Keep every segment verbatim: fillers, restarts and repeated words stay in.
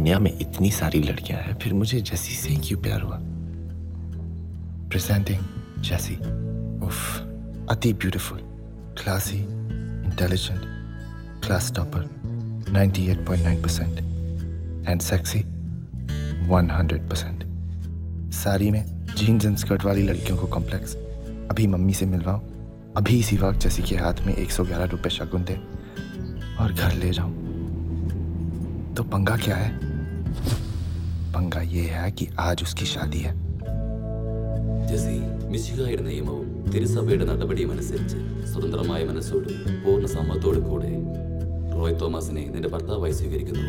दुनिया में इतनी सारी लड़कियां हैं, फिर मुझे जैसी से क्यों प्यार हुआ? प्रेजेंटिंग जैसी, उफ, अति beautiful, classy, intelligent, class topper, ninety-eight point nine percent, and sexy one hundred percent. सारी में जीन्स एंड स्कर्ट वाली लड़कियों को कॉम्प्लेक्स। अभी मम्मी से मिलवाऊं, अभी इसी वक्त जैसी के हाथ में एक सौ ग्यारह रुपये शगुन दे और घर ले जाऊं। तो पंगा क्या है? पंगा ये है कि आज उसकी शादी है। ജെസി, മിശിഹായുടെ നിയമവും തിരുസഭയുടെ നടപടിയും അനുസരിച്ച് സ്വതന്ത്രമായ മനസ്സോടും പൂർണ്ണ സമ്മതത്തോടും കൂടെ റോയ് തോമസിനെ നിന്റെ ഭർത്താവായി സ്വീകരിക്കുന്നു.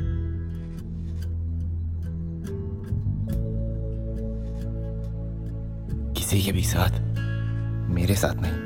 किसी के भी साथ, मेरे साथ नहीं।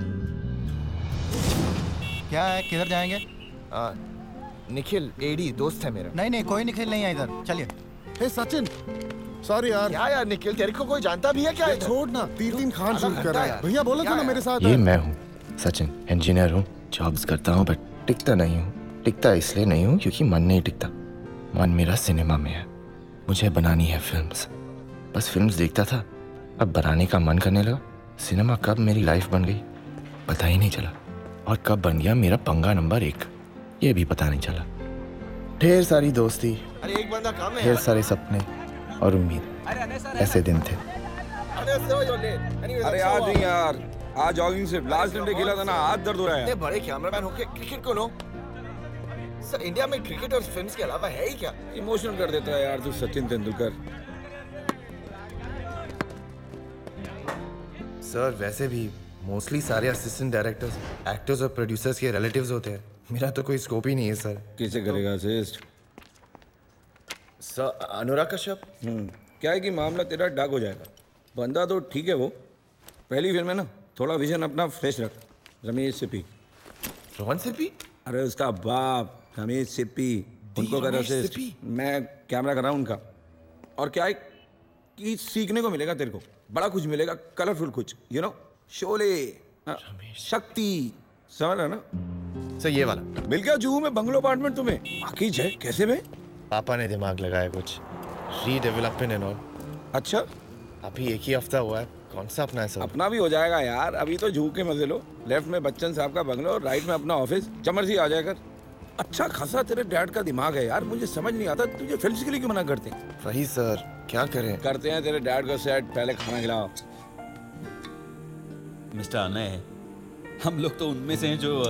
क्या है, किधर जाएंगे? आ, निखिल एडी दोस्त है मेरा। नहीं नहीं, कोई निखिल नहीं है इधर, चलिए। हे सचिन, सॉरी यार। क्या यार निखिल, तेरे को कोई जानता भी है क्या? छोड़ ना, तीन तीन खान शूट कर रहा है। भैया बोला था ना मेरे साथ। ये मैं हूँ सचिन, इंजीनियर हूँ, जॉब्स करता हूँ, बट टिकता नहीं हूँ। टिकता इसलिए नहीं हूँ क्योंकि मन नहीं टिकता। मन मेरा सिनेमा में है, मुझे बनानी है फिल्म्स। बस फिल्म्स देखता था, अब बनाने का मन करने लगा। सिनेमा कब मेरी लाइफ बन गई पता ही नहीं चला, और कब बन गया मेरा पंगा नंबर एक ये भी पता नहीं चला। ढेर सारी दोस्ती, अरे एक बंदा काम है, ढेर सारे सपने और उम्मीद, ऐसे दिन थे। अरे आज नहीं यार, आज जॉगिंग से लास्ट घंटे खेला था ना, हाथ दर्द हो रहा है। बड़े कैमरामैन होके क्रिकेट को लो सर, इंडिया में क्रिकेट और फिल्म्स के अलावा है ही क्या? इमोशनल कर देता है यार तू सचिन तेंदुलकर। सर वैसे भी मोस्टली सारे असिस्टेंट डायरेक्टर्स, एक्टर्स और प्रोड्यूसर्स के रिलेटिव्स होते हैं। मेरा तो कोई स्कोप ही नहीं है सर। किसे करेगा असिस्ट? सर अनुराग कश्यप। हम्म क्या है कि मामला तेरा डाक हो जाएगा। बंदा तो ठीक है, वो पहली फिल्म है ना, थोड़ा विजन अपना फ्रेश रख। रमेश सिप्पी। रोहन सिप्पी? अरे उसका बाप रमेश सिप्पी, उनको कर असिस्ट। मैं कैमरा कर रहा हूँ उनका। और क्या है कि सीखने को मिलेगा तेरे को, बड़ा कुछ मिलेगा, कलरफुल कुछ, यू नो। शोले, शक्ति, समझ रहा ना? सर ये वाला मिल गया जूहू में बंगलो अपार्टमेंट तुम्हें। बाकी है कैसे में? पापा ने दिमाग लगाया कुछ, रीडेवलपमेंट एंड ऑल। अच्छा, अभी एक ही हफ्ता हुआ है, कौन सा अपना है सर? अपना भी हो जाएगा यार, अभी तो जूहू के मजे लो। लेफ्ट में बच्चन साहब का बंगलो, राइट में अपना ऑफिस, चमरसी आ जाएगा। अच्छा खासा तेरे डैड का दिमाग है यार, मुझे समझ नहीं आता तुझे फिल्म के लिए क्यों मना करते हैं? वही सर, क्या करें? करते हैं तेरे डैड को सेट, पहले खाना खिलाओ। मिस्टर अनय, हम लोग तो उनमें से हैं जो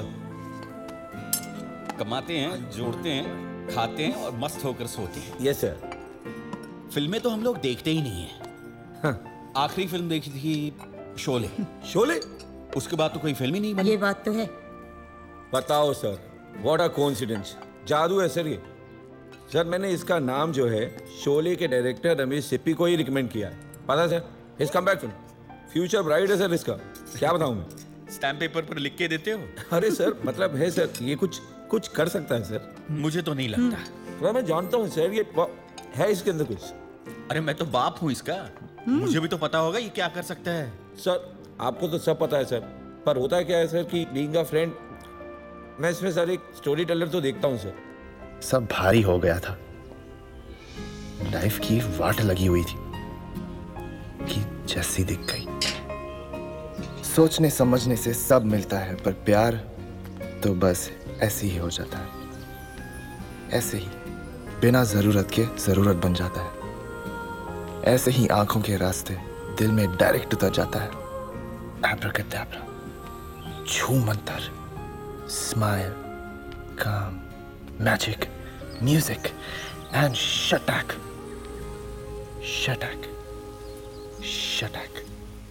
कमाते हैं, जोड़ते हैं, खाते हैं और मस्त होकर सोते हैं। Yes sir. फिल्में तो हम लोग देखते ही नहीं है। हाँ। आखिरी फिल्म देखी थी शोले। शोले? उसके बाद तो कोई फिल्म ही नहीं बनी। ये बात तो है। बताओ सर, व्हाट अ कोइंसिडेंस, जादू है सर ये। सर मैंने इसका नाम जो है शोले के डायरेक्टर रमेश सिप्पी को ही रिकमेंड किया है, पता है सर? इस come back film, future bright है सर इसका। क्या बताऊं मैं? स्टैम्प पेपर पर लिख के देते हो? अरे सर मतलब है सर, ये कुछ कुछ कर सकता है सर। मुझे तो नहीं लगता। तो मैं जानता हूँ सर, ये है इसके अंदर कुछ। अरे मैं तो बाप हूँ इसका, मुझे भी तो पता होगा ये क्या कर सकता है। सर आपको तो सब पता है सर, पर होता क्या है सर कि बीइंग अ फ्रेंड, मैं इसमें सर एक स्टोरी टेलर तो देखता हूँ सर। सब भारी हो गया था, लाइफ की वाट लगी हुई थी कि जैसी दिख गई। सोचने समझने से सब मिलता है, पर प्यार तो बस ऐसे ही हो जाता है, ऐसे ही बिना जरूरत के जरूरत बन जाता है। ऐसे ही आंखों के रास्ते दिल में डायरेक्ट उतर जाता है। एब्राकैडाब्रा, छू मंतर, smile, calm, magic, music, and shatak. Shatak. Shatak.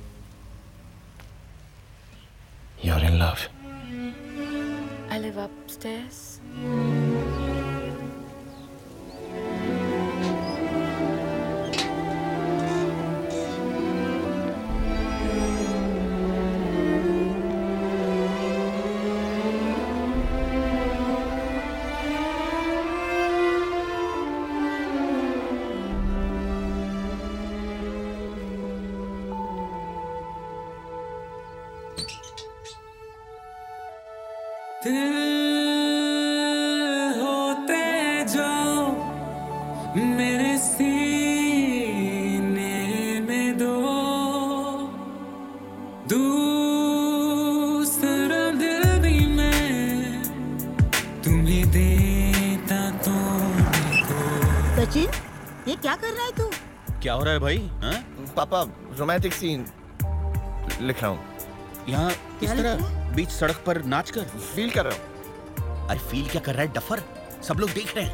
You're in love. I live upstairs. दिल होते जो दूसरा दिल भी मैं तुम्हें देता तो देखो। सचिन, ये क्या कर रहा है तू? क्या हो रहा है भाई? हाँ? पापा रोमांटिक सीन लिख रहा हूँ। यहाँ इस तरह बीच सड़क पर नाच कर फील कर रहा हूँ। अरे फील क्या कर रहा है डफर? सब लोग देख रहे हैं।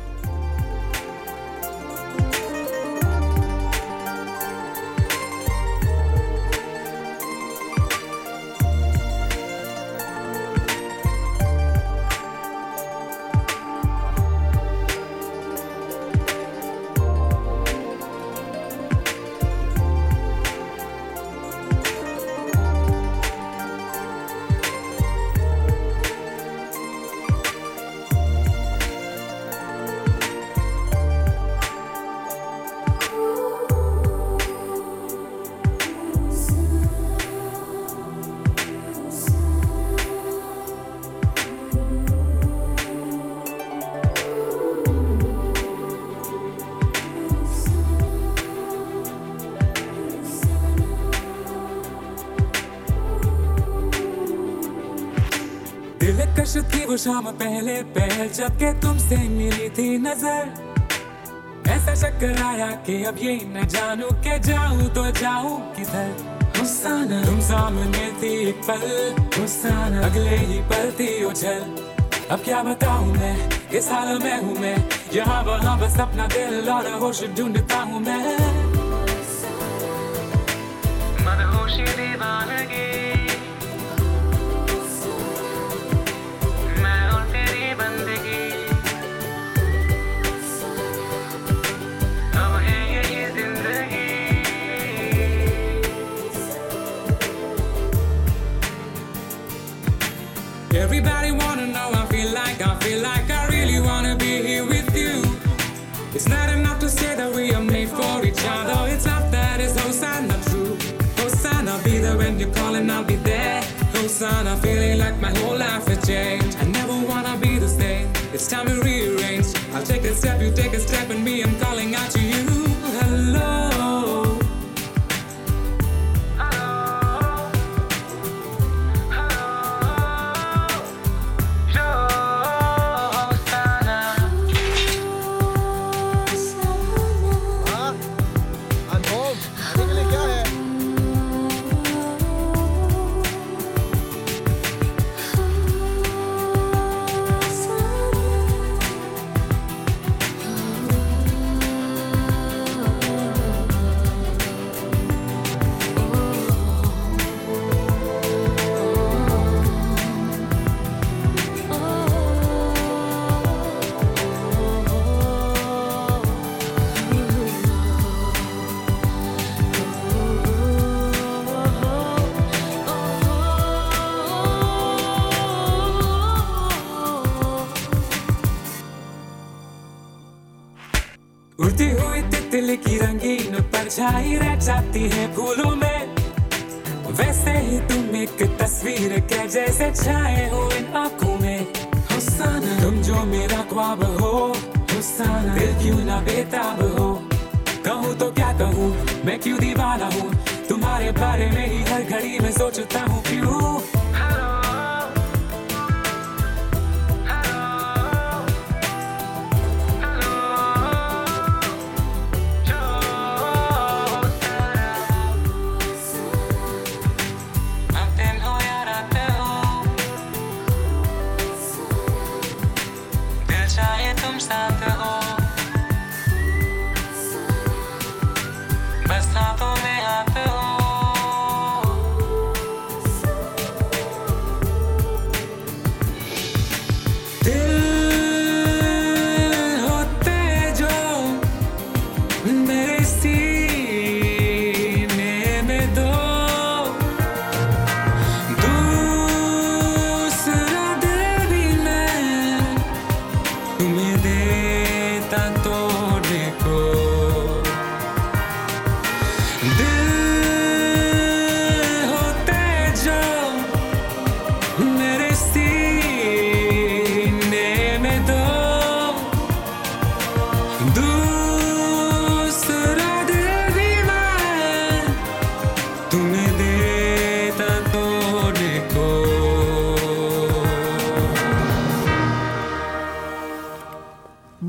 दिलकश थी वो शाम पहले पहल जब के तुमसे मिली थी नजर। ऐसा चक्कर आया कि अब ये न जानू के जाऊं तो जाऊं किधर। हुस्साना तुम सामने थी एक पल, हुस्साना अगले ही पल थी उछल। अब क्या बताऊं मैं, इस हाल में हूँ मैं, यहाँ वहाँ बस अपना दिल और होश ढूंढता हूँ मैं। मदहोशी दीवानगी Everybody wanna know, I feel like, I feel like I really wanna be here with you. It's not enough to say that we are made for each other. It's not that, it's Hosanna true. Hosanna, be there when you call and I'll be there. Hosanna, feeling like my whole life has changed. I never wanna be the same, it's time to rearrange. I'll take a step, you take a step, and me, I'm calling out to you. Hello. उड़ती हुई तितली की रंगीन परछाई रह जाती है फूलों में। वैसे ही तुम एक तस्वीर के जैसे छाए हो इन आँखों में। हुस्साना तुम जो मेरा ख्वाब हो, हुस्साना दिल क्यों ना बेताब हो। कहूँ तो क्या कहूँ, मैं क्यों दीवाना हूँ, तुम्हारे बारे में ही हर घड़ी में सोचता हूँ क्यों। बस हाथों में हाथ हो।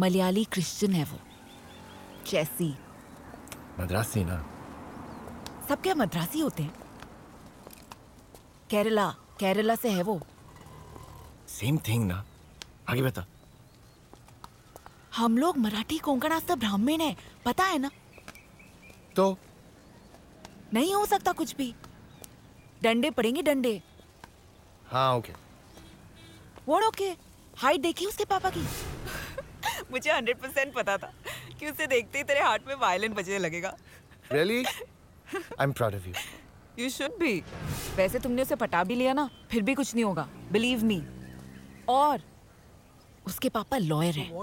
मलयाली क्रिश्चियन है वो, जैसी। मद्रासी ना? सब क्या मद्रासी होते हैं? केरला, केरला से है वो। सेम थिंग ना। आगे बता। हम लोग मराठी कोंकणा सब ब्राह्मण है, पता है ना? तो नहीं हो सकता कुछ भी, डंडे पड़ेंगे डंडे। हाँ ओके। वो ओके। हाइट देखी उसके पापा की? मुझे हंड्रेड परसेंट पता था कि उसे देखते ही तेरे हार्ट में वायलिन बजने लगेगा। Really? I'm proud of you. You should be. वैसे तुमने उसे पटा भी लिया ना, फिर भी कुछ नहीं होगा, believe me. और उसके पापा लॉयर हैं।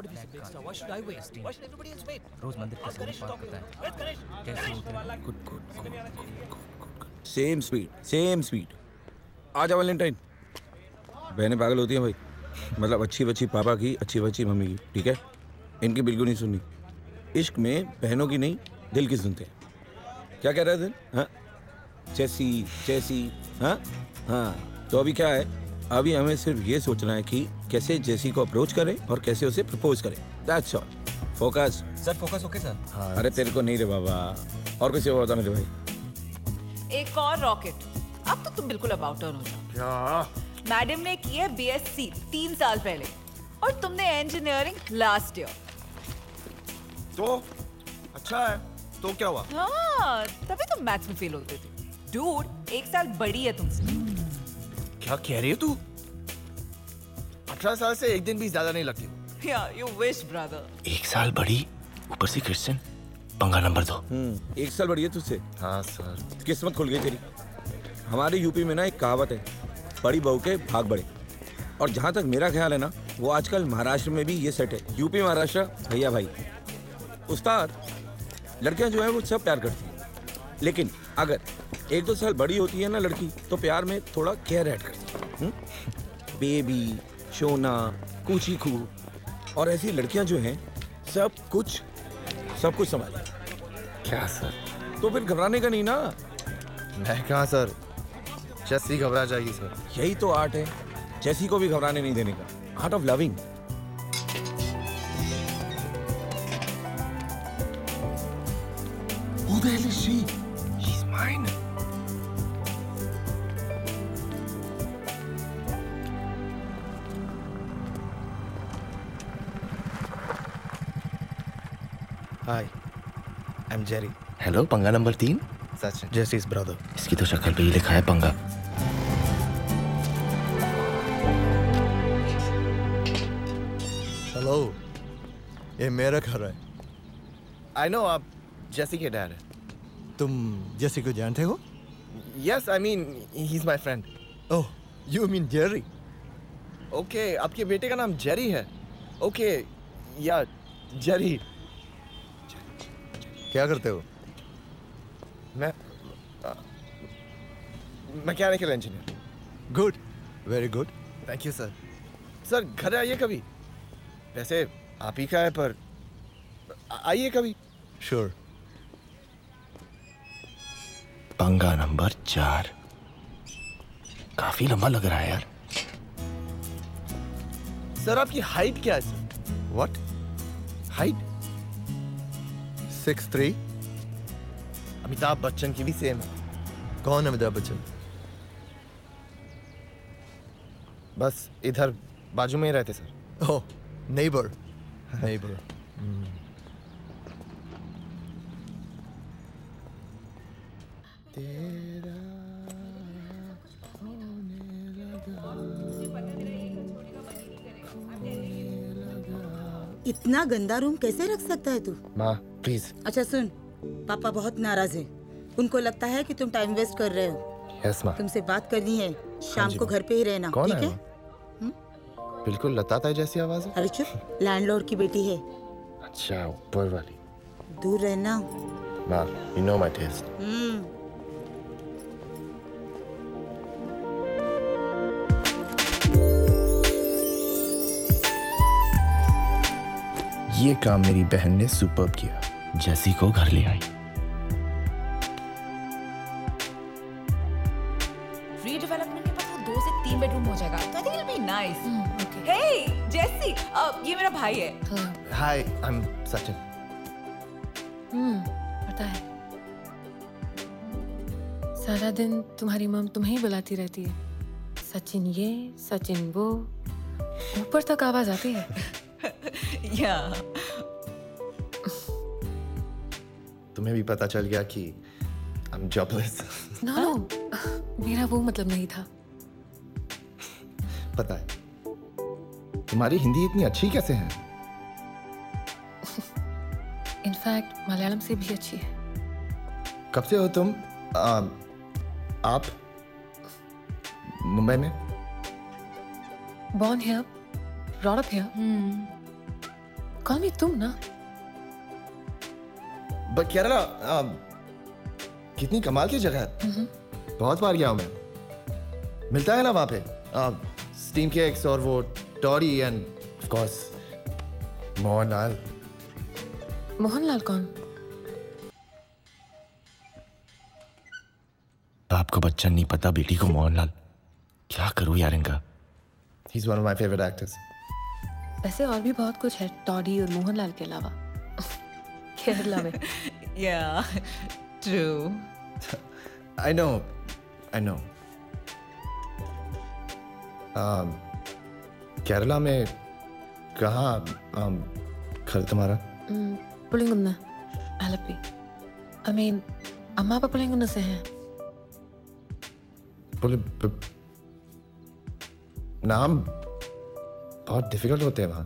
रोज मंदिर का समय पार करता है। कैसे होते हैं? Good good good. Same speed, same speed. आजा वैलेंटाइन। बहनें पागल होती हैं भाई, मतलब अच्छी बच्ची पापा की, अच्छी बच्ची मम्मी की, ठीक है? इनकी बिल्कुल नहीं सुननी। इश्क में बहनों की नहीं, दिल की सुनते हैं। क्या कह रहे थे? हाँ, जैसी जैसी। हाँ हाँ, तो अभी क्या है, अभी हमें सिर्फ ये सोचना है कि कैसे जैसी को अप्रोच करें और कैसे उसे प्रपोज करें। That's all. Focus sir, focus okay sir? हाँ। अरे तेरे को नहीं रे बाबा, और किसी को बता मेरे भाई। एक और रॉकेट। अब तो तुम बिल्कुल अबाउट टर्न हो जाओ। क्या? मैडम ने की है बीएससी तीन साल पहले और तुमने इंजीनियरिंग लास्ट ईयर। तो अच्छा है, तो क्या हुआ? हाँ, तभी तुम मैथ्स में फेल होते थे। डूड, एक साल बड़ी है तुमसे। क्या कह रही है तू? अठारह साल से एक दिन भी ज्यादा नहीं लगती। या यू विश ब्रदर। एक साल बड़ी, ऊपर से क्रिश्चियन। पंगा नंबर दो। हम्म, एक साल बढ़िया तुझसे। हाँ सर। किस्मत खुल गई तेरी। हमारे यूपी में ना एक कहावत है, बड़ी बहू के भाग बड़े। और जहाँ तक मेरा ख्याल है ना, वो आजकल महाराष्ट्र में भी ये सेट है। यूपी महाराष्ट्र भैया भाई। उस्ताद, लड़कियां जो है वो सब प्यार करती हैं, लेकिन अगर एक दो साल बड़ी होती है ना लड़की, तो प्यार में थोड़ा केयर ऐड करती है। बेबी, शोना, कूची खू, और ऐसी लड़कियां जो हैं सब कुछ सब कुछ संभाले। क्या सर? तो फिर घबराने का नहीं ना। मैं कहाँ सर, जैसी घबरा जाएगी सर। यही तो आर्ट है, जैसी को भी घबराने नहीं देने का। Art of loving. Who the hell is she? She's mine. Hi, I'm Jerry. Hello, पंगा नंबर तीन। सच, Jesse's brother. इसकी तो शक्ल पे ही लिखा है पंगा। हेलो, ये मेरा घर है। I know आप जेसी के डैड हैं। तुम जेसी को जानते हो? Yes, I mean he's my friend. Oh, you mean Jerry? Okay, आपके बेटे का नाम जेरी है। Okay, या जेरी। क्या करते हो? मैं mechanical engineer. Good, very good. Thank you sir. Sir घर आइए कभी। वैसे आप ही का है, पर आइए कभी। श्योर। पंगा नंबर चार। काफी लंबा लग रहा है यार। सर आपकी हाइट क्या है sir? What? Height? Six three. Amitabh Bachchan की भी सेम है। कौन अमिताभ बच्चन? बस इधर बाजू में ही रहते सर। ओह, नेबर। नेबर। इतना गंदा रूम कैसे रख सकता है तू? माँ प्लीज। अच्छा सुन, पापा बहुत नाराज हैं। उनको लगता है कि तुम टाइम वेस्ट कर रहे हो। यस माँ। तुमसे बात करनी है, शाम को घर पे ही रहना, कौन ठीक है? है? बिल्कुल लता ताई जैसी आवाज है। अरे चुप, लैंडलॉर्ड की बेटी है। अच्छा, ऊपर वाली। दूर रहना। माँ, you know my taste. हम्म। ये काम मेरी बहन ने सुपर्ब किया। जैसी को घर ले आई। रीडेवलपमेंट के बाद वो दो से तीन बेडरूम हो जाएगा तो I think it will be nice. Hey Jesse, ये मेरा भाई है. हाय, आई एम सचिन. हम्म पता है. सारा दिन तुम्हारी मम तुम्हें ही बुलाती रहती है. सचिन ये, सचिन वो, ऊपर तक आवाज आती है. या तुम्हें भी पता चल गया कि I am jobless. No no, मेरा वो मतलब नहीं था. पता है. तुम्हारी हिंदी इतनी अच्छी कैसे है? इनफैक्ट मलयालम से भी अच्छी है. कब से हो तुम आ, आप मुंबई में? Born here, brought up here. Call me तुम ना. बट केरला आ, कितनी कमाल की जगह है. बहुत बार गया हूं मैं. मिलता है ना वहां पे स्टीम केक्स और वो toddy and of course Mohanlal. Mohanlal कौन? बाप को बच्चा नहीं पता, बेटी को मोहनलाल. क्या करूं यार इनका. He's one of my favorite actors. वैसे और भी बहुत कुछ है टॉडी और मोहनलाल के अलावा केरला में. Yeah true. I know, I know. um, Kerala में कहाँ um, घर तुम्हारा? पुलिंगुन्ना, आलप्पी. I mean, अम्मा पापा पुलिंगुन्ना से हैं. पुल प- नाम बहुत डिफिकल्ट होते हैं वहाँ.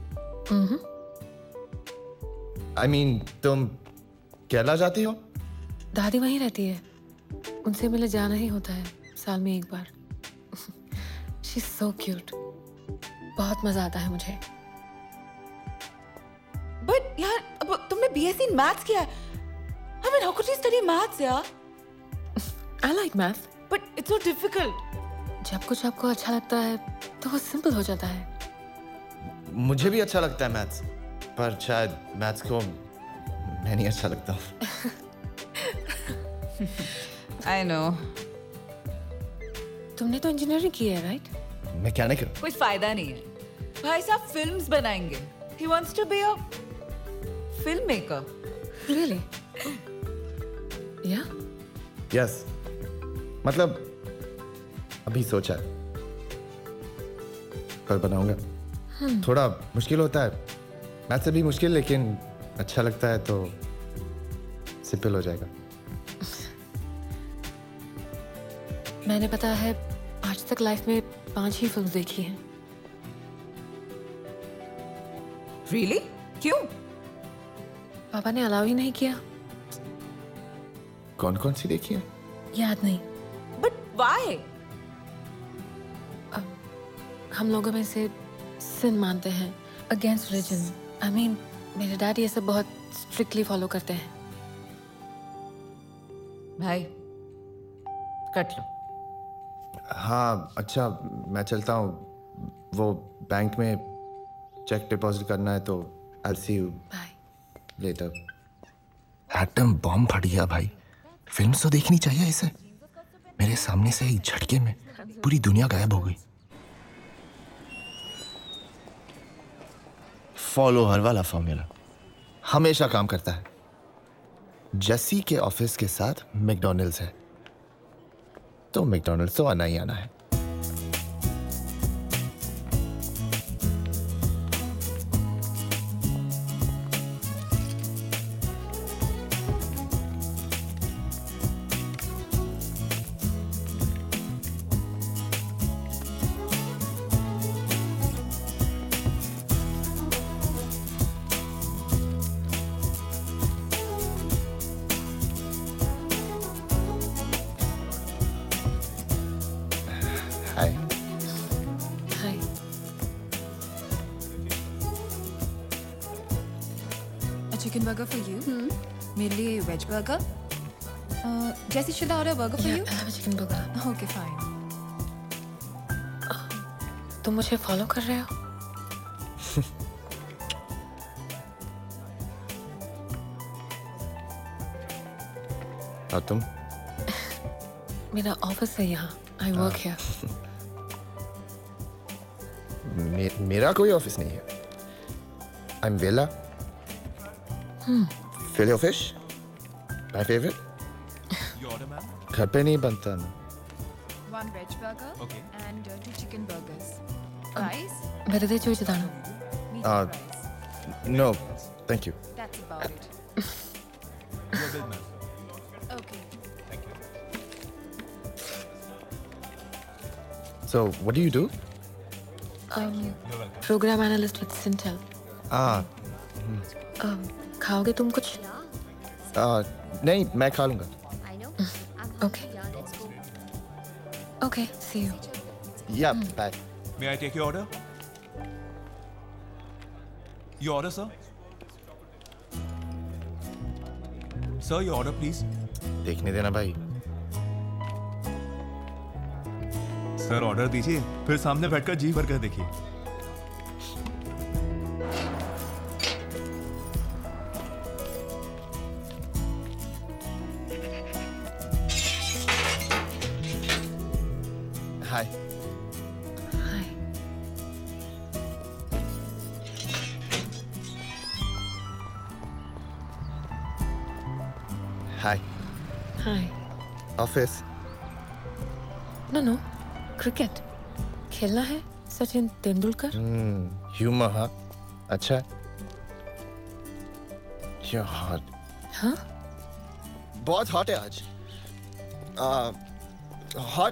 आई मीन तुम केरला जाती हो? दादी वहीं रहती है. उनसे मिले जाना ही होता है साल में एक बार. She is so cute. बहुत मजा आता है मुझे. बट यार अब तुमने बीएससी इन मैथ्स किया है. I mean how could you study maths यार? I like math. But it's so difficult. जब कुछ आपको अच्छा लगता है तो वो सिंपल हो जाता है. मुझे भी अच्छा लगता है मैथ्स, पर शायद मैथ्स को मैं नहीं अच्छा लगता हूँ. I know. तुमने तो इंजीनियरिंग की है राइट? मैकेनिकल. कोई फायदा नहीं है. भाई साहब फिल्म्स बनाएंगे. He wants to be a filmmaker. Really? Yeah? Yes. मतलब अभी सोचा है पर बनाऊंगा. hmm. थोड़ा मुश्किल होता है. मैथ से भी मुश्किल, लेकिन अच्छा लगता है तो सिंपल हो जाएगा. मैंने पता है आज तक लाइफ में पांच ही फिल्म देखी हैं. Really? क्यों? पापा ने अलाउ ही नहीं किया. कौन कौन सी देखी है? याद नहीं. But why? हम लोगों में से सिन मानते हैं, अगेंस्ट रिलीजन. आई मीन मेरे डैडी ये सब बहुत स्ट्रिक्टली फॉलो करते हैं. भाई कट लो. हाँ अच्छा, मैं चलता हूँ. वो बैंक में चेक डिपॉजिट करना है तो I will see you later. Atom bomb फट गया भाई. फिल्म तो देखनी चाहिए इसे. मेरे सामने से एक झटके में पूरी दुनिया गायब हो गई. फॉलोअर वाला फॉर्मूला हमेशा काम करता है. जेसी के ऑफिस के साथ मैकडॉनल्ड्स है तो मैकडॉनल्ड्स तो आना ही आना है. हाय. हाय. A chicken burger for you. Hmm. मेरे लिए veg burger. Jesse, should I order a burger for Yeah, you? I have a chicken burger. Okay, fine. तुम मुझे फॉलो कर रहे हो? और तुम? मेरा ऑफिस है यहाँ. I work here. मे, मेरा कोई ऑफिस नहीं है. I'm Vela. Hmm. Filet of fish. My favorite. Your order, ma'am. घर पे नहीं बनता ना. One veg burger. Okay. And uh, two chicken burgers. Fries. വെറുതെ ചോദിച്ചതാണ്. Uh, no, thank you. That's about it. Your bill, ma'am. Okay. Thank you. So, what do you do? Um, program analyst with Sintel. Ah. Um, खाओगे तुम कुछ? Uh, नहीं, मैं खा लूँगा. Okay. Okay, see you. Yeah, bye. May I take your order? Your order, sir? Sir, your order, please. देखने देना भाई. सर ऑर्डर दीजिए, फिर सामने बैठकर जी भर कर देखिए. Hi. Hi. Hi. Hi. Office. No, no. Cricket खेलना है सचिन तेंदुलकर. Hmm. Humor, हाँ. अच्छा. You're hot. हाँ? बहुत hot है आज. Uh, hot.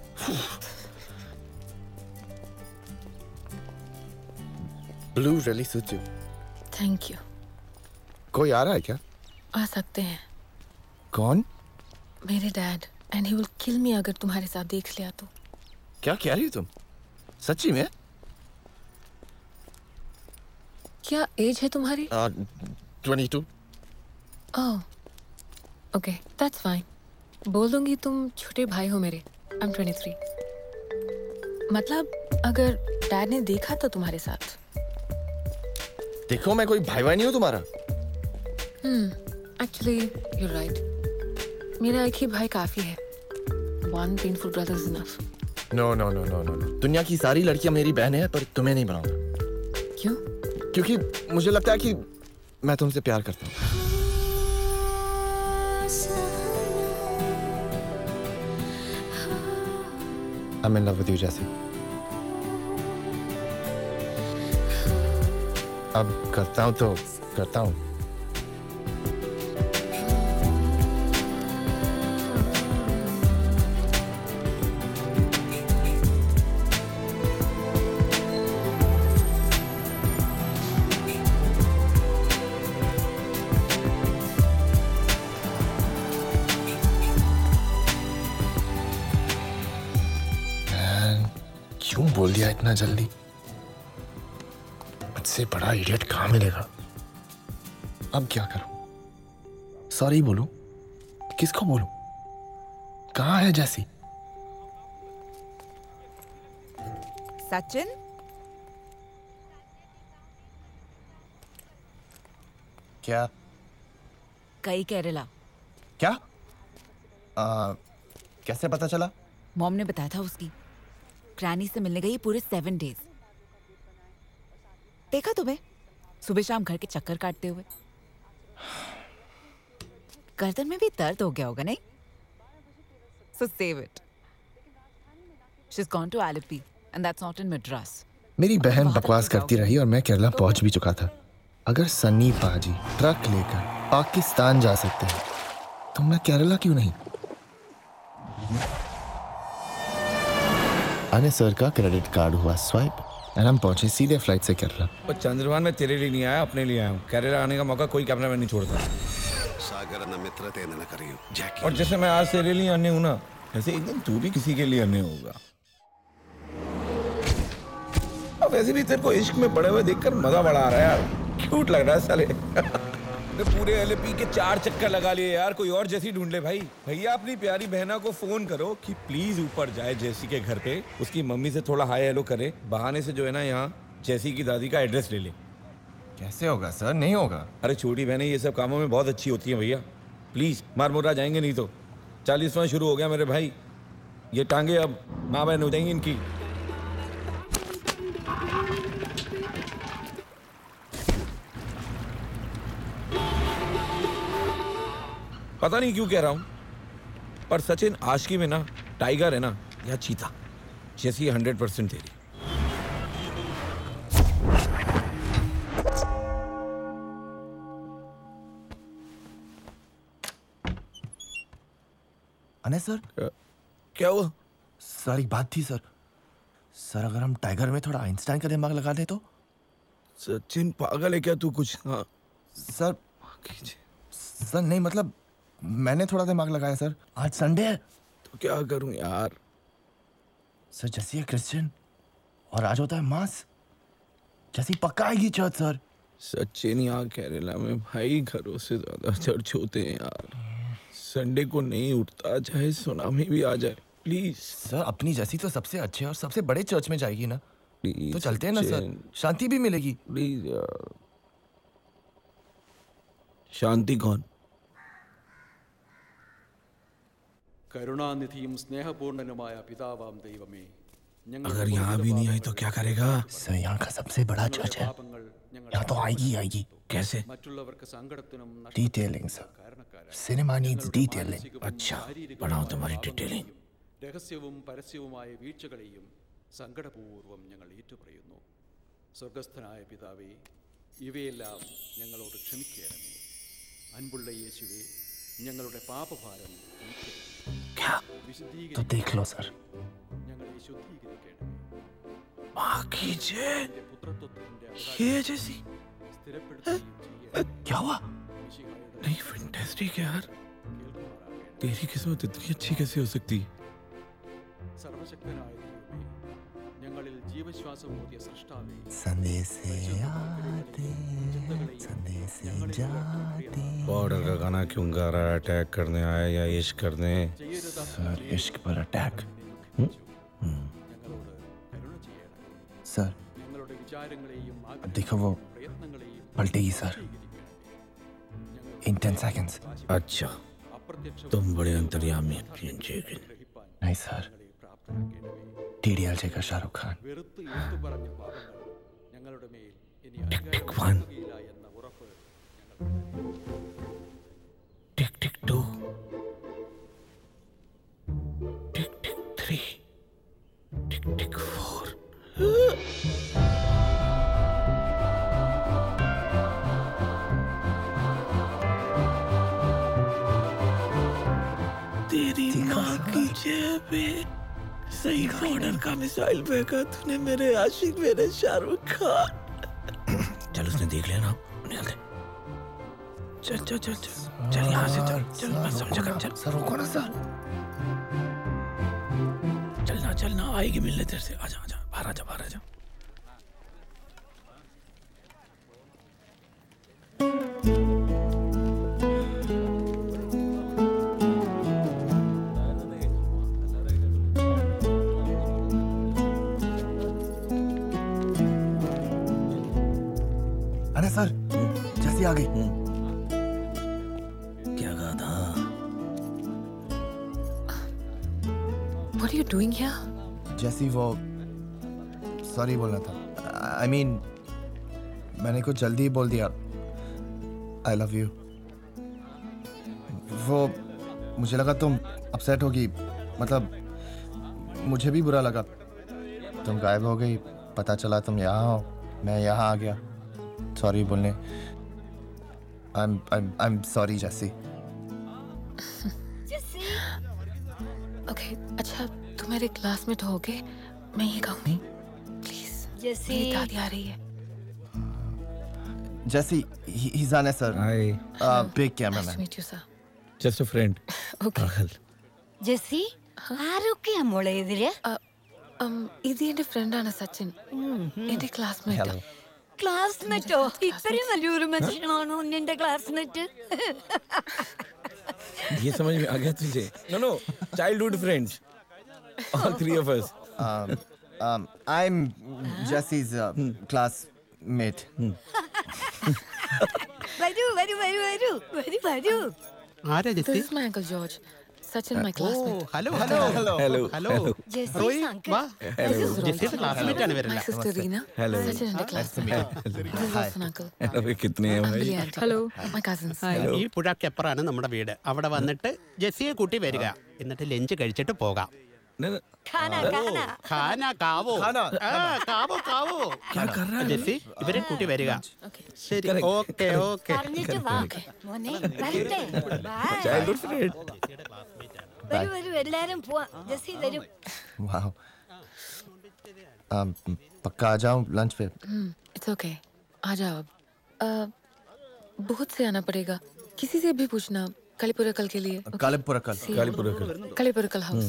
Blue really suits you. Thank you. कोई आ रहा है क्या? आ सकते हैं. कौन? मेरे dad. And he will kill me अगर तुम्हारे साथ देख लिया तो. क्या कह रही हो तुम? सच्ची में? क्या एज है तुम्हारी? Uh, twenty-two. Oh. Okay, that's fine. बोल दूंगी तुम छोटे भाई हो मेरे. I'm twenty-three. मतलब अगर डैड ने देखा तो तुम्हारे साथ. देखो मैं कोई भाई भाई नहीं हूँ तुम्हारा. Hmm. Actually, you're right. मेरा एक ही भाई काफी है. One painful brother is enough. No, no, no, no, no, no. दुनिया की सारी लड़कियां मेरी बहन है, पर तुम्हें नहीं बनाऊंगा. क्यों? क्योंकि मुझे लगता है कि मैं तुमसे प्यार करता हूँ. I'm in love with you, Jesse. अब करता हूँ तो करता हूँ. क्यों बोल दिया इतना जल्दी? मुझसे बड़ा इडियट कहाँ मिलेगा? अब क्या करूं? सॉरी बोलूं? किसको बोलूं? कहाँ है जैसी? सचिन? क्या? कई केरला. क्या? आ, कैसे पता चला? मॉम ने बताया था उसकी. ग्रैनी से मिलने गई पूरे सेवन डेज. देखा तुम्हें सुबह शाम घर के चक्कर काटते हुए. गर्दन में भी दर्द हो गया होगा नहीं? So save it. She's gone to Alleppey and that's not in Madras. मेरी बहन बकवास करती रही और मैं केरला पहुंच भी चुका था. अगर सन्नी पाजी ट्रक लेकर पाकिस्तान जा सकते हैं तो मैं केरला क्यों नहीं? आने सर का क्रेडिट कार्ड हुआ स्वाइप और हम पहुंचे सीधे फ्लाइट से केरला. और चंद्रभान मैं तेरे लिए नहीं आया, अपने लिए आया हूँ. केरला आने का मौका कोई कैमरामैन नहीं छोड़ता. और जैसे मैं आज तेरे लिए अन्य हूँ ना, ऐसे एक दिन तू भी किसी के लिए अन्य होगा. अब वैसे भी तेरे को इश्क में पड़े हुए देखकर मजा बड़ा आ रहा है यार. क्यूट लग रहा है साले. मैं पूरे एलएपी के चार चक्कर लगा लिए यार. कोई और जैसी ढूंढ ले भाई. भैया अपनी प्यारी बहना को फोन करो कि प्लीज ऊपर जाए जैसी के घर पे. उसकी मम्मी से थोड़ा हाय हेलो करे. बहाने से जो है ना यहाँ जैसी की दादी का एड्रेस ले ले. कैसे होगा सर? नहीं होगा. अरे छोटी बहनें ये सब कामों में बहुत अच्छी होती हैं भैया. प्लीज मार मुर्रा जाएंगे नहीं तो. चालीसवां शुरू हो गया मेरे भाई. ये टांगे अब माँ बहन हो जाएंगी इनकी। पता नहीं क्यों कह रहा हूं, पर सचिन आशिकी में ना टाइगर है ना या चीता, जैसी हंड्रेड परसेंट तेरी। अने सर, क्या हुआ? सर एक बात थी सर। सर अगर हम टाइगर में थोड़ा आइंस्टाइन का दिमाग लगा दें तो? सचिन पागल है क्या तू कुछ? हाँ सर, सर नहीं मतलब मैंने थोड़ा दिमाग लगाया सर। आज संडे है तो क्या करूं यार? सर जैसी है क्रिश्चियन और आज होता है मास, जैसी पक्का आएगी चर्च सर। सचिन यहाँ केरला में भाई घरों से ज्यादा चर्च होते हैं यार। संडे को नहीं उठता चाहे सुनामी भी आ जाए। प्लीज सर, अपनी जैसी तो सबसे अच्छे और सबसे बड़े चर्च में जाएगी ना, तो चलते हैं ना सर, सचिन। शांति भी मिलेगी। प्लीज यार। शांति कौन? करुणानिधिയും സ്നേഹപൂർണനുമായ പിതാവാം ദൈവമേ, अगर यहाँ भी नहीं आई तो क्या करेगा? सर यहाँ का सबसे बड़ा चर्च है, यहाँ तो आएगी ही आएगी। कैसे? മറ്റുള്ളവർക്ക് സങ്കടത്തിനും detailing sir, cinema needs detailing. अच्छा बढ़ाओ तुम्हारी डिटेलिंग। രഹസ്യവും പരസ്യവുമായ വീഴ്ചകളെയും സങ്കടപൂർവ്വം ഞങ്ങൾ ഏറ്റുപറയുന്നു. സ്വർഗസ്ഥനായ പിതാവേ, ഇവയെല്ലാം ഞങ്ങളോട് ക്ഷമിക്കണമേ. അൻപുള്ള യേശുവേ, ഞങ്ങളുടെ പാപഭാരം तो देख लो सर। ഞങ്ങളെ ശുദ്ധീകരിക്കണമേ. ये जैसी സ്ഥിരപ്പെടുത്തുകയും क्या हुआ? नहीं फैंटास्टिक यार, तेरी किस्मत इतनी अच्छी कैसे हो सकती? സർവശക്തനായ ദൈവമേ, ഞങ്ങളിൽ ജീവശ്വാസം ഊതിയ സൃഷ്ടാവേ, संदेश से आते संदेश से जाते। बॉर्डर का गाना क्यों गा रहा है? अटैक करने आया या इश्क करने? सर इश्क पर अटैक। सर ഞങ്ങളുടെ വിചാരങ്ങളെയും अब देखो वो पलटेगी सर इन टेन सेकेंड्स। अच्छा तुम बड़े अंतर्यामी। नहीं सर, टीडीएल का शाहरुख खान। വെറുത്ത് ഏറ്റുപറഞ്ഞ പാപങ്ങൾ ഞങ്ങളുടെ മേൽ ഇനി टिक टिक वन, അനുഭവിക്കുകയില്ല എന്ന ഉറപ്പ് tick tick two, tick tick three, tick tick four. तेरी माँ की जेब में सही बॉर्डर का मिसाइल फेंका तूने मेरे आशिक मेरे शाहरुख खान। चल उसने देख लिया ना, निकल दे। चल चल चल चल चल यहाँ से चल चल मैं समझा कर चल। सर रुको ना सर। चलना चलना आएगी मिलने तेरे से। आजा आजा बाहर आजा बाहर आजा। अरे सर जैसी आ गई। क्या कहा था? What are you doing here? जैसी वो सॉरी बोलना था। आई I मीन mean, मैंने कुछ जल्दी ही बोल दिया। I love you. वो मुझे लगा तुम अपसेट होगी, मतलब मुझे भी बुरा लगा। तुम गायब हो गई, पता चला तुम यहाँ हो, मैं यहाँ आ गया सॉरी बोलने। I am I am sorry Jesse. Okay अच्छा तुम मेरे क्लासमेट होगे, मैं ये कहूँगी प्लीज। जैसी मेरी दादी आ रही है। जैसी he's an sir. Hi. Uh, big Nice cameraman. to meet you, sir. Just a friend. Okay. Jesse ആരൊക്കെയാ മോളെ ഇതില്? ഇത് എന്റെ ഫ്രണ്ടാണ് സച്ചിൻ, എന്റെ ക്ലാസ്മേറ്റ്. ക്ലാസ്മേറ്റോ? ഇത്രയും വലിയൊരു മനുഷ്യനാണോ നിന്റെ ക്ലാസ്മേറ്റ്? ये समझ में आ गया तुझे? No no, childhood friends. All three of us. Um, um, I'm Jesse's uh, classmate. വരൂ വരൂ വരൂ വരൂ വരൂ വരൂ. This is my uncle George. Sachin, my classmate. Hello, hello, hello, hello, hello. Jesse, Roy, uncle. വാ. This is Jesse Roy. classmate ആണ് വരില്ല. My sister Reena. Hello. Sachin and classmate. This is also an uncle. अबे कितने हैं भाई? Billy auntie. Hello. My cousins. ഈ പുഴക്കപ്പുറമാണ് നമ്മുടെ വീട്. അവിടെ വന്നിട്ട് ജെസ്സിയെ കൂട്ടി വരിക. എന്നിട്ട് ലഞ്ച് കഴിച്ചിട്ട് പോകാം. खाना खाना ഖാന കാവോ ആ കാവോ കാവോ ജെസ്സി ഇവരെ കൂട്ടി വരിക. ശരി ഓക്കെ ഓക്കെ പറഞ്ഞിട്ട് വാ മോനെ വരട്ടെ ബൈ Childhood friend. വരൂ വരൂ എല്ലാരും പോവാം ജെസ്സി വരൂ वाह um, पक्का आ जाऊं लंच पे इट्स ओके आ जाओ अब uh, बहुत से आना पड़ेगा किसी से भी पूछना कलीपुरकल के लिए कालीपुरकल कालीपुरकल कलीपुरकल हाउस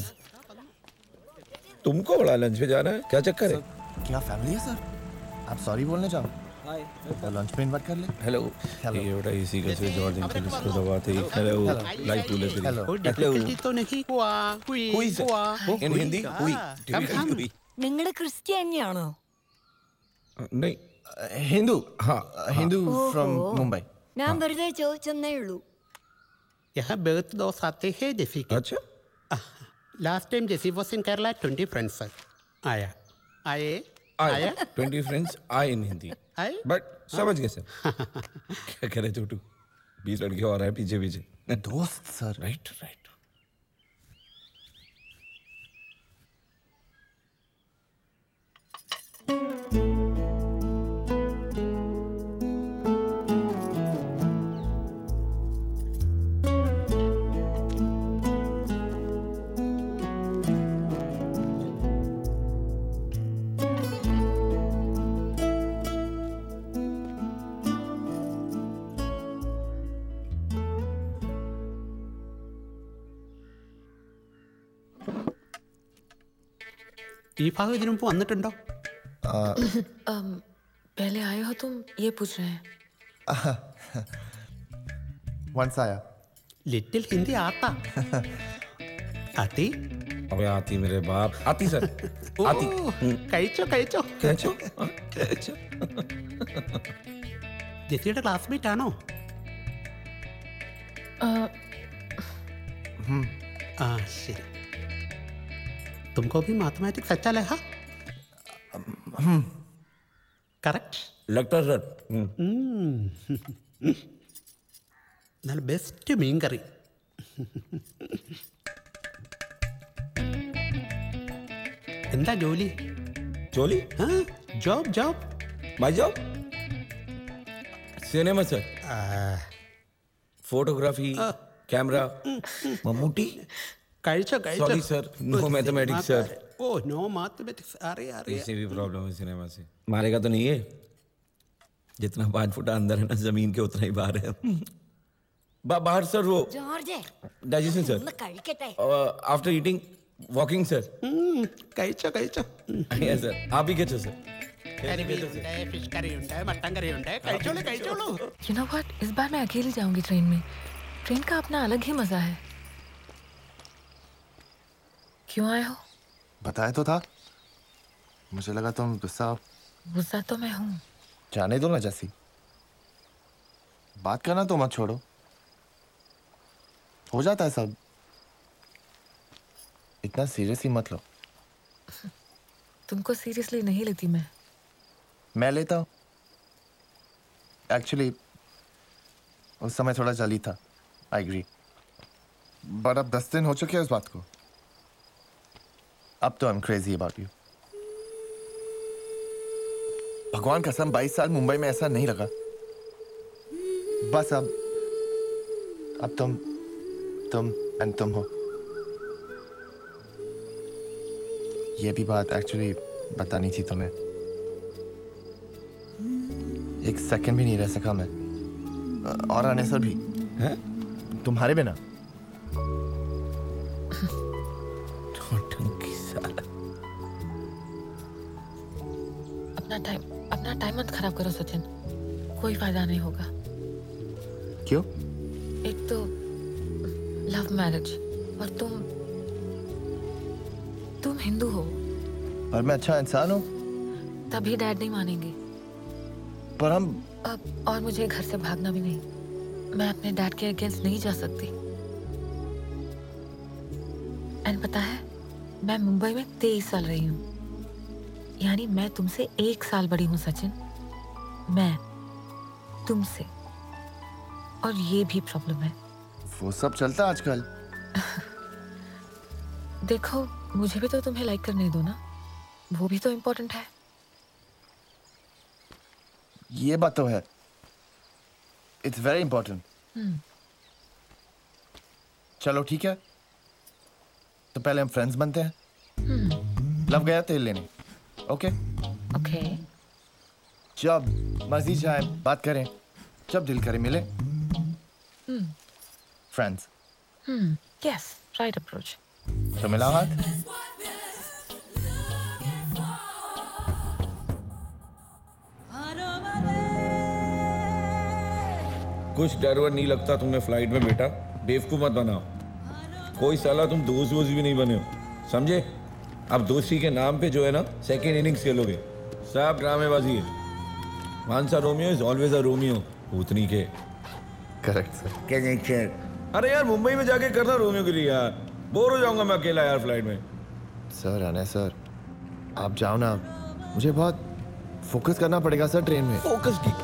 तुमको बड़ा लंच पे जाना है क्या चक्कर है? क्या फैमिली है सर आप सॉरी बोलने जाओ तो लंच पे इनवाइट कर ले हेलो ये बड़ा इसी का स्विच और दिन से इसको दबाते ही हेलो लाइव टूले तेरी कोई डिफिकल्टी तो नहीं हुआ हुई हुई हुआ इन हिंदी हुई difficulty हुई നിങ്ങളുടെ ക്രിസ്ത്യാനിയാണോ नहीं हिंदू हाँ हिंदू फ्रॉम ओहो। मुंबई ഞാൻ വെറുതെ ചോദിച്ചെന്നേ ഉള്ളൂ यहाँ बर्थ दोस्त आते हैं जेसी के अच्छा last time Jesse was in Kerala twenty friends आया आए आया ट्वेंटी फ्रेंड्स आए इन हिंदी आए बट समझ गए सर क्या कह रहे छोटू बीस लड़के और हैं पीछे पीछे दोस्त सर राइट राइट ഈ ഭാഗം ഇതിനു മുമ്പ് വന്നിട്ടുണ്ടോ um, पहले आए हो तुम ये पूछ रहे हैं वंस आया लिटिल हिंदी आता आती अबे आती मेरे बाप आती सर आती കഴിച്ചോ കഴിച്ചോ कैचो कैचो ജെസ്സിയുടെ ക്ലാസ്മേറ്റ് ആണോ uh, ആ ശരി तुमको भी मैथमेटिक्स अच्छा लगा करेक्ट लगता सर നല്ല ബെസ്റ്റ് മീൻ കറി എന്താ ജോലി जोली ആ job job my job cinema sir photography camera Mammootty കഴിച്ചോ കഴിച്ചോ sorry sir no mathematics sir ഓ നോ മാത്തമാറ്റിക്സ് അറിയാം അറിയാം इससे भी प्रॉब्लम है सिनेमा से मारेगा तो नहीं है जितना पाँच फुट अंदर है ना जमीन के उतना ही बाहर है बा, बाहर सर वो ജോർജ് डाइजेशन सर ഒന്ന് കഴിക്കട്ടെ आफ्टर ईटिंग वॉकिंग सर കഴിച്ചോ കഴിച്ചോ यस सर आप भी कैसे सर കരിമീനുണ്ട് ഫിഷ് കറിയുണ്ട് മട്ടൻ കറിയുണ്ട് കഴിച്ചോളൂ കഴിച്ചോളൂ you know what इस बार मैं अकेली जाऊंगी ट्रेन में ट्रेन का अपना अलग ही मजा है क्यों आए हो बताया तो था मुझे लगा तुम गुस्सा गुस्सा तो मैं हूँ जाने दो ना जैसी बात करना तो मत छोड़ो हो जाता है सब इतना सीरियसली मत लो तुमको सीरियसली नहीं लेती मैं मैं लेता हूँ एक्चुअली उस समय थोड़ा जली था आई एग्री बट अब दस दिन हो चुके हैं उस बात को अब तो I am crazy about you भगवान कसम बाईस साल मुंबई में ऐसा नहीं लगा बस अब अब तुम तुम एंड तुम हो ये भी बात एक्चुअली बतानी थी तुम्हें एक सेकंड भी नहीं रह सका मैं और आने सर भी हैं तुम्हारे बिना अपना टाइम अपना टाइम मत खराब करो सचिन कोई फायदा नहीं होगा क्यों एक तो लव मैरिज और तुम तुम हिंदू हो पर मैं अच्छा इंसान हूँ तभी डैड नहीं मानेंगे पर हम अब और मुझे घर से भागना भी नहीं मैं अपने डैड के अगेंस्ट नहीं जा सकती एंड पता है, मैं मुंबई में तेईस साल रही हूँ, यानी मैं तुमसे एक साल बड़ी हूँ सचिन। मैं तुमसे, और ये भी प्रॉब्लम है। वो सब चलता है आजकल। देखो, मुझे भी तो तुम्हें लाइक करने दो ना, वो भी तो इम्पोर्टेंट है। ये बात तो है, इट्स वेरी इंपॉर्टेंट। हम्म। चलो ठीक है, तो पहले हम फ्रेंड्स बनते हैं। हम्म। लव गया तेल लेने। Okay okay. जब मर्जी चाहे बात करें, जब दिल करे मिले। Hmm. Friends. Hmm. Yes, right approach. तो मिला हाथ। कुछ डर वर नहीं लगता तुम्हें फ्लाइट में बेटा, बेवकूफ मत बनाओ। कोई साला तुम दोस्त वोस्त भी नहीं बने हो, समझे? अब दोस्ती के नाम पे जो है ना सेकेंड इनिंग्स खेलोगे, सब ड्रामेबाजी है। Once a Romeo is always a Romeo, भूतनी के। Correct sir. करेक्ट। अरे यार मुंबई में जाके करना रोमियो के लिए यार, बोर हो जाऊंगा मैं अकेला यार फ्लाइट में। सर अने सर, आप जाओ ना, मुझे बहुत फोकस करना पड़ेगा सर ट्रेन में। फोकस की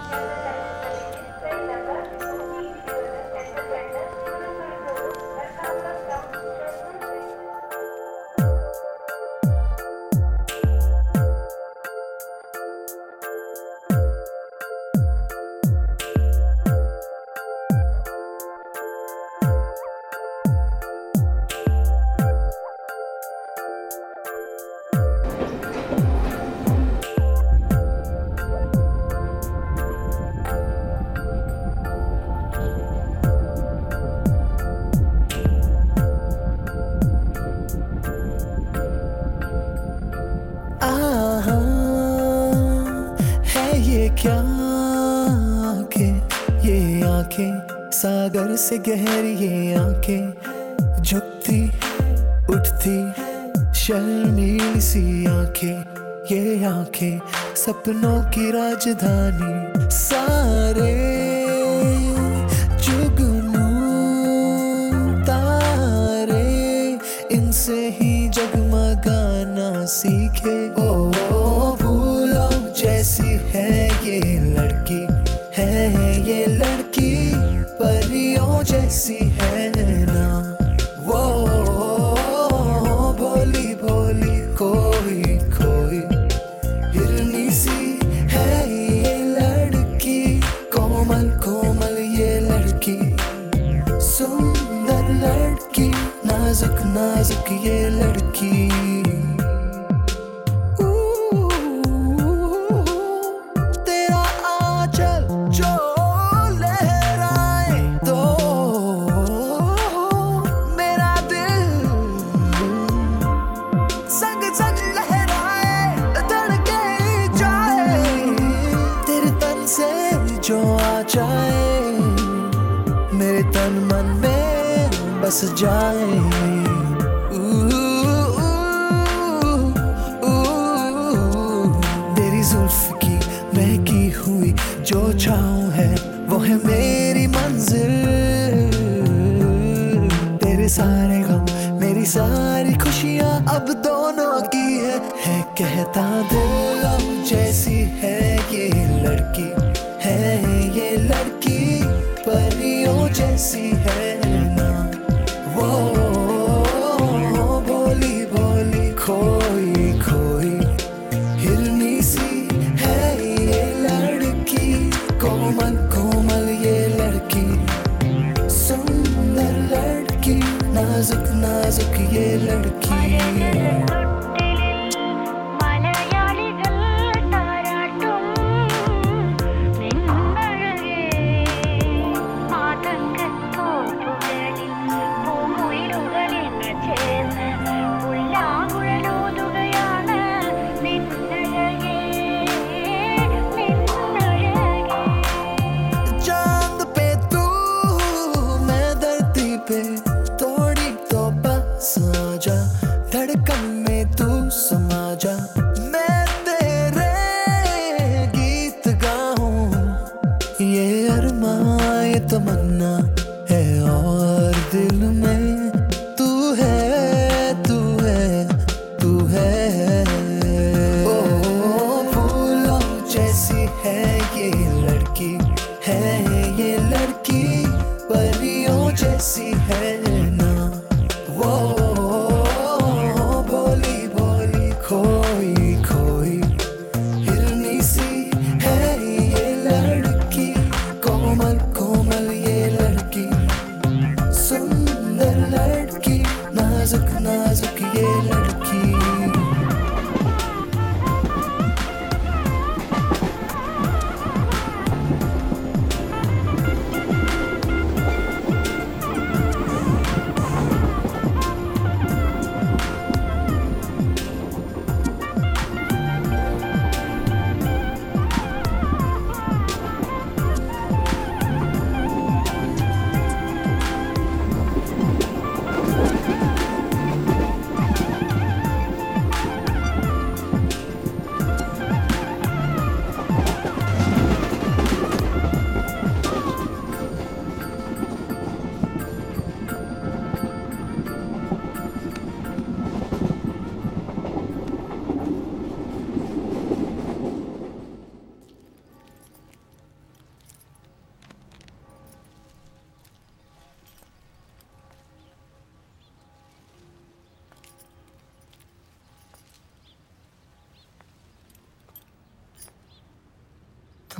सागर से गहरी ये आंखें, झुकती उठती शर्मीली सी आंखें, ये आंखें सपनों की राजधानी। सारे जुगनू तारे इनसे ही जगमगाना सीखे। ओ, ओ भूलो जैसी है ये लड़की, है ये लड़की परियों जैसी है ना। वो भोली भोली कोई कोई हिरनी सी है ये लड़की, कोमल कोमल ये लड़की, सुंदर लड़की, नाजुक नाजुक ये लड़की। मेरे तन मन में बस जाए। तेरी जुल्फ की महकी हुई जो छाँव है वो है मेरी मंजिल। तेरे सारे गम मेरी सारी खुशियाँ अब दोनों की है, है कहता बोलो जैसी है ये लड़की, है ये लड़की परियों जैसी है ना। वो भोली भोली खोई खोई हिरनी सी है ये लड़की, कोमल कोमल ये लड़की, सुंदर लड़की, नाजुक नाजुक ये लड़की। तमन्ना है और दिल में तू है।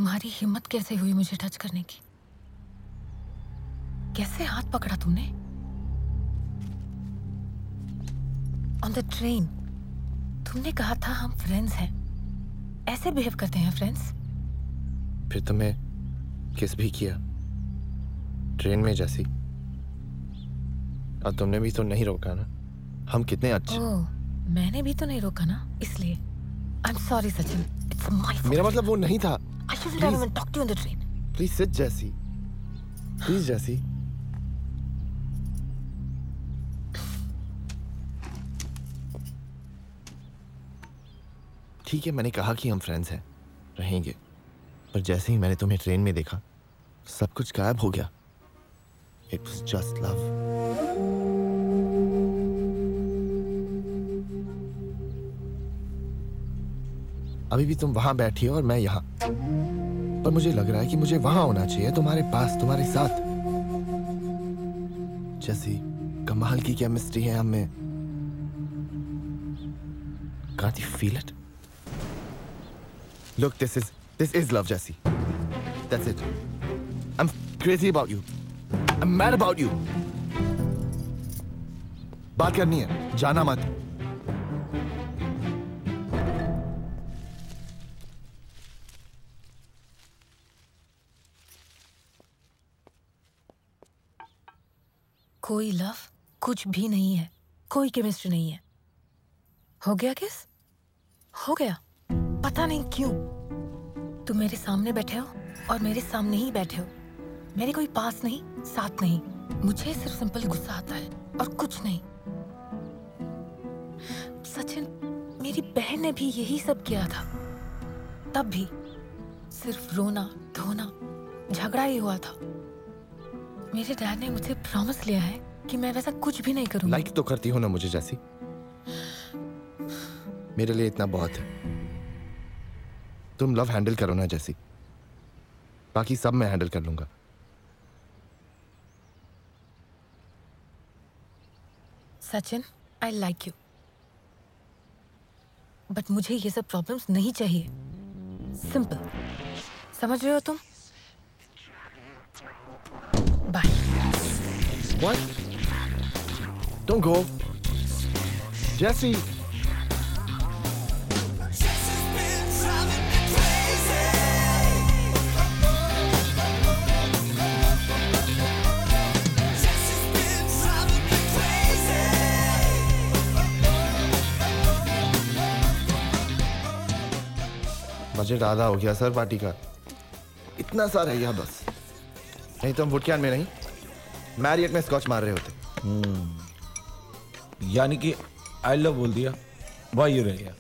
तुम्हारी हिम्मत कैसे हुई मुझे टच करने की? कैसे हाथ पकड़ा तुमने? ऑन द ट्रेन तुमने कहा था हम फ्रेंड्स हैं। ऐसे बिहेव करते हैं फ्रेंड्स? फिर तुम्हें किस भी किया ट्रेन में जैसी, और तुमने भी तो नहीं रोका ना। हम कितने अच्छे। ओह, मैंने भी तो नहीं रोका ना, इसलिए I am sorry Sachin, it's my fault. मेरा मतलब वो नहीं था। I shouldn't have even talked to you on the train. Please sit Jesse, please Jesse. ठीक है, मैंने कहा कि हम फ्रेंड्स हैं, रहेंगे, पर जैसे ही मैंने तुम्हें ट्रेन में देखा सब कुछ गायब हो गया। It was just love. अभी भी तुम वहां बैठी हो और मैं यहाँ, पर मुझे लग रहा है कि मुझे वहां होना चाहिए, तुम्हारे पास, तुम्हारे साथ। जैसी कमाल की केमिस्ट्री है हम में। Can't you feel it? Look, this is this is love, Jesse. That's it. I'm crazy about you. I'm mad about you. बात करनी है, जाना मत। कोई लव कुछ भी नहीं है, कोई केमिस्ट्री नहीं है। हो गया किस? हो गया, पता नहीं क्यों। तुम मेरे सामने बैठे हो और मेरे सामने ही बैठे हो, मेरे कोई पास नहीं, साथ नहीं। मुझे सिर्फ सिंपल गुस्सा आता है और कुछ नहीं। सचिन, मेरी बहन ने भी यही सब किया था, तब भी सिर्फ रोना धोना झगड़ा ही हुआ था। मेरे डैड ने मुझसे प्रॉमिस लिया है कि मैं वैसा कुछ भी नहीं करूंगा। लाइक तो करती हो ना मुझे जैसी? मेरे लिए इतना बहुत है। तुम लव हैंडल करो ना जैसी, बाकी सब मैं हैंडल कर लूंगा। Sachin, I like you, but मुझे ये सब प्रॉब्लम्स नहीं चाहिए। सिंपल, समझ रहे हो तुम? Bye. What? Don't go, Jesse. Budget आधा हो गया सर पार्टी का, इतना सा रह गया बस। नहीं तो हम वुडकैन में नहीं, मैरियट में स्कॉच मार रहे होते। हम्म, यानी कि आई लव बोल दिया, वही रह गया।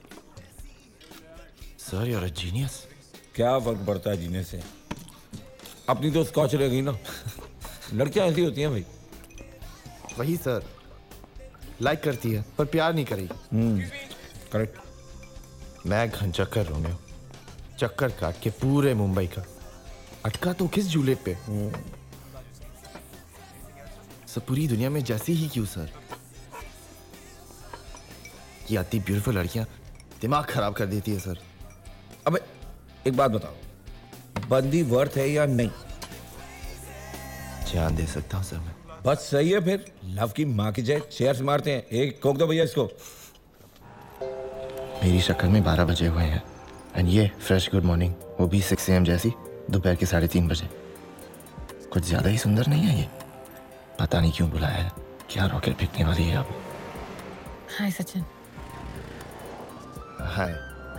Sir you are a genius. क्या फर्क पड़ता है जीनियस से? अपनी तो स्कॉच रह गई ना। लड़कियां ऐसी होती हैं भाई। वही सर, लाइक करती है पर प्यार नहीं करेगी। Hmm, correct. मैं घन चक्कर रोमियो, चक्कर काट के पूरे मुंबई का, अटका तो किस जूलियट पे। सब पूरी दुनिया में जैसी ही क्यों सर? ये आती ब्यूटीफुल लड़कियां दिमाग खराब कर देती है सर। अबे एक बात बताओ, बंदी वर्थ है या नहीं? जान दे सकता हूं सर मैं। बस सही है फिर, लव की माँ की जय। चेयर्स मारते हैं, एक कोक दो भैया इसको। मेरी शक्ल में बारह बजे हुए हैं, एंड ये फ्रेश गुड मॉर्निंग, वो भी सिक्स ए एम जैसी, दोपहर के साढ़े तीन बजे। कुछ ज्यादा ही सुंदर नहीं है ये? पता नहीं क्यों बुलाया है, क्या रॉकेट फेंकने वाली है अब? हाय सचिन। हाय।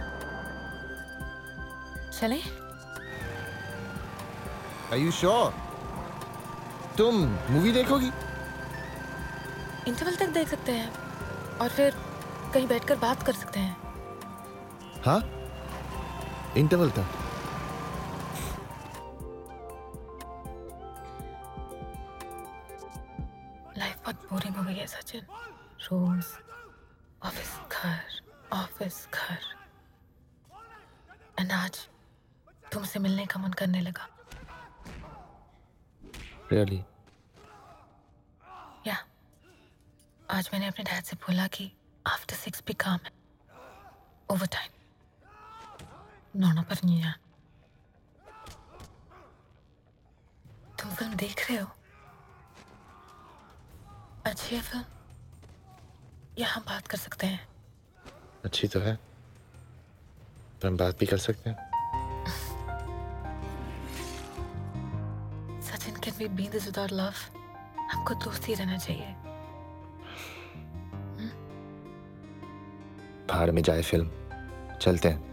चलें? Are you sure? तुम मूवी देखोगी? इंटरवल तक देख सकते हैं और फिर कहीं बैठकर बात कर सकते हैं। हाँ, इंटरवल तक। लाइफ बहुत बोरिंग हो गई है सचिन। रोज ऑफिस घर, ऑफिस घर, एंड आज तुमसे मिलने का मन करने लगा। Really? या आज मैंने अपने डैड से बोला कि आफ्टर सिक्स भी काम है, ओवर टाइम। नौना पर नहीं है। तुम फिल्म देख रहे हो? अच्छी है फिल्म? यहाँ बात कर सकते हैं। अच्छी तो है, तो हम बात भी कर सकते हैं। Sachin, can we be this without love? हमको दोस्ती रहना चाहिए। भाड़ में जाए फिल्म, चलते हैं।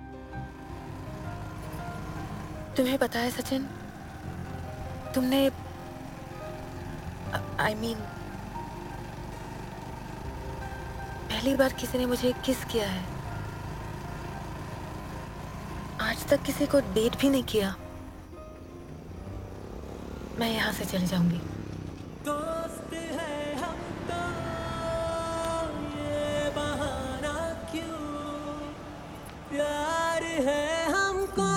तुम्हें पता है सचिन, तुमने आई I मीन mean, पहली बार किसी ने मुझे किस किया है। आज तक किसी को डेट भी नहीं किया। मैं यहाँ से चली जाऊंगी। दोस्त है हम तो ये बहाना क्यों, प्यार है हमको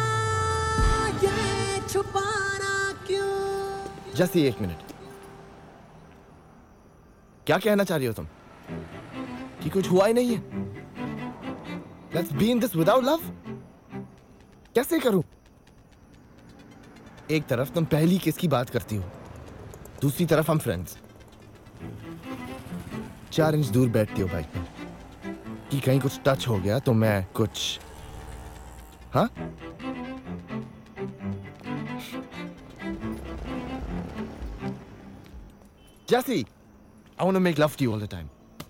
ये छुपाना क्यों। जैसी एक मिनट, क्या कहना चाह रही हो तुम? कि कुछ हुआ ही नहीं है? Let's be in this without love? कैसे करूं? एक तरफ तुम पहली किस की बात करती हो, दूसरी तरफ हम फ्रेंड्स। चार इंच दूर बैठती हो बाइक में कि कहीं कुछ टच हो गया तो मैं कुछ, हाँ? Jesse, I want to make love to you all the time.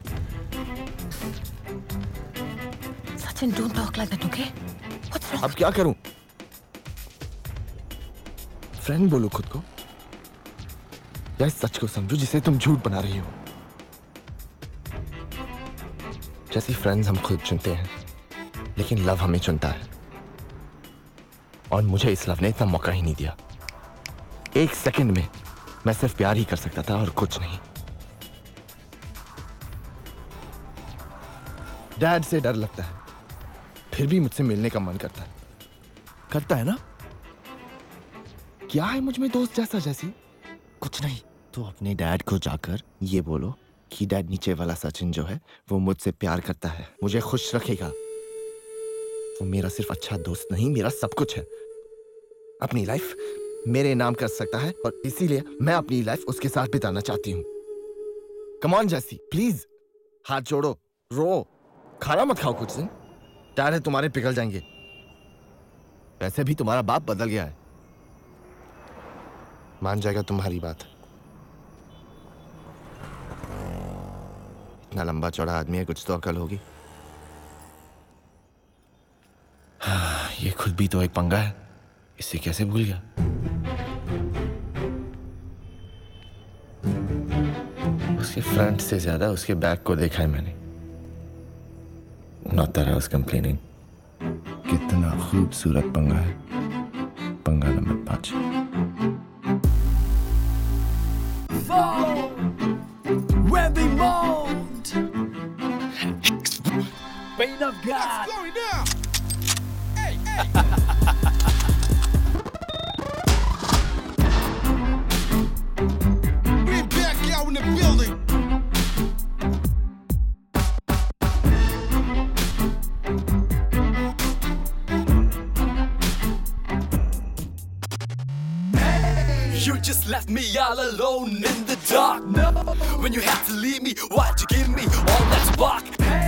Sachin, don't talk like that, okay? What's wrong? अब क्या करूं? फ्रेंड बोलो खुद को या इस सच को समझो जिसे तुम झूठ बना रही हो? जैसी फ्रेंड्स हम खुद चुनते हैं, लेकिन लव हमें चुनता है। और मुझे इस लव ने इतना मौका ही नहीं दिया। एक सेकंड में मैं सिर्फ प्यार ही कर सकता था और कुछ नहीं। डैड से डर लगता है, फिर भी मुझसे मिलने का मन करता है। करता है ना? क्या है मुझ में दोस्त जैसा? जैसी कुछ नहीं। तो अपने डैड को जाकर ये बोलो कि डैड, नीचे वाला सचिन जो है वो मुझसे प्यार करता है, मुझे खुश रखेगा। वो मेरा सिर्फ अच्छा दोस्त नहीं, मेरा सब कुछ है। अपनी लाइफ मेरे नाम कर सकता है और इसीलिए मैं अपनी लाइफ उसके साथ बिताना चाहती हूँ। कम ऑन जैसी, प्लीज हाथ जोड़ो, रो, खाना मत खाओ कुछ दिन। डैड है तुम्हारे पिघल जाएंगे। वैसे भी तुम्हारा बाप बदल गया है, मान जाएगा तुम्हारी बात। इतना लंबा चौड़ा आदमी है, कुछ तो अकल होगी। हाँ, ये खुद भी तो एक पंगा है, इसे कैसे भूल गया? उसके फ्रंट से ज्यादा उसके बैक को देखा है मैंने। Not that I was complaining. कितना खूबसूरत पंगा है, पंगा नंबर पांच। When they moaned, pain of God. It's going down. Hey, hey. We're back out in the building. You just left me all alone in the dark. No. When you had to leave me, why'd you give me all that spark? Hey.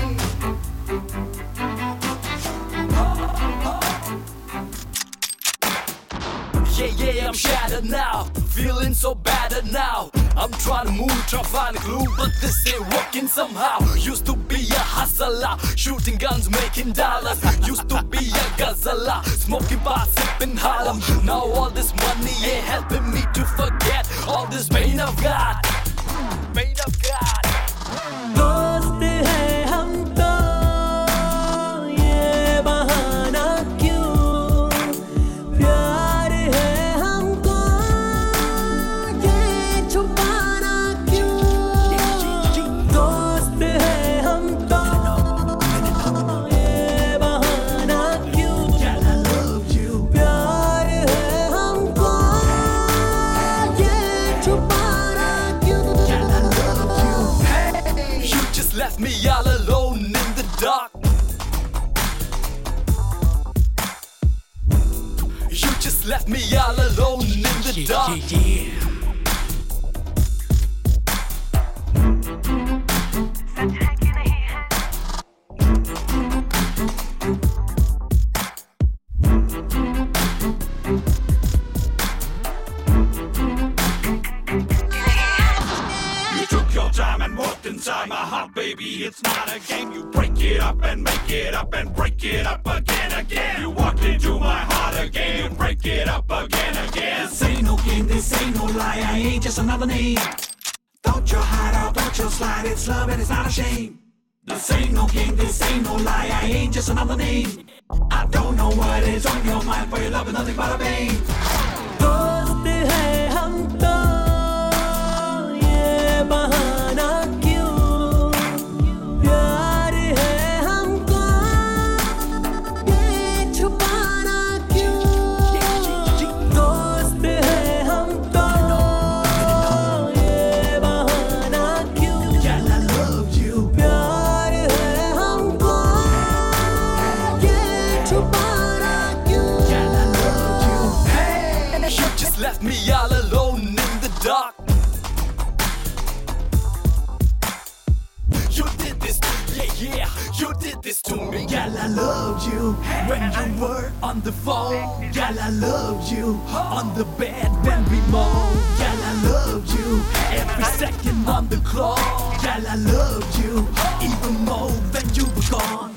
Yeah, yeah, I'm shattered now. Feeling so bad now. I'm trying to move, trying to find a clue, but this ain't working somehow. Used to be a hustler, shooting guns, making dollars. Used to be a guzzler, smoking bars, sipping Harlem. Now all this money ain't helping me to forget all this pain I've got. Pain I've got. दोस्त है हम तो ये बहाना क्यों, प्यार है हमको ये छुपाना क्यों। दोस्त है हम तो ये बहाना क्यों, प्यार है हमको ये छुपाना क्यों। You just left me all alone in the dark. You just left me all alone. alone in the dark. Yeah, yeah. Inside my heart, baby, it's not a game. You break it up and make it up and break it up again, again. You walked into my heart again, you break it up again, again. This ain't no game, this ain't no lie, I ain't just another name. Don't you hide or don't you slide, it's love and it's not a shame. This ain't no game, this ain't no lie, I ain't just another name. I don't know what is on your mind, for your love is nothing but a pain. दोस्त है हम तो ये बहाना left me all alone in the dark. You did this to me, yeah, yeah. You did this to me. Girl, I loved you when you were on the phone. Girl, I loved you on the bed when we moaned. Girl, I loved you every second on the clock. Girl, I loved you even more when you were gone.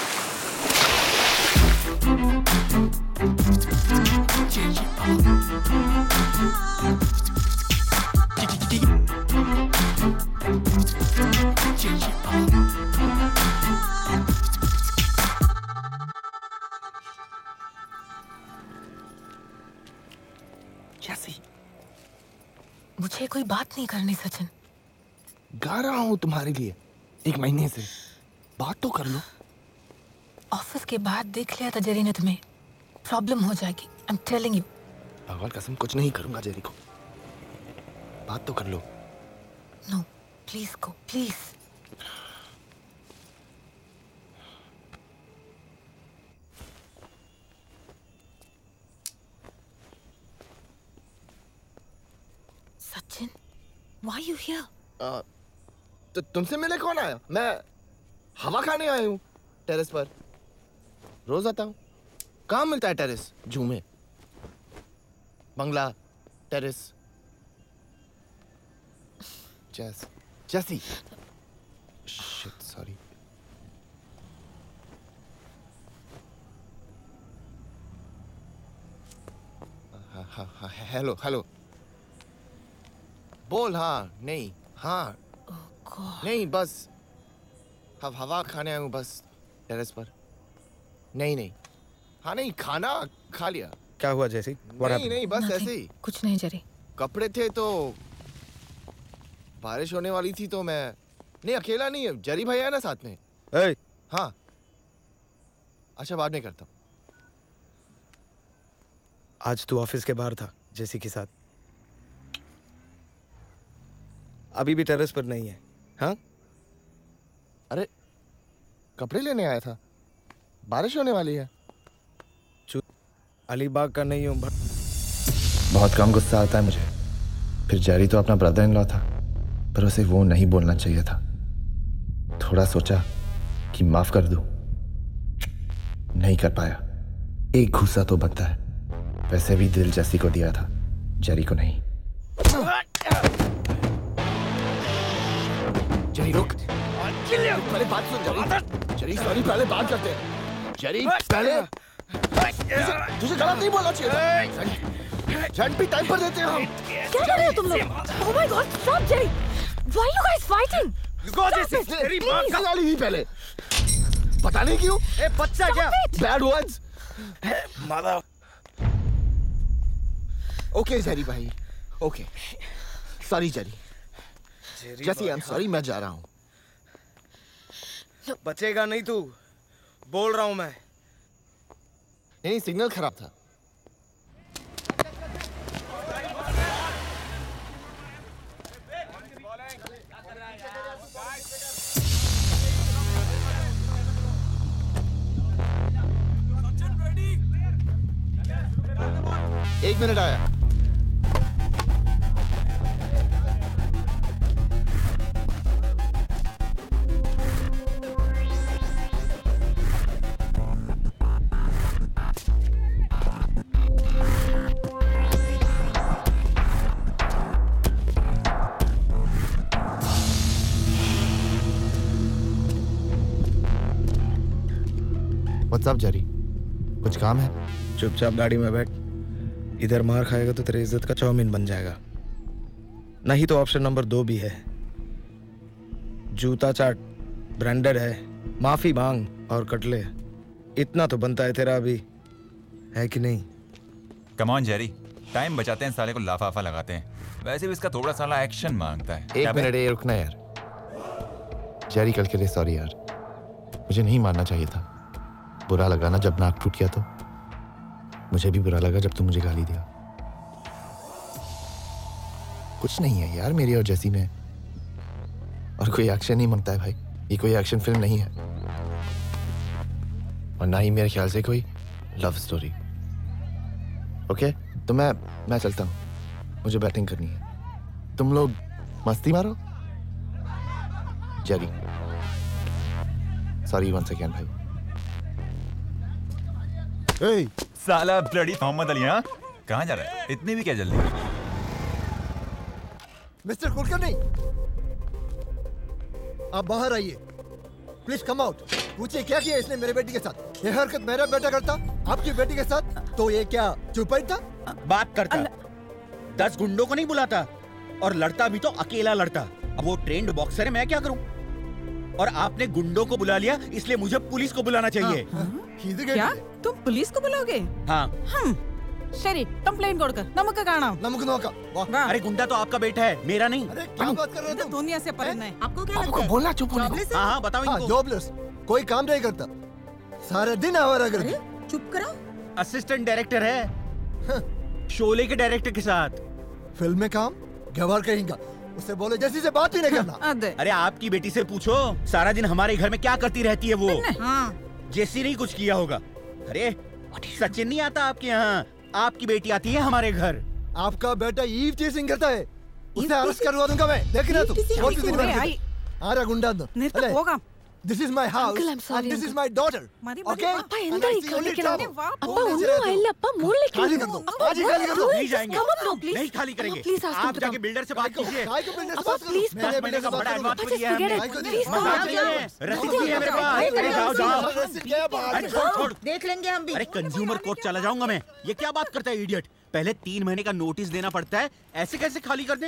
जैसी मुझे कोई बात नहीं करनी सचिन। गा रहा हूँ तुम्हारे लिए एक महीने से, बात तो कर लो। ऑफिस के बाद देख लिया था जेरी ने तुम्हें, प्रॉब्लम हो जाएगी। I'm telling you. भगवान कसम कुछ नहीं करूंगा जेरी को, बात तो कर लो। No, please go, please. Sachin, why are you here? uh, तो तुमसे मिले कौन आया? मैं हवा खाने आया हूँ टेरेस पर, रोज आता हूँ। कहाँ मिलता है टेरेस? झूमे, बंगला, टेरेस। जैस, जैसी। Shit, sorry. हाँ हाँ हाँ, हेलो हेलो। बोल। हाँ नहीं, हाँ नहीं, बस हव हवा खाने आया हूँ बस टेरेस पर। नहीं नहीं, हाँ नहीं, खाना खा लिया। क्या हुआ जैसी? नहीं नहीं, बस ऐसे ही। कुछ नहीं जरी। कपड़े थे तो बारिश होने वाली थी तो मैं नहीं, अकेला नहीं है, जरी भाई है ना साथ में। ए, हाँ अच्छा, बाद में करता हूँ। आज तू ऑफिस के बाहर था जैसी के साथ, अभी भी टेरेस पर नहीं है? हाँ अरे कपड़े लेने आया था, बारिश होने वाली है। अलीबाग का नहीं हूँ। बहुत कम गुस्सा आता है मुझे। फिर जेरी तो अपना ब्रदर इन लॉ था, पर उसे वो नहीं बोलना चाहिए था। थोड़ा सोचा कि माफ कर दूं, नहीं कर पाया। एक घूसा तो बनता है, वैसे भी दिल जैसी को दिया था, जेरी को नहीं। जेरी रुक, पहले बात सुन जेरी। जेरी सॉरी, पहले बात करते हैं। जेरी पहले तुझे गलत नहीं बोलना चाहिए। जंट भी टाइम पर देते हैं हम। क्या कर रहे हो तुम लोग? Oh my God, stop Jerry! Why are you guys fighting? तेरी बात का गाली ही पहले, पता नहीं क्यों। ए बच्चा क्या? Bad words. Mother. Okay Jerry भाई, okay. Sorry Jerry. Jesse I am sorry, मैं जा रहा हूँ। बचेगा नहीं तू, बोल रहा हूँ मैं। नहीं, सिग्नल खराब था। एक मिनट आया। What's up, Jerry? कुछ काम है? चुपचाप गाड़ी में बैठ। इधर मार खाएगा तो तेरी इज्जत का चाउमीन बन जाएगा। नहीं तो ऑप्शन नंबर दो भी है, जूता चाट, ब्रांडेड है, माफी मांग और कटले। इतना तो बनता है तेरा अभी, है कि नहीं? कम ऑन जेरी, टाइम बचाते हैं, साले को लाफाफा लगाते हैं। वैसे भी इसका थोड़ा साला एक्शन मांगता है। एक मिनट ये रुकना यार। जेरी कल के लिए सॉरी यार, मुझे नहीं मानना चाहिए था। बुरा लगा ना जब नाक टूट गया, तो मुझे भी बुरा लगा जब तू मुझे गाली दिया। कुछ नहीं है यार मेरी और जैसी में, और कोई एक्शन नहीं मांगता है भाई। ये कोई एक्शन फिल्म नहीं है, और ना ही मेरे ख्याल से कोई लव स्टोरी। ओके तो मैं मैं चलता हूँ, मुझे बैटिंग करनी है। तुम लोग मस्ती मारो। जेरी सॉरी वंस अगेन भाई। Hey. साला ब्लडी मोहम्मद अली, हाँ? कहाँ जा रहा है? इतनी भी क्या जल्दी? मिस्टर कुलकर्णी, आप बाहर आइए। Please come out. पूछिए क्या किया इसने मेरे बेटी के साथ? ये हरकत मेरा बेटा करता आपकी बेटी के साथ, तो ये क्या चुप था? बात करता, दस गुंडों को नहीं बुलाता, और लड़ता भी तो अकेला लड़ता। अब वो ट्रेंड बॉक्सर है, मैं क्या करूं? और आपने गुंडों को बुला लिया, इसलिए मुझे पुलिस को बुलाना चाहिए। हाँ, हाँ। क्या तुम पुलिस को बुलाओगे? हाँ। हम शरी कंप्लेंट കൊടുക്ക നമുക്ക് കാണാം നമുക്ക് നോക്കാം। अरे गुंडा तो आपका बेटा है, मेरा नहीं। अरे क्या बात कर रहे हो तुम? दुनिया से परे नहीं। आपको क्या लगता है? बोलना चुप होने को। हाँ हाँ बताओ इनको। जॉबलेस, कोई काम नहीं करता, सारे दिन आवारा करता। चुप करो। असिस्टेंट डायरेक्टर है शोले के डायरेक्टर के साथ। फिल्म में काम गवार कहेगा, उससे बोले जैसी से बात ही नहीं करना। अरे आपकी बेटी से पूछो, सारा दिन हमारे घर में क्या करती रहती है वो। हाँ। जैसी नहीं कुछ किया होगा। अरे सचिन नहीं आता आपके यहाँ, आपकी बेटी आती है हमारे घर। आपका बेटा ईव चेसिंग करता है, उसे अरेस्ट करवा दूंगा मैं। देखना तुम बहुत किसी ने आ रहा गुंडा तो। This is my house Uncle, I'm sorry, and this uncle. is my daughter. Okay? ಅಪ್ಪ ಎಂತ ಈ ಕಡೆಗೆ ಅಪ್ಪ ಒನ್ನು ಇಲ್ಲ ಅಪ್ಪ ಮೂಲೆ खाली कर दो, आज ही खाली कर दो। नहीं जाएंगे, नहीं खाली करेंगे। प्लीज आप जाके बिल्डर से बात कीजिए। काय को बिल्डर से बात करो? प्लीज मैंने बिल्डर से बड़ा बात एडवांस करो। दिया है हमने। मजाक नहीं है, रसीद भी है मेरे पास। अरे जाओ जाओ। अरे छोड़ छोड़, देख लेंगे हम भी। अरे कंज्यूमर कोर्ट चला जाऊंगा मैं। ये क्या बात करता है इडियट? पहले तीन महीने का नोटिस देना पड़ता है, ऐसे कैसे खाली कर दें?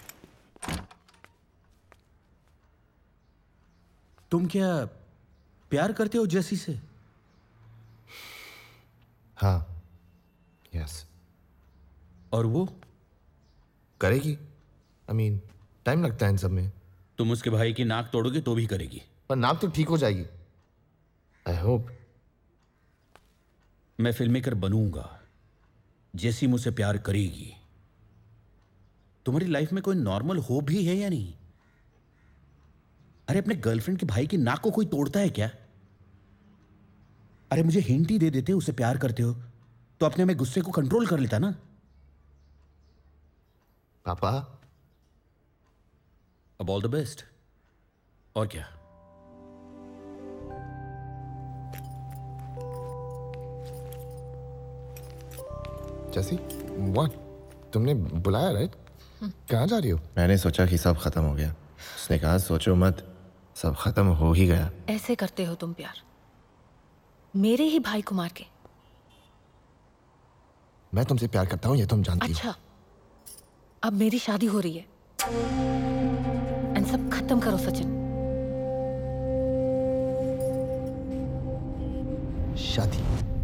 तुम क्या प्यार करते हो जेसी से? हाँ, यस। और वो करेगी। आई मीन टाइम लगता है इन सब में। तुम उसके भाई की नाक तोड़ोगे तो भी करेगी। पर नाक तो ठीक हो जाएगी, आई होप। मैं फिल्म मेकर बनूंगा, जेसी मुझसे प्यार करेगी। तुम्हारी लाइफ में कोई नॉर्मल हो भी है या नहीं? अरे अपने गर्लफ्रेंड के भाई की नाक को कोई तोड़ता है क्या? अरे मुझे हिंट ही दे देते उसे प्यार करते हो, तो अपने में गुस्से को कंट्रोल कर लेता ना। पापा अब ऑल द बेस्ट। और क्या? जैसी व्हाट? तुमने बुलाया राइट? कहाँ जा रही हो? मैंने सोचा कि सब खत्म हो गया। उसने कहा सोचो मत, सब खत्म हो ही गया। ऐसे करते हो तुम प्यार मेरे ही भाई कुमार के? मैं तुमसे प्यार करता हूँ ये तुम जानती अच्छा, अब मेरी शादी हो रही है एंड सब खत्म करो सचिन। शादी?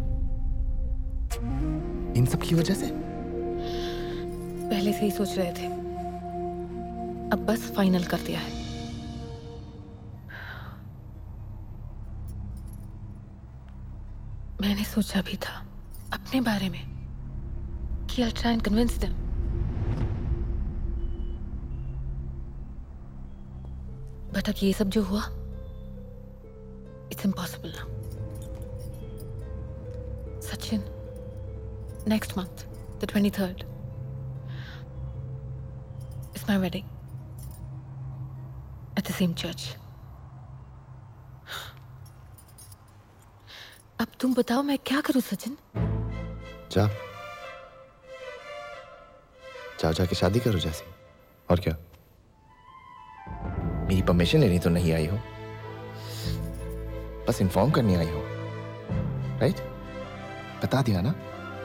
इन सब की वजह से? पहले से ही सोच रहे थे, अब बस फाइनल कर दिया है। मैंने सोचा भी था अपने बारे में कि I'll try and convince them. But अब ये सब जो हुआ, it's impossible now. Sachin, next month the twenty-third. It's my wedding. At the same church. अब तुम बताओ मैं क्या करूं सचिन? जा जा जाके शादी करो जैसी। और क्या? मेरी परमिशन लेनी तो नहीं आई हो, बस इन्फॉर्म करनी आई हो, राइट? बता दिया ना?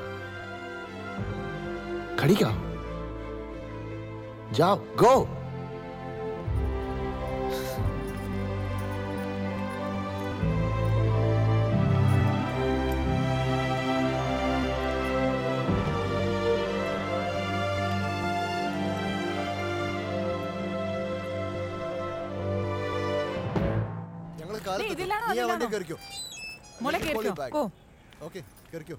खड़ी क्या हो? जाओ, गो। നീ ആ വണ്ടി കയറിക്കോ. ഓക്കെ കയറിക്കോ.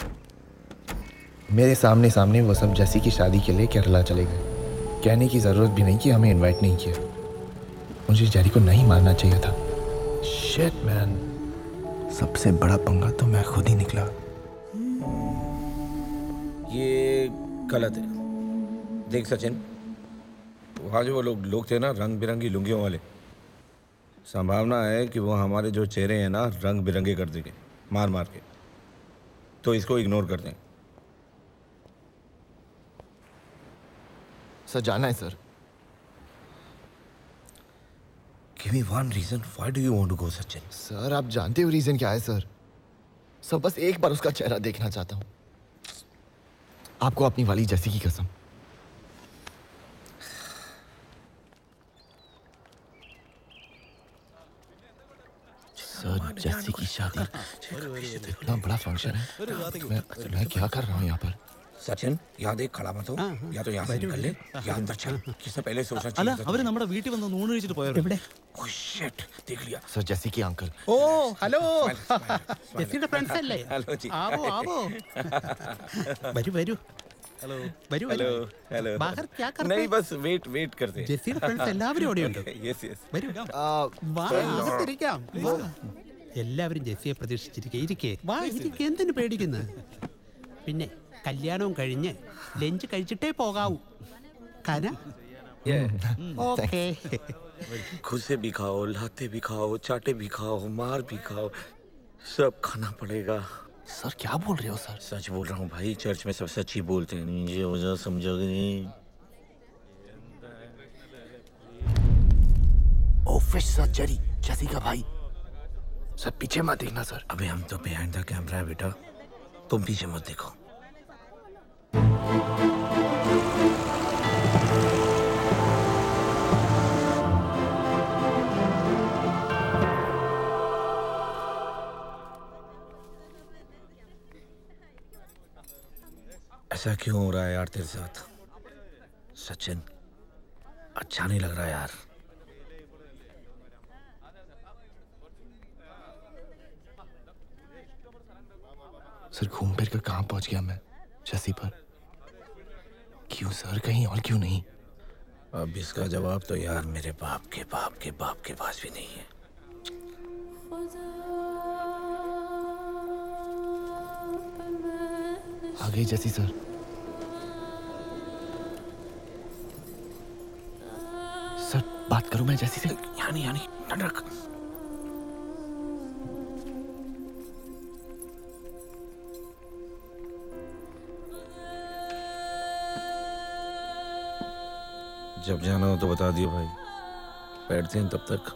मेरे सामने सामने वो सब जैसी की शादी के लिए केरला चले गए। कहने की जरूरत भी नहीं कि हमें इनवाइट नहीं किया। मुझे जेरी को नहीं मारना चाहिए था। शिट मैन, सबसे बड़ा पंगा तो मैं खुद ही निकला। ये गलत है। देख सचिन, वहाँ जो वो लोग लोग थे ना रंग बिरंगी लुंगियों वाले, संभावना है कि वो हमारे जो चेहरे हैं ना रंग बिरंगे कर देंगे मार मार के, तो इसको इग्नोर कर दें। सर जाना है sir. Give me one reason. Why do you want to go, Sachin? Sir आप जानते हो रीजन क्या है सर? सर बस एक बार उसका चेहरा देखना चाहता हूँ। आपको अपनी वाली जैसी की कसम। सर जैसी की शादी, इतना बड़ा फंक्शन है, मैं, मैं क्या कर रहा हूँ यहाँ पर? सचिन यहाँ देख, खड़ा मत हो, या तो यहाँ से निकल ले या अंदर चल। किससे पहले सोचना चाहिए था। അവര് നമ്മുടെ വീട്ടിൽ വന്ന് ഊണ് കഴിച്ചിട്ട് പോയോ? എവിടെ? Oh shit, देख लिया। सर जैसी की अंकल। ഓ ഹലോ, ജെസ്സിയുടെ ഫ്രണ്ട്സ് അല്ലേ? हेलो जी। ആവോ ആവോ, വരൂ വരൂ। हेलो വരൂ हेलो വരൂ। हेलो। बाहर क्या कर रहे नहीं हैं? बस वेट वेट करते हैं। ജെസ്സിയുടെ ഫ്രണ്ട്സ് എല്ലാവരും അവിടെയുണ്ട്. Yes yes. വരൂ. വാ, അകത്തിരിക്കാം. എല്ലാവരും ജെസ്സിയെ പ്രതീക്ഷിച്ചിരിക്കെ. ഇരിക്കേ. വാ ഇരിക്കെ, എന്തിനു പേടിക്കുന്നു? പിന്നെ കല്യാണവും കഴിഞ്ഞ് ലഞ്ച് കഴിച്ചിട്ടേ പോകാവൂ. കന ഓക്കേ. खुसे भी खाओ, लाते भी खाओ, चाटे भी खाओ, मार भी खाओ, सब खाना पड़ेगा। सर क्या बोल रहे हो सर? सच बोल रहा हूँ भाई, चर्च में सब सच ही बोलते हैं। ये वजह समझोगे नहीं। ओ फिश सर, जेरी जैसी का भाई। सर पीछे मत देखना सर। अबे हम तो बिहाइंड द कैमरा है बेटा, तुम पीछे मत देखो। ऐसा क्यों हो रहा है यार तेरे साथ सचिन? अच्छा नहीं लग रहा यार। सर घूम फिर कर कहाँ पहुंच गया मैं जैसी पर? क्यों सर, कहीं और क्यों नहीं? अब इसका जवाब तो यार मेरे बाप के बाप के बाप के पास भी नहीं है। आ गई जैसी सर। सर बात करूं मैं जैसी से? यहाँ नहीं, यहाँ नहीं, डर रख। जब जाना हो तो बता दियो भाई, बैठते हैं तब तक।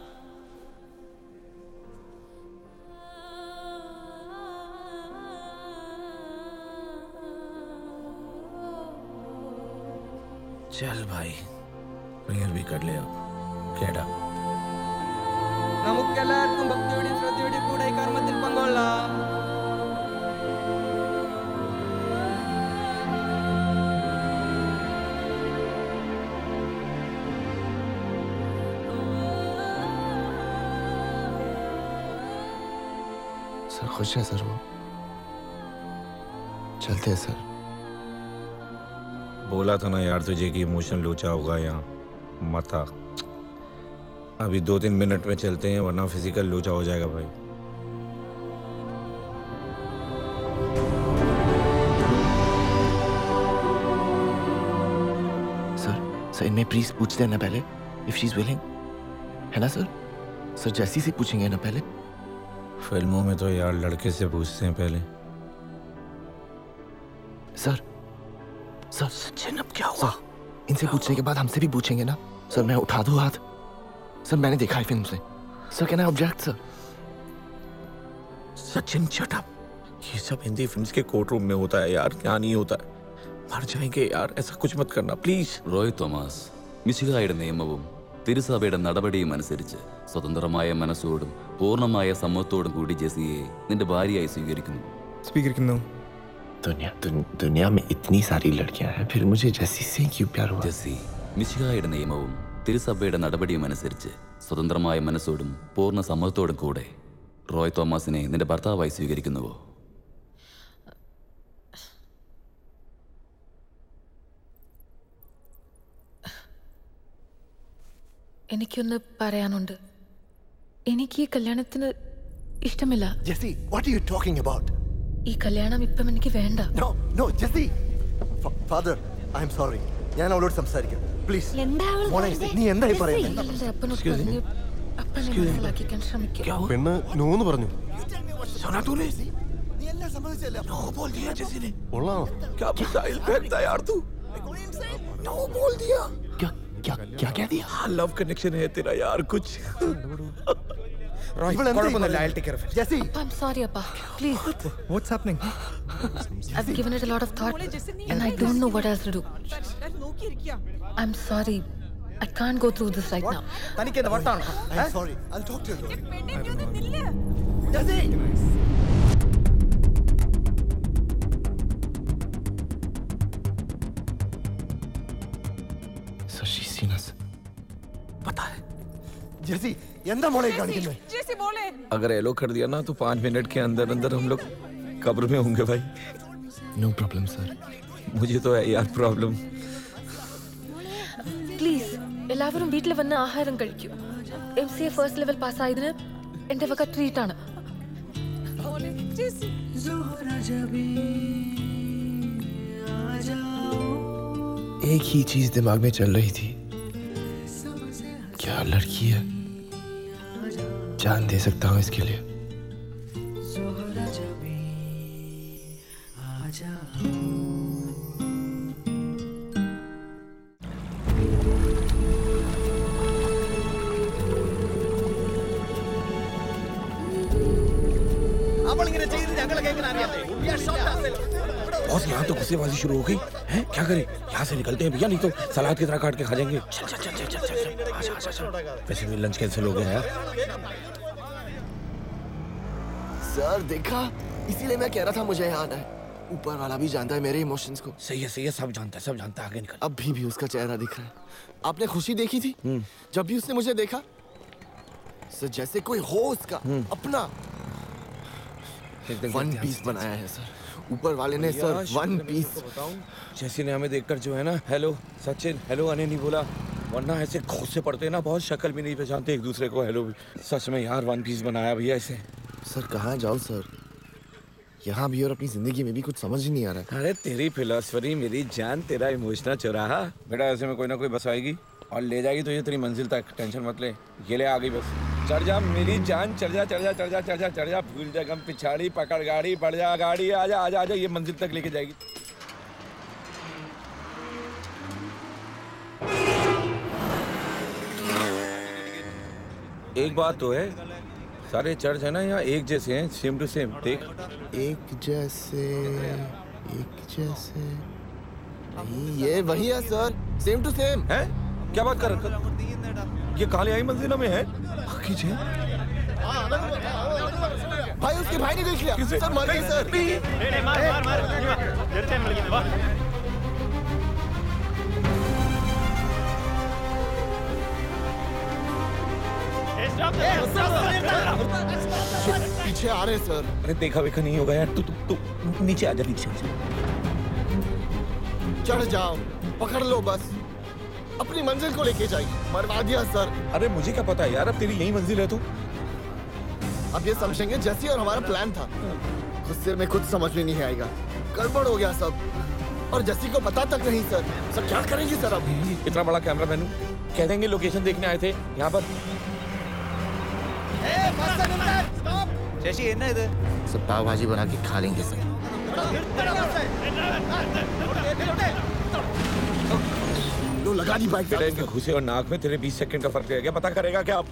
चल भाई, प्रेयर भी कर ले अब। കേടാ നമുക്കെല്ലാവർക്കും ഭക്തിയോടെയും ശ്രദ്ധയോടെയും കൂടെ ഈ കർമ്മത്തിൽ പങ്കൊള്ളാം. सर खुश है सर वो? चलते हैं सर। बोला था ना यार तुझे कि इमोशनल लोचा होगा यहाँ, मत आ। अभी दो तीन मिनट में चलते हैं वरना फिजिकल लोचा हो जाएगा भाई। सर इनमें प्लीज पूछते हैं ना पहले इफ शी इज विलिंग, है ना सर? सर जैसी से पूछेंगे ना पहले। फिल्मों में तो यार लड़के से पूछते हैं पहले। सर सर सचिन अब क्या हुआ? इनसे पूछने के बाद हमसे भी पूछेंगे ना सर। मैं उठा दूं हाथ? सर मैंने देखा है फिल्म से। Sir can I object sir? Sachin shut up. ये सब हिंदी फिल्म्स के कोर्ट रूम में होता है यार, क्या नहीं होता है। मर जाएंगे यार, ऐसा कुछ मत करना प्लीज। റോയ് തോമസ്, മിശിഹായുടെ നിയമവും തിരുസഭയുടെ നടപടിയും അനുസരിച്ച് സ്വതന്ത്രമായ മനസ്സോടും പൂർണ്ണമായ സമ്മതത്തോടും കൂടി ജെസിയെ നിന്റെ ഭാര്യയായി സ്വീകരിക്കുന്നു. സ്വീകരിക്കുന്നു. दुनिया दुन, दुनिया में इतनी सारी लड़कियां हैं, फिर मुझे जैसी से क्यों प्यार हुआ? ജെസി, മിശിഹായുടെ നിയമവും തിരുസഭയുടെ നടപടിയും അനുസരിച്ച് സ്വതന്ത്രമായ മനസ്സോടും പൂർണ്ണ സമ്മതത്തോടും കൂടെ റോയ് തോമസിനെ നിന്റെ ഭർത്താവായി സ്വീകരിക്കുന്നുവോ? എനിക്കൊന്ന് പറയാനുണ്ട്. എനിക്ക് ഈ കല്യാണത്തിന് ഇഷ്ടമില്ല. Jessy, what are you talking about? ഈ കല്യാണം ഇപ്പം എനിക്ക് വേണ്ട. No, no, Jessy. Father, I am sorry. ഞാൻ അവളോട് സംസാരിക്കാം. Please. മോളെ, നീ എന്തായി പറയുന്നത്? അപ്പനോട് പറഞ്ഞ് അപ്പനെ മനസ്സിലാക്കിക്കാൻ ശ്രമിക്കാം. പെണ്ണ് നോ എന്ന് പറഞ്ഞു. सुना तूने? നീ എല്ലാം സമ്മതിച്ചല്ലേ? नो बोल दिया जैसी ने। കൊള്ളാം. क्या मिसाइल फेंकता यार तू? नो बोल दिया। क्या क्या क्या कह दिया? हाँ, लव कनेक्शन है तेरा यार कुछ। Roy, കുഴപ്പമൊന്നുമില്ല, I'll take care of it. Jesse. I'm sorry, Appa. Please. What's happening? I've given it a lot of thought and I don't know what else to do. I'm sorry. I can't go through this right now. തനിക്ക് എന്താ വട്ടാണോ? I'm sorry. I'll talk to you. Jesse. So she's seen us. पता है ജെസി, എന്താ മോളെ കാണിക്കുന്നത്? जैसे बोले अगर एलो कर दिया ना तो पाँच मिनट के अंदर अंदर हम लोग कब्र में होंगे भाई। No problem, sir. मुझे तो है यार प्रॉब्लम। Please, എല്ലാവരും വീട്ടിൽ വന്ന് ആഹാരം കഴിക്കൂ. M C A first level പാസ്സായതിന് എന്റെ വക ട്രീറ്റ് ആണ്. एक ही चीज दिमाग में चल रही थी, क्या लड़की है, जान दे सकता हूँ इसके लिए। बॉस, यहाँ तो गुस्सेबाजी शुरू हो गई है, क्या करें? यहाँ से निकलते हैं भैया, नहीं तो सलाद की तरह काट के खा जाएंगे। चल चल चल चल चल चल आजा आजा आजा। वैसे भी लंच कैंसिल हो गया यार। सर देखा, इसीलिए मैं कह रहा था मुझे यहाँ आना है। ऊपर वाला भी जानता है मेरे इमोशंस को। सही है सही है, सब जानता है सब जानता है, आगे निकल। अभी भी उसका चेहरा दिख रहा है। आपने खुशी देखी थी जब भी उसने मुझे देखा? सर जैसे कोई हो उसका अपना। वन पीस बनाया है सर, ऊपर वाले ने सर वन पीस। जैसी ने हमें देखकर जो है ना, हेलो सचिन, हेलो अने नहीं बोला, वरना ऐसे घोंसे पड़ते ना, बहुत शक्ल भी नहीं पहचानते एक दूसरे को। हेलो भी सच में यार वन पीस बनाया भैया इसे। सर कहाँ जाओ सर, यहाँ भी और अपनी जिंदगी में भी कुछ समझ ही नहीं आ रहा है। अरे तेरी फिलोसफी मेरी जान, तेरा इमोशनल चौराहा। बेटा ऐसे में कोई ना कोई बस आएगी और ले जाएगी तो ये तेरी मंजिल तक, टेंशन मत ले। ये ले आ गई बस, चढ़ जा मेरी जान, चढ़ जा चढ़ जा चढ़ जा चढ़ जा चढ़ जा, भूल जा गम पिछाड़ी, पकड़ गाड़ी, बढ़ जा गाड़ी, आजा आजा आजा, ये मंजिल तक लेके जाएगी। एक बात तो है, सारे चर्च है ना यहाँ एक जैसे हैं, सेम टू सेम। देख एक जैसे एक जैसे नहीं, ये वही है सर, सेम टू सेम है। क्या बात कर रहा है? ये काले आई मंजिला में है। खींचे भाई, उसके भाई ने देख लिया सर, मर गए सर। मार मार मार पीछे आ रहे सर। अरे देखा वेखा नहीं होगा यार, तू तू तू नीचे आ जा, नीचे आ जा। चढ़ जाओ, पकड़ लो बस, अपनी मंजिल को लेके जाइए। मरवा दिया सर। अरे मुझे क्या पता यार, अब तेरी यही मंजिल है तो। अब ये समझेंगे जैसी और हमारा प्लान था। गुस्से में कुछ समझ में नहीं आएगा, गड़बड़ हो गया सब। और जस्सी को पता तक नहीं सर। सर क्या करेंगे सर अब? इतना बड़ा कैमरा मैनू कह देंगे लोकेशन देखने आए थे यहाँ पर। शशि என்ன இது? सब पाव भाजी बना के खा लेंगे सर। लो लगा दी बाइक। बेटा इनके घुसे और नाक में तेरे बीस सेकंड का फर्क रह गया, पता करेगा क्या आप?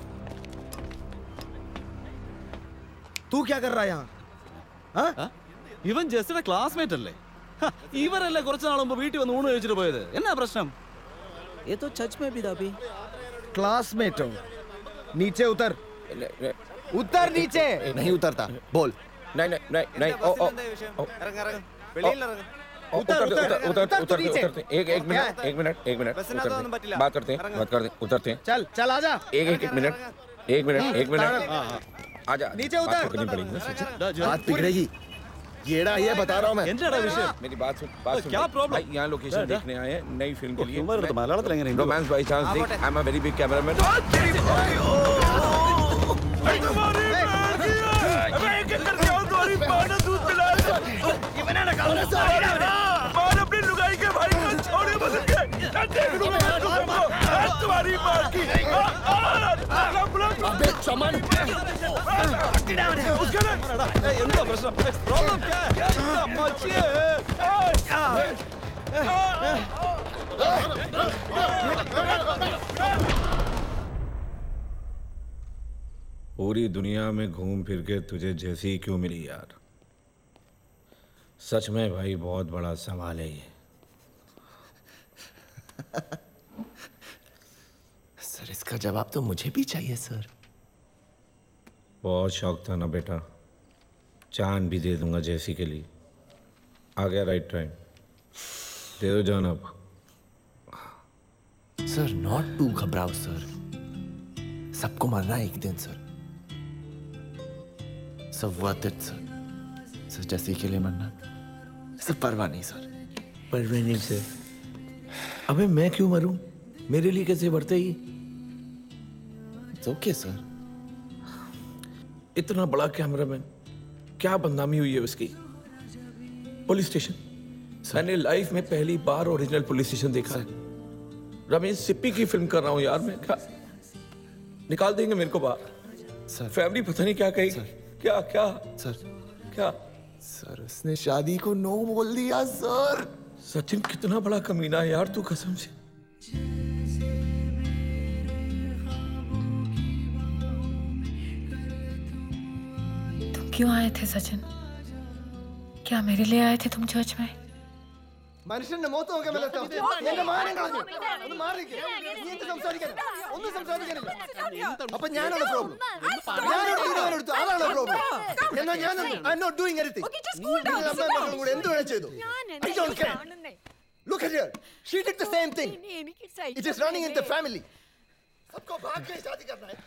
तू क्या कर रहा है यहाँ? ഇവൻ ജസ്റ്റിന്റെ ക്ലാസ്മേറ്റ് അല്ലേ? ഇവരല്ലേ കുറച്ച് നാൾ മുമ്പ് വീട്ടിൽ വന്ന് ഊണ് കഴിച്ചിട്ട് പോയത്. എന്നാ പ്രശ്നം? ये तो सच में भी दाबी क्लासमेट हो। नीचे उतर। उतर नीचे। नहीं उतरता, बोल। नहीं नहीं नहीं नहीं ओ ओ उतर उतर उतर उतर उतर एक एक मिनट एक मिनट एक मिनट बात करते हैं बात करते हैं उतरते हैं। चल चल आजा। एक एक एक मिनट एक मिनट एक मिनट आजा। नीचे उतर। करनी पड़ेगी ना सच्ची। बात बिगड़ेगी। येड़ा ये बता रहा हूँ मैं। मेरी बात सुन बात सुन। क्या प्रॉब्लम? यहाँ लोकेशन देखने आए हैं नई फिल्म के लिए। तुम्हारे तो Malayalam Telangana Hindi. Romance by chance देख। I am a very big cameraman. अपनी लुगाई के भाई को छोड़े बदल के तुम्हारी मार की अबे चमन എന്താ പ്രശ്നം? പ്രോബ്ലം क्या है? മച്ചിയെ पूरी दुनिया में घूम फिर के तुझे जैसी क्यों मिली यार? सच में भाई बहुत बड़ा सवाल है ये। सर इसका जवाब तो मुझे भी चाहिए सर। बहुत शौक था ना बेटा, जान भी दे दूंगा जैसी के लिए। आ गया राइट टाइम, दे दो जान अब। सर नॉट टू घबराओ सर, सबको मरना है एक दिन सर। सब वर्थ इट सर। सर जैसी के लिए मरना सब परवाह नहीं सर। परवाह नहीं सर। अबे मैं क्यों मरूं? मेरे लिए कैसे बढ़ते ही? Okay sir. इतना बड़ा कैमरामैन, क्या बदनामी हुई है उसकी? पुलिस स्टेशन, मैंने लाइफ में पहली बार ओरिजिनल पुलिस स्टेशन देखा है। रमेश सिप्पी की फिल्म कर रहा हूं यार मैं। क्या निकाल देंगे मेरे को बाहर? सर फैमिली पता नहीं क्या कहेगी। क्या क्या सर क्या सर उसने शादी को नो बोल दिया सर। सचिन कितना बड़ा कमीना है यार तू, कसम से। तुम क्यों आए थे सचिन? क्या मेरे लिए आए थे तुम चर्च में? മനുഷ്യന്റെ മുഖത്ത് നോക്കാൻ പറ്റാത്ത എന്റെ മാനം കളഞ്ഞു ഒന്ന് മാറിക്ക്. നീ എന്ത് സംസാരിക്കാനാ? ഒന്നും സംസാരിക്കാനില്ല. അപ്പൊ ഞാനാണ് പ്രോബ്ലം. ഞാനോട് തീരുമാനമെടുത്തു, അതാണ് പ്രോബ്ലം. എന്നാ ഞാൻ I am not doing anything. നിങ്ങൾ അമ്മയും മക്കളും കൂടെ എന്ത് വേണം ചെയ്തു. I don't care. Look at her. She did the same thing. It is running in the family. सबको भाग के शादी करना है.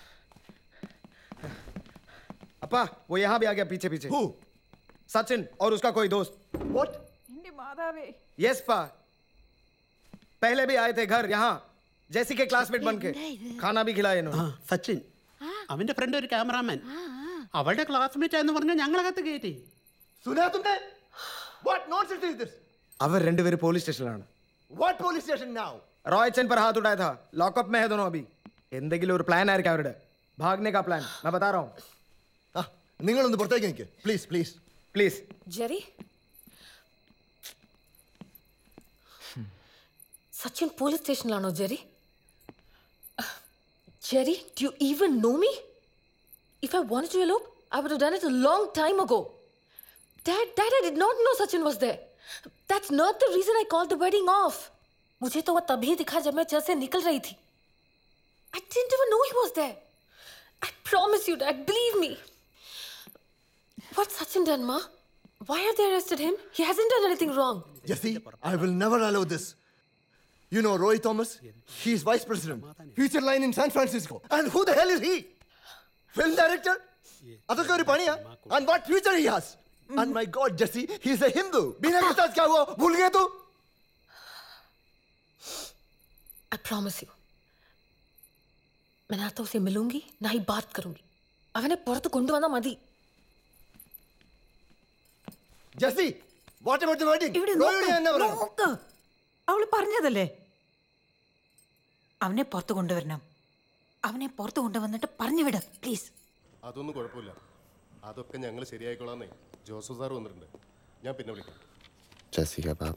अपा वो यहाँ भी आ गया पीछे पीछे। Who? सचिन और उसका कोई दोस्त। What? यस पा, पहले भी आए थे घर यहाँ जैसी के क्लासमेट बन के, खाना भी खिलाए इन्होंने। സച്ചിൻ അവന്റെ ഫ്രണ്ട് ഒരു ക്യാമറാമാൻ, അവളുടെ ക്ലാസ്മേറ്റ് എന്ന് പറഞ്ഞ ഞങ്ങളകത്ത് കയറ്റി. सुना तुमने? What nonsense is this? അവർ രണ്ടുപേരും പോലീസ് സ്റ്റേഷനിലാണ്. What police station now? रॉयचन पर हाथ उठाया था, लॉकअप में है दोनों अभी. എന്തെങ്കിലും ഒരു പ്ലാൻ ആയിരിക്കും അവരുടെ. भागने का प्लान मैं बता रहा हूँ. നിങ്ങളൊന്ന് പുറത്തേക്ക് നിൽക്ക് please please please. Jerry, Sachin police station लानो Jerry. Jerry, do you even know me? If I wanted to elope, I would have done it a long time ago. Dad, Dad, I did not know Sachin was there. That's not the reason I called the wedding off. मुझे तो वो तभी दिखा जब मैं church से निकल रही थी. I didn't even know he was there. I promise you, Dad, believe me. What's Sachin done, Ma? Why have they arrested him? He hasn't done anything wrong. Jesse, I will never allow this. You know Roy Thomas? He's vice president, future line in San Francisco. And who the hell is he? Film director? अतः कोई पानिया? And what future he has? And my God, Jesse, he's a Hindu. बिना के साथ क्या हुआ? भूल गए तू? I promise you. मैं ना तो उसे मिलूंगी, ना ही बात करूंगी. അവനെ പുറത്ത് കൊണ്ടുവന്നാ മതി. Jesse, What about the wedding? റോയോട് ഞാൻ എന്നാ പറയണം? നോക്ക്. അവള് പറഞ്ഞതല്ലേ അവനെ പുറത്തു കൊണ്ടുവരണം. അവനെ പുറത്തു കൊണ്ടുവന്നിട്ട് പറഞ്ഞു വിട പ്ലീസ്. അതൊന്നും കുഴപ്പമില്ല, അതൊക്കെ ഞങ്ങൾ ശരിയായിക്കോളാന്നേ. ജോസഫ് സാർ വന്നിട്ടുണ്ട്, ഞാൻ പിന്നെ വിളിക്കാം. ജെസ്സിക ബാബ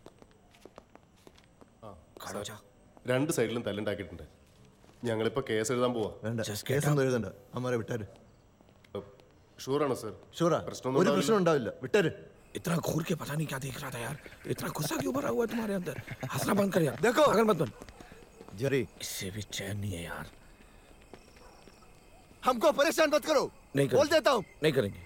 രണ്ട് സൈഡിലും തല്ലുണ്ടാക്കിയിട്ടുണ്ട്. ഞങ്ങളിപ്പോ കേസ് എഴുതാൻ പോവാ. കേസൊന്നും എഴുതണ്ട, അമ്മാരെ വിട്ടാര്. ഷൂറാണോ സർ? ഷൂറാ, ഒരു പ്രശ്നം ഉണ്ടാവില്ല, വിട്ടാര്. इतना घूर के पता नहीं क्या देख रहा था यार, इतना गुस्सा क्यों भरा हुआ है तुम्हारे अंदर? हंसना बंद कर यार, देखो अगर मत बंद जरी, इससे भी चैन नहीं है यार. हमको परेशान मत करो, नहीं बोल देता हूँ. नहीं करेंगे.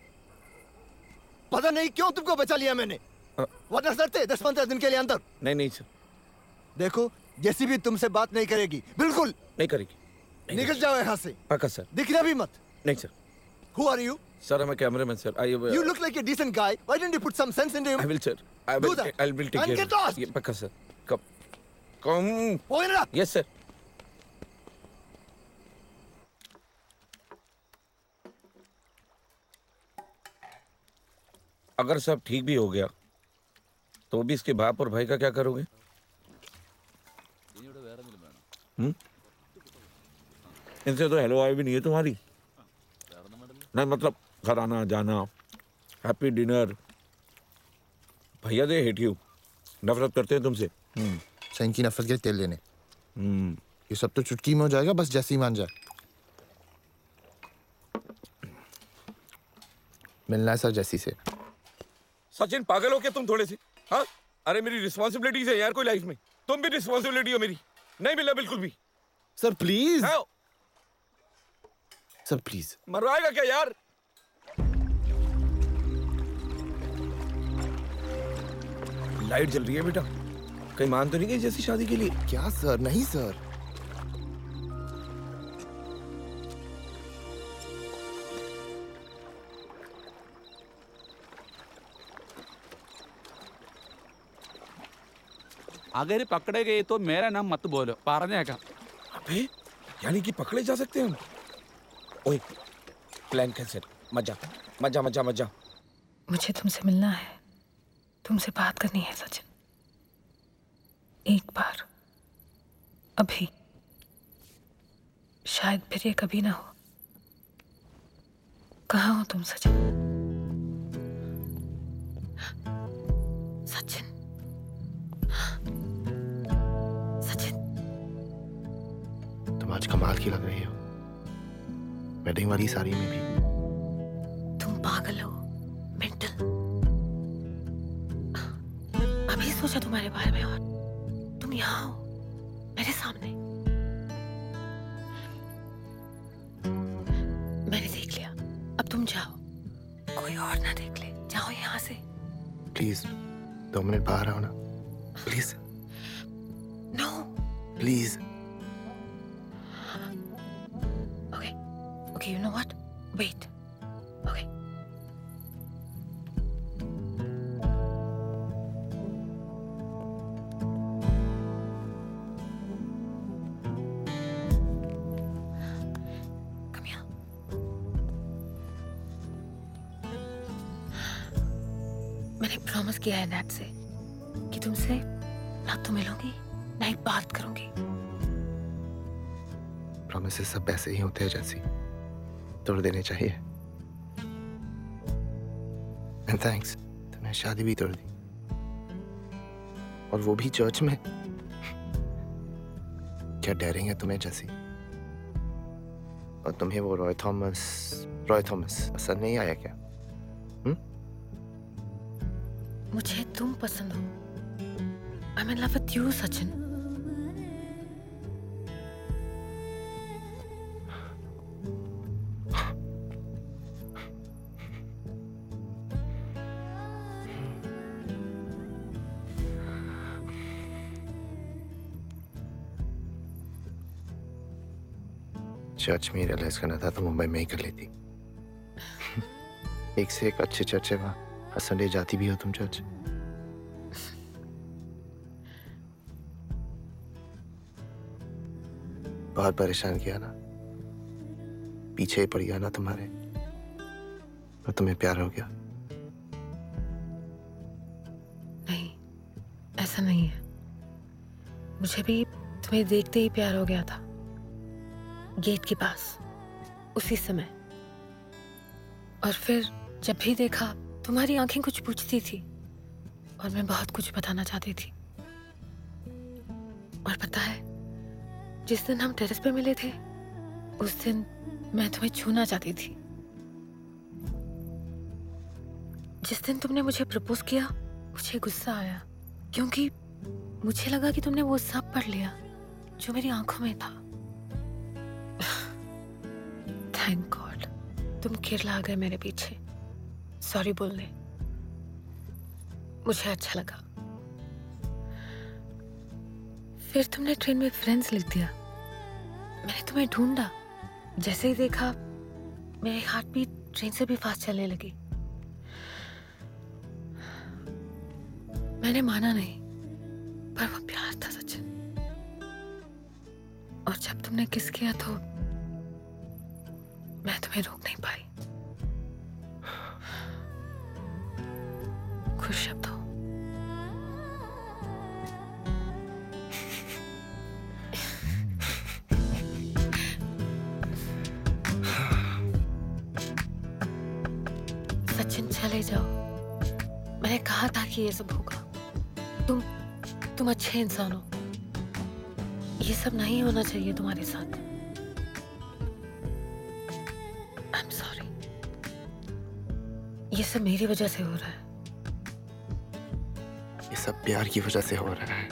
पता नहीं क्यों तुमको बचा लिया मैंने, वरना सर दस पंद्रह दिन के लिए अंदर. नहीं नहीं सर. देखो जैसी भी तुमसे बात नहीं करेगी, बिल्कुल नहीं करेगी. निकल जाओ यहाँ से. पक्का सर. दिखना भी मत. नहीं sir. Who are you? Sir, I'm a cameraman, sir. I, uh, you look like a decent guy. Why didn't you put some sense into him? I will, sir. I will. Do that. I will take and care. get lost. Yeah, pक्का sir. Come. Come. Point it up. Yes, sir. अगर सब ठीक भी हो गया तो भी इसके बाप और भाई का क्या करोगे? हम्म? इनसे तो हेलो आई भी नहीं है तुम्हारी. नहीं मतलब घर आना जाना, हैप्पी डिनर. भैया दे हेट यू, नफरत करते हैं तुमसे. चैन की नफरत के तेल लेने. ये सब तो चुटकी में हो जाएगा, बस जैसी मान जाए. मिलना है सर जैसी से. सचिन पागल हो क्या तुम थोड़े से? हाँ, अरे मेरी रिस्पॉन्सिबिलिटीज है यार कोई लाइफ में. तुम भी रिस्पॉन्सिबिलिटी हो मेरी. नहीं मिला बिल्कुल भी. Sir please. हाँ? Sir please. मरवाएगा क्या यार? लाइट जल रही है बेटा, कहीं मान तो नहीं गई जैसी शादी के लिए? क्या सर? नहीं सर. अगर पकड़े गए तो मेरा नाम मत बोलो, പറഞ്ഞേക്കാം. अबे यानी कि पकड़े जा सकते हैं हम? ओए प्लान कैंसिल. मजा मजा मजा मजा. मुझे तुमसे मिलना है, तुमसे बात करनी है सचिन. एक बार, अभी. शायद फिर ये कभी ना हो. कहाँ हो तुम सचिन? सचिन सचिन तुम आज कमाल की लग रही हो, वेडिंग वाली साड़ी में भी. तुम पागल हो, मेंटल. अभी सोचा तुम्हारे बारे में और तुम यहाँ हो मेरे सामने. मैंने देख लिया, अब तुम जाओ, कोई और ना देख ले. जाओ यहाँ से. प्लीज दो मिनट बाहर आओ ना, please. No please. Okay, okay, you know what? Wait. Okay. Come here. मैंने प्रॉमिस किया है नैट से कि तुमसे ना तो मिलूंगी ना ही बात करूंगी. प्रॉमिसेस सब ऐसे ही होते हैं जैसी, तोड़ देने चाहिए. एंड थैंक्स, तुमने शादी भी तोड़ दी, और वो भी चर्च में. क्या डेयरिंग है तुम्हें जैसी. और तुम्हें वो रॉय थॉमस रॉय थॉमस पसंद नहीं आया क्या? हुँ? मुझे तुम पसंद हो. I'm in love with you, Sachin. Church में रियलाइज करना था तो मुंबई में ही कर लेती. एक से एक अच्छे चर्च है वहाँ. हर संडे जाती भी हो तुम चर्च? बहुत परेशान किया ना, पीछे ही पड़ गया ना तुम्हारे, और तुम्हें प्यार हो गया. ऐसा नहीं है, मुझे भी तुम्हें देखते ही प्यार हो गया था, गेट के पास उसी समय। और फिर जब भी देखा तुम्हारी आंखें कुछ पूछती थी और मैं बहुत कुछ बताना चाहती थी। और पता है, जिस दिन हम टेरेस पे मिले थे उस दिन मैं तुम्हें छूना चाहती थी। जिस दिन तुमने मुझे प्रपोज किया मुझे गुस्सा आया, क्योंकि मुझे लगा कि तुमने वो सब पढ़ लिया जो मेरी आंखों में था। थैंक गॉड तुम किरला गए मेरे पीछे सॉरी बोलने। मुझे अच्छा लगा। फिर तुमने ट्रेन में फ्रेंड्स लिख दिया। मैंने तुम्हें ढूंढा, जैसे ही देखा मेरी हार्ट बीट ट्रेन से भी फास्ट चलने लगी। मैंने माना नहीं, पर वो प्यार था सचिन। और जब तुमने किस किया तो मैं तुम्हें रोक नहीं पाई। खुश शब्द हो। सचिन चले जाओ, मैंने कहा था कि ये सब होगा। तुम तुम अच्छे इंसान हो, ये सब नहीं होना चाहिए तुम्हारे साथ। आई एम सॉरी, ये सब मेरी वजह से हो रहा है। ये सब प्यार की वजह से हो रहा है।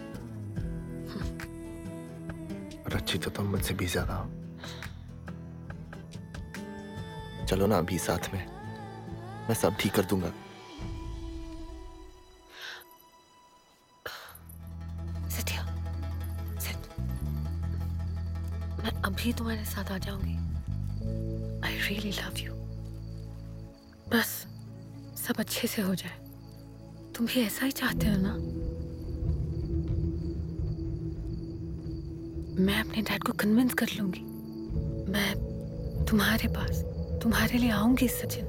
और अच्छी तो तुम मुझसे भी ज्यादा हो। चलो ना अभी साथ में, मैं सब ठीक कर दूंगा। Sit here. Sit. मैं अभी तुम्हारे साथ आ जाऊंगी। I really love you. बस सब अच्छे से हो जाए। तुम भी ऐसा ही चाहते हो ना? मैं अपने डैड को कन्विंस कर लूंगी। मैं तुम्हारे पास तुम्हारे लिए आऊंगी सचिन।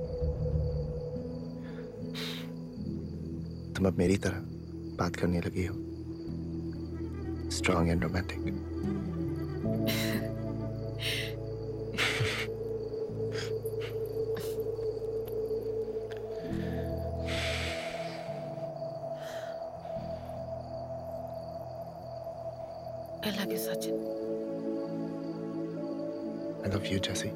तुम अब मेरी तरह बात करने लगी हो, strong and romantic. I love you, Sachin. I love you, Jesse.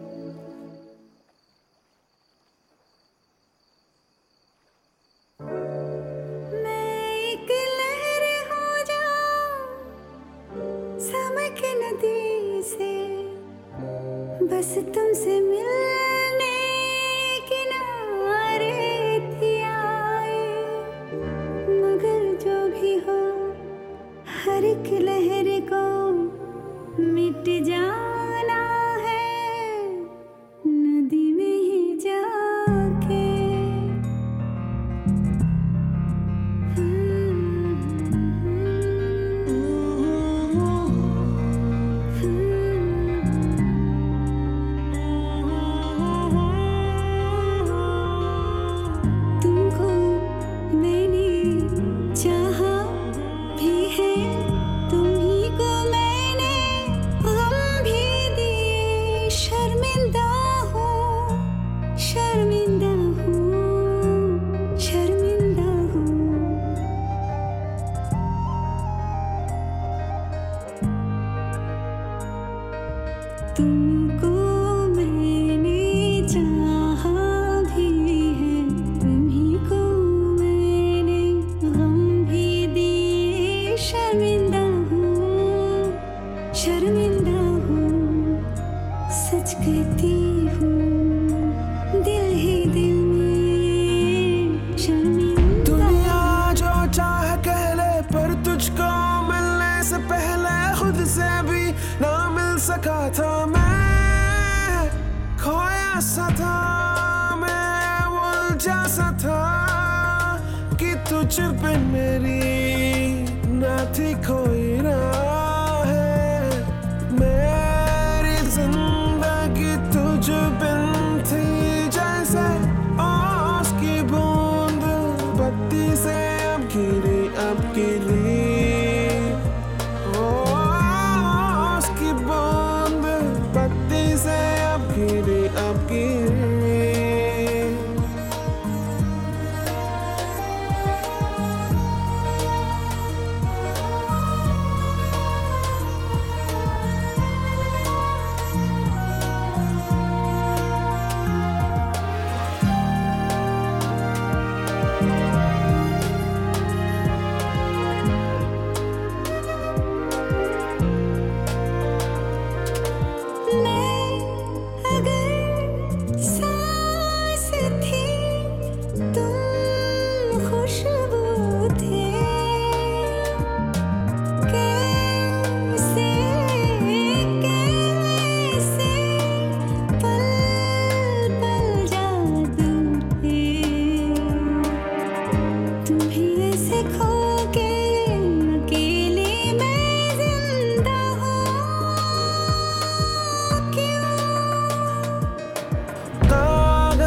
बस तुमसे मिलने किनारे थी आए, मगर जो भी हो हर एक लहर को मिट जाना है नदी में ही जाके।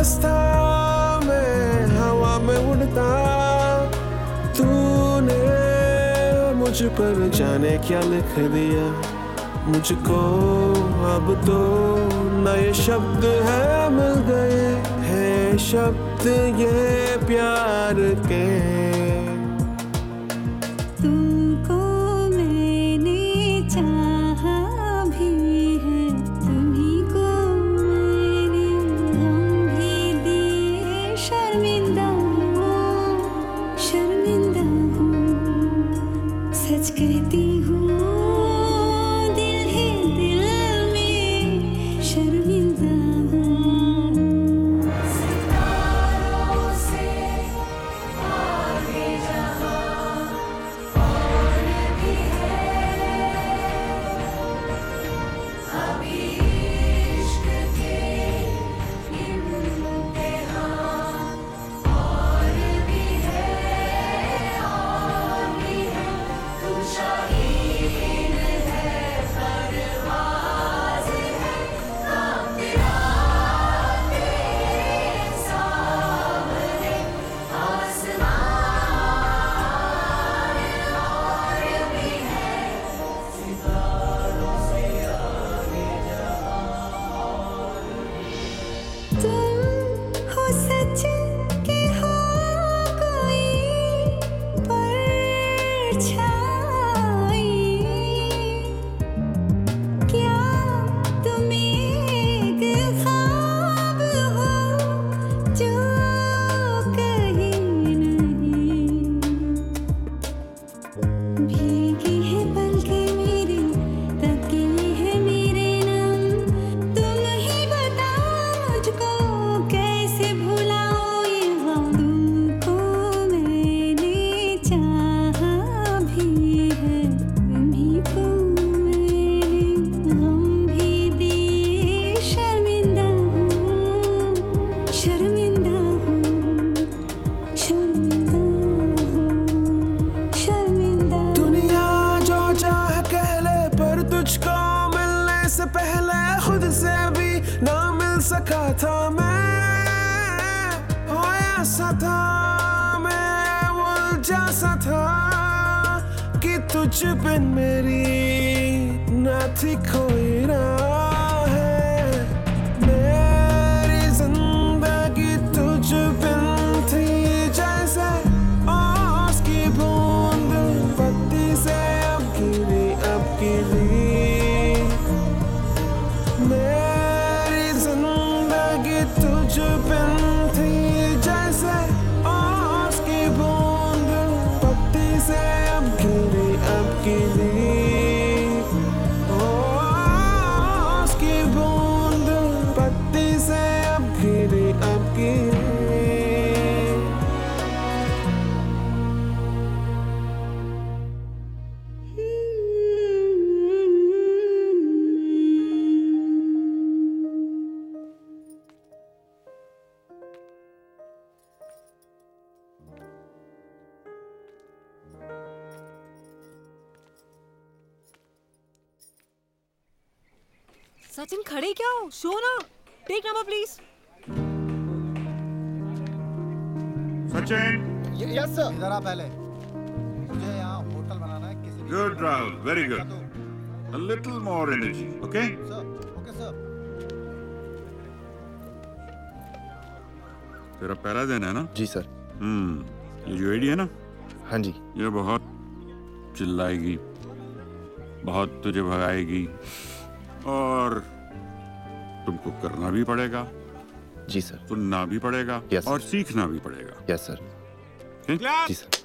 रास्ता मैं हवा में उड़ता, तूने मुझ पर जाने क्या लिख दिया। मुझको अब तो नए शब्द है मिल गए हैं, शब्द ये प्यार के। तुमको मैंने चाहा भी है, तुम्ही को मैंने गम भी दिए। शर्मिंदा हूँ, शर्मिंदा हूँ, सच कहती हूँ, दिल है दिल में शर्मिंदा हूँ। सितारों से आगे जहाँ और भी है, अभी इश्क के इम्तिहान और भी है, और भी है। तू शाहीन है, परवाज़ है, काफ़िला तेरे सामने आसमान और भी है। सितारों से आगे तुम हो सच के हो कोई परछाई, क्या तुम एक ख्वाब हो जो कहीं नहीं। भीगी है पलकें मेरी, तकिए है मेरे नाम, तुम ही बताओ मुझको कैसे भुलाऊं ये गम। तुमको मैंने चाहा भी है, तुम्ही को मैंने गम भी दिए। शर्मिंदा हूँ, शर्मिंदा हूँ, शर्मिंदा हूँ, शर्मिंदा। दुनिया जो चाह कह ले, पर तुझको मिलने से पहले खुद से भी ना मिल सका था मैं। हो ऐसा था मैं उलझा सा था कि तुझ बिन मेरी ना थी कोई राह है। मेरी जिंदगी तुझ बिन थी जैसे ओस की बूंद पत्ती से अब गिरी अब गिरी। मेरी जिंदगी तुझ बिन थी जैसे ओस की बूंद पत्ती से अब गिरी अब गिरी। ओस की बूंद पत्ती से अब गिरी अब गिरी। सचिन खड़े क्या हो, शो ना। Take number please. Sachin yes sir. इधर आ पहले। मुझे यहाँ होटल बनाना है किसी। Good Rahul, very good. A little more energy, okay? Sir, okay sir. तेरा पहला दिन है ना? जी सर। हम्म, ये जो एडी है ना? हाँ जी। ये बहुत चिल्लाएगी, बहुत तुझे भगाएगी, और तुमको करना भी पड़ेगा। जी सर। सुनना भी पड़ेगा Yes, और सीखना भी पड़ेगा। Yes sir. जी sir.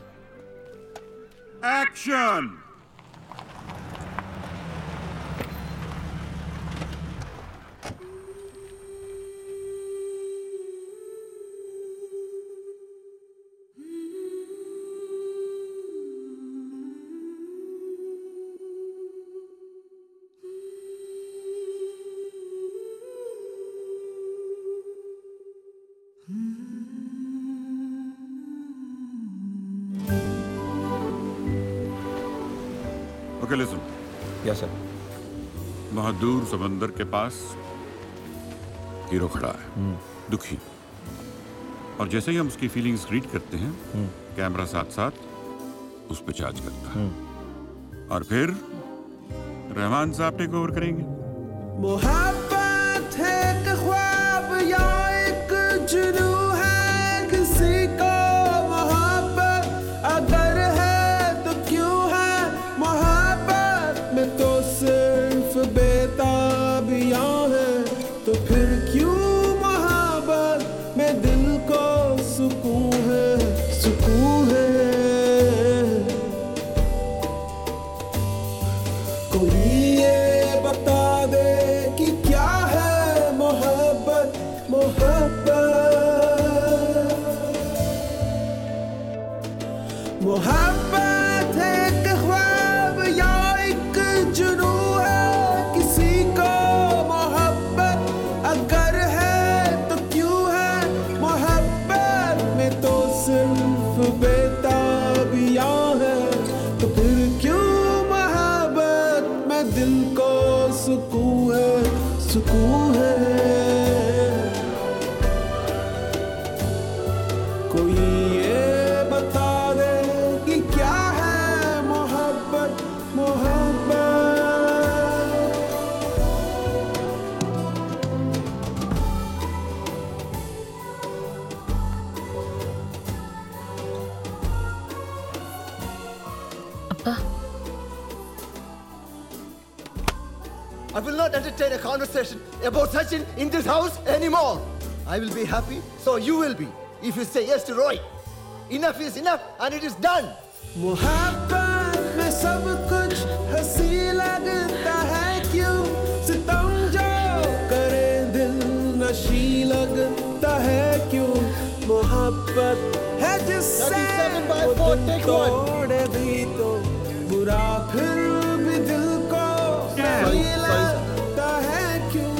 Action. Okay listen. Yes sir. बहुत दूर समंदर के पास हीरो खड़ा है, दुखी, और जैसे ही हम उसकी फीलिंग्स रीड करते हैं, कैमरा साथ साथ उस पर चार्ज करता है और फिर रहमान साहब टेक ओवर करेंगे। मोहब्बत है एक ख्वाब या एक जुनू है किसी को मोहब्बत अगर है तो क्यों है मोहब्बत में तो सिर्फ बेताबियां है तो फिर क्यों मोहब्बत में दिल को सुकून है सुकून है कोई ये बता दे कि क्या है मोहब्बत मोहब्बत मोहब्बत है एक ख्वाब या एक जुनू है किसी को मोहब्बत अगर है तो क्यों है मोहब्बत में तो सिर्फ बेताबियां है तो फिर क्यों मोहब्बत में दिल को सुकून है सुकून है कोई ये बता दे कि क्या है मोहब्बत मोहब्बत I will not entertain a conversation about Sachin in this house anymore. I will be happy, so you will be. If you say yes to Roy, enough is enough, and it is done. मोहब्बत में सब कुछ हंसी लगता है क्यों सितम जो करे दिल नशी लगता है क्यों मोहब्बत है जिससे वो दिल तोड़े भी तो बुरा फिर भी दिल को सही लगता है क्यों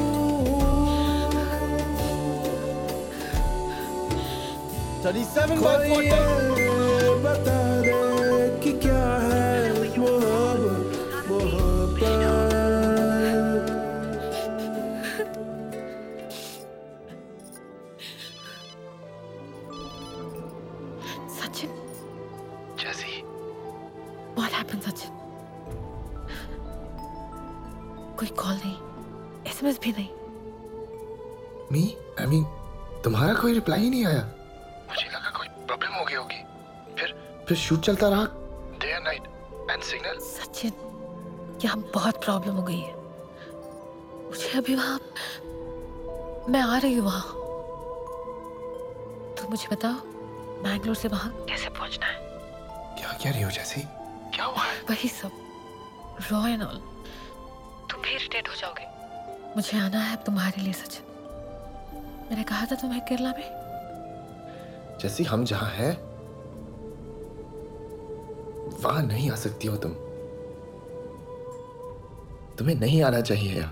thirty-seven by forty. बता दे कि क्या है मोहब्बत मोहब्बत Sachin, Jesse, what happened, Sachin? कोई कॉल नहीं, एसएमएस भी नहीं। मी आई मीन तुम्हारा कोई रिप्लाई ही नहीं आया। मुझे लगा कोई प्रॉब्लम हो गई होगी। फिर फिर शूट चलता रहा day and night and signal. Sachin, यहाँ बहुत प्रॉब्लम हो गई है। मुझे अभी वहाँ, मैं आ रही हूँ वहाँ। तो मुझे बताओ, बैंगलोर से वहाँ कैसे पहुँचना है? क्या कह रही हो जैसी? क्या हुआ है? वही सब, रॉ एंड ऑल। तुम भी इरिटेट हो जाओगे। मुझे आना है अब तुम्हारे लिए सचिन। मैंने कहा था तुम्हें केरला में। जैसी हम जहाँ हैं वहां नहीं आ सकती हो तुम। तुम्हें नहीं आना चाहिए यहाँ।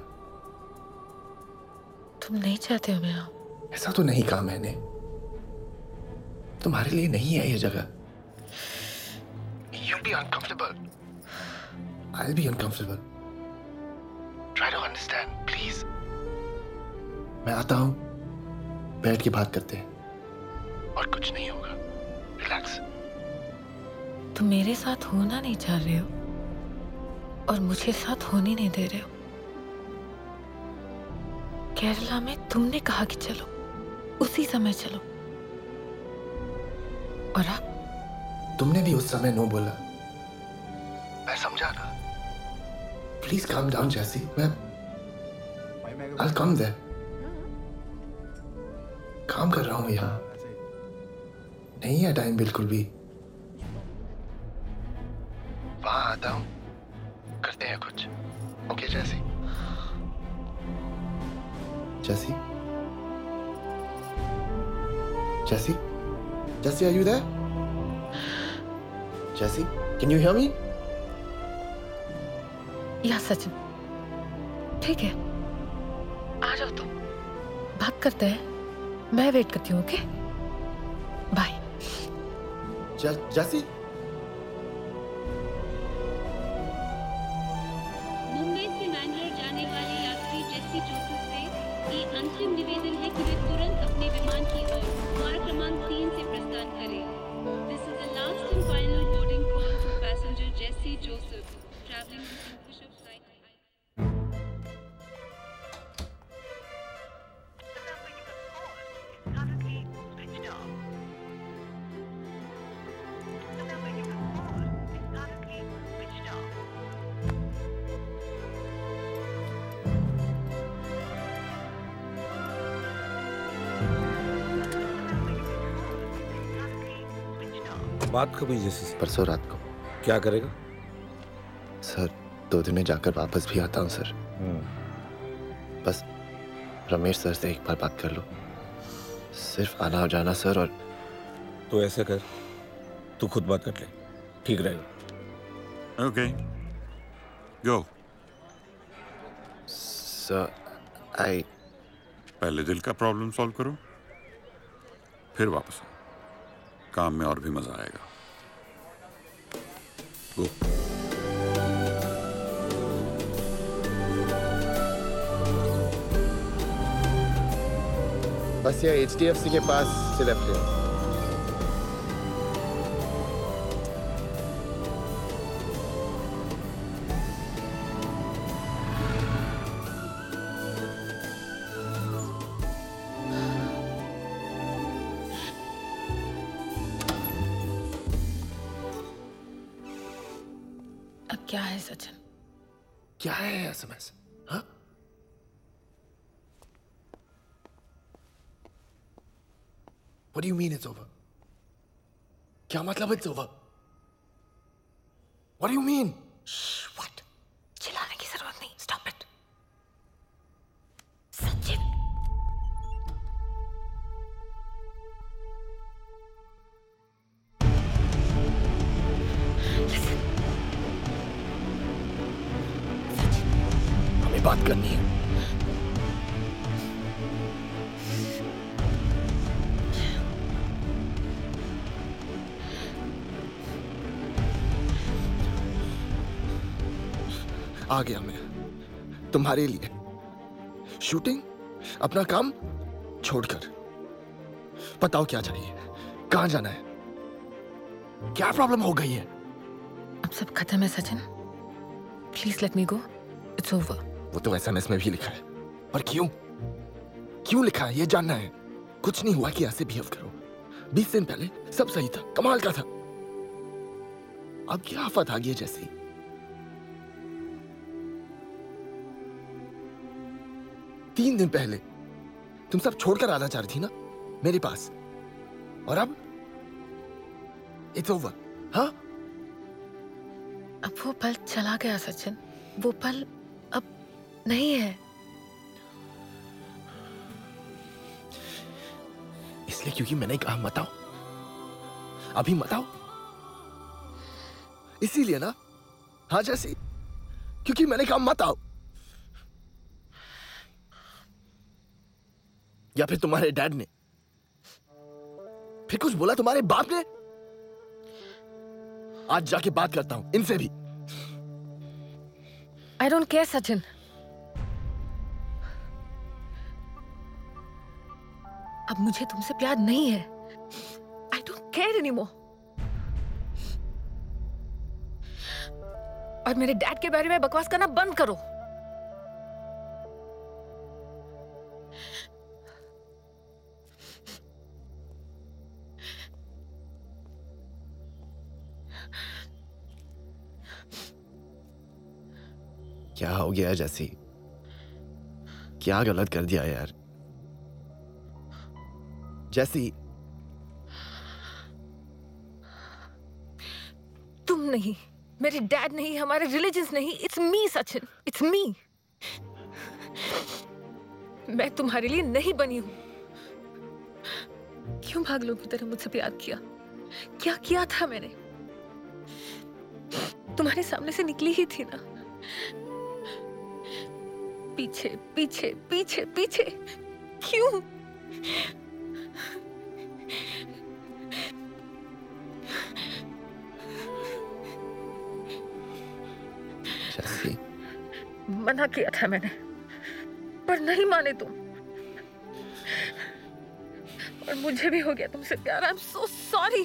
तुम नहीं चाहते हो मैं आऊं? ऐसा तो नहीं कहा मैंने। तुम्हारे लिए नहीं है ये जगह। You'll be uncomfortable. I'll be uncomfortable. Try to understand, please. मैं आता हूं, बैठ के बात करते हैं और कुछ नहीं होगा। रिलैक्स। तुम मेरे साथ होना नहीं चाह रहे हो और मुझे साथ होने नहीं दे रहे हो। केरला में तुमने कहा कि चलो, उसी समय चलो, और अब तुमने भी उस समय नो बोला। मैं समझा ना। प्लीज काम डाउन जैसी। मैं I'll come there. काम कर रहा हूँ यहाँ। नहीं है टाइम बिल्कुल भी। वहां आता हूँ, करते हैं कुछ। ओके जैसी? जैसी? जैसी? जैसी, are you there? Jesse, can you hear me? या सचिन, ठीक है, आ जाओ तुम। बात करते हैं। मैं वेट करती हूँ। Okay, bye. जैसी? मुंबई से मैंगलोर जाने वाले यात्री जेसी जोसेफ से ये अंतिम निवेदन है कि वे तुरंत अपने विमान की ओर बात कब हुई जैसे से? परसों रात को। क्या करेगा? सर दो दिन में जाकर वापस भी आता हूँ सर। बस रमेश सर से एक बार बात कर लो, सिर्फ आना और जाना सर। और तो ऐसा कर, तू खुद बात कर ले, ठीक रहेगा। Okay, go. सर आई पहले दिल का प्रॉब्लम सॉल्व करो, फिर वापस आओ, काम में और भी मजा आएगा। गो। बस ये एच डी एफ सी के पास से लेफ्ट ले। अब क्या है सचिन? क्या है एसएमएस? हाँ? What do you mean it's over? क्या मतलब it's over? What do you mean? Shh, what? चिल्लाने की जरूरत नहीं. Stop it. Sachin. Listen. Sachin. हमें बात करनी है. आ गया मैं तुम्हारे लिए। शूटिंग, अपना काम छोड़कर। बताओ क्या चाहिए, कहां जाना है, क्या प्रॉब्लम हो गई है? अब सब खत्म है Sachin. Please let me go, it's over. वो तो एसएमएस में भी लिखा है, पर क्यों क्यों लिखा है ये जानना है। कुछ नहीं हुआ कि ऐसे बिहेव करो। बीस दिन पहले सब सही था, कमाल का था। अब क्या आफत आ गई है जैसी। तीन दिन पहले तुम सब छोड़कर आना चाह रही थी ना मेरे पास, और अब इट्स ओवर। हाँ, अब वो पल चला गया सचिन। वो पल अब नहीं है। इसलिए क्योंकि मैंने कहा मत आओ, अभी मत आओ, इसीलिए ना। हाँ जैसी, क्योंकि मैंने कहा मत आओ। या फिर तुम्हारे डैड ने, फिर कुछ बोला तुम्हारे बाप ने? आज जाके बात करता हूं इनसे भी। I don't care Sachin. अब मुझे तुमसे प्यार नहीं है। I don't care anymore. और मेरे डैड के बारे में बकवास करना बंद करो। क्या हो गया जैसी? क्या गलत कर दिया यार? जैसी, तुम नहीं, मेरे डैड नहीं, हमारे रिलीजन्स नहीं। It's me Sachin, it's me. मैं तुम्हारे लिए नहीं बनी हूं। क्यों भागलों की तरह मुझसे प्यार किया? क्या किया था मैंने? तुम्हारे सामने से निकली ही थी ना। पीछे पीछे पीछे पीछे क्यों? जैसी, मना किया था मैंने, पर नहीं माने तुम। और मुझे भी हो गया तुमसे प्यार। I am so sorry.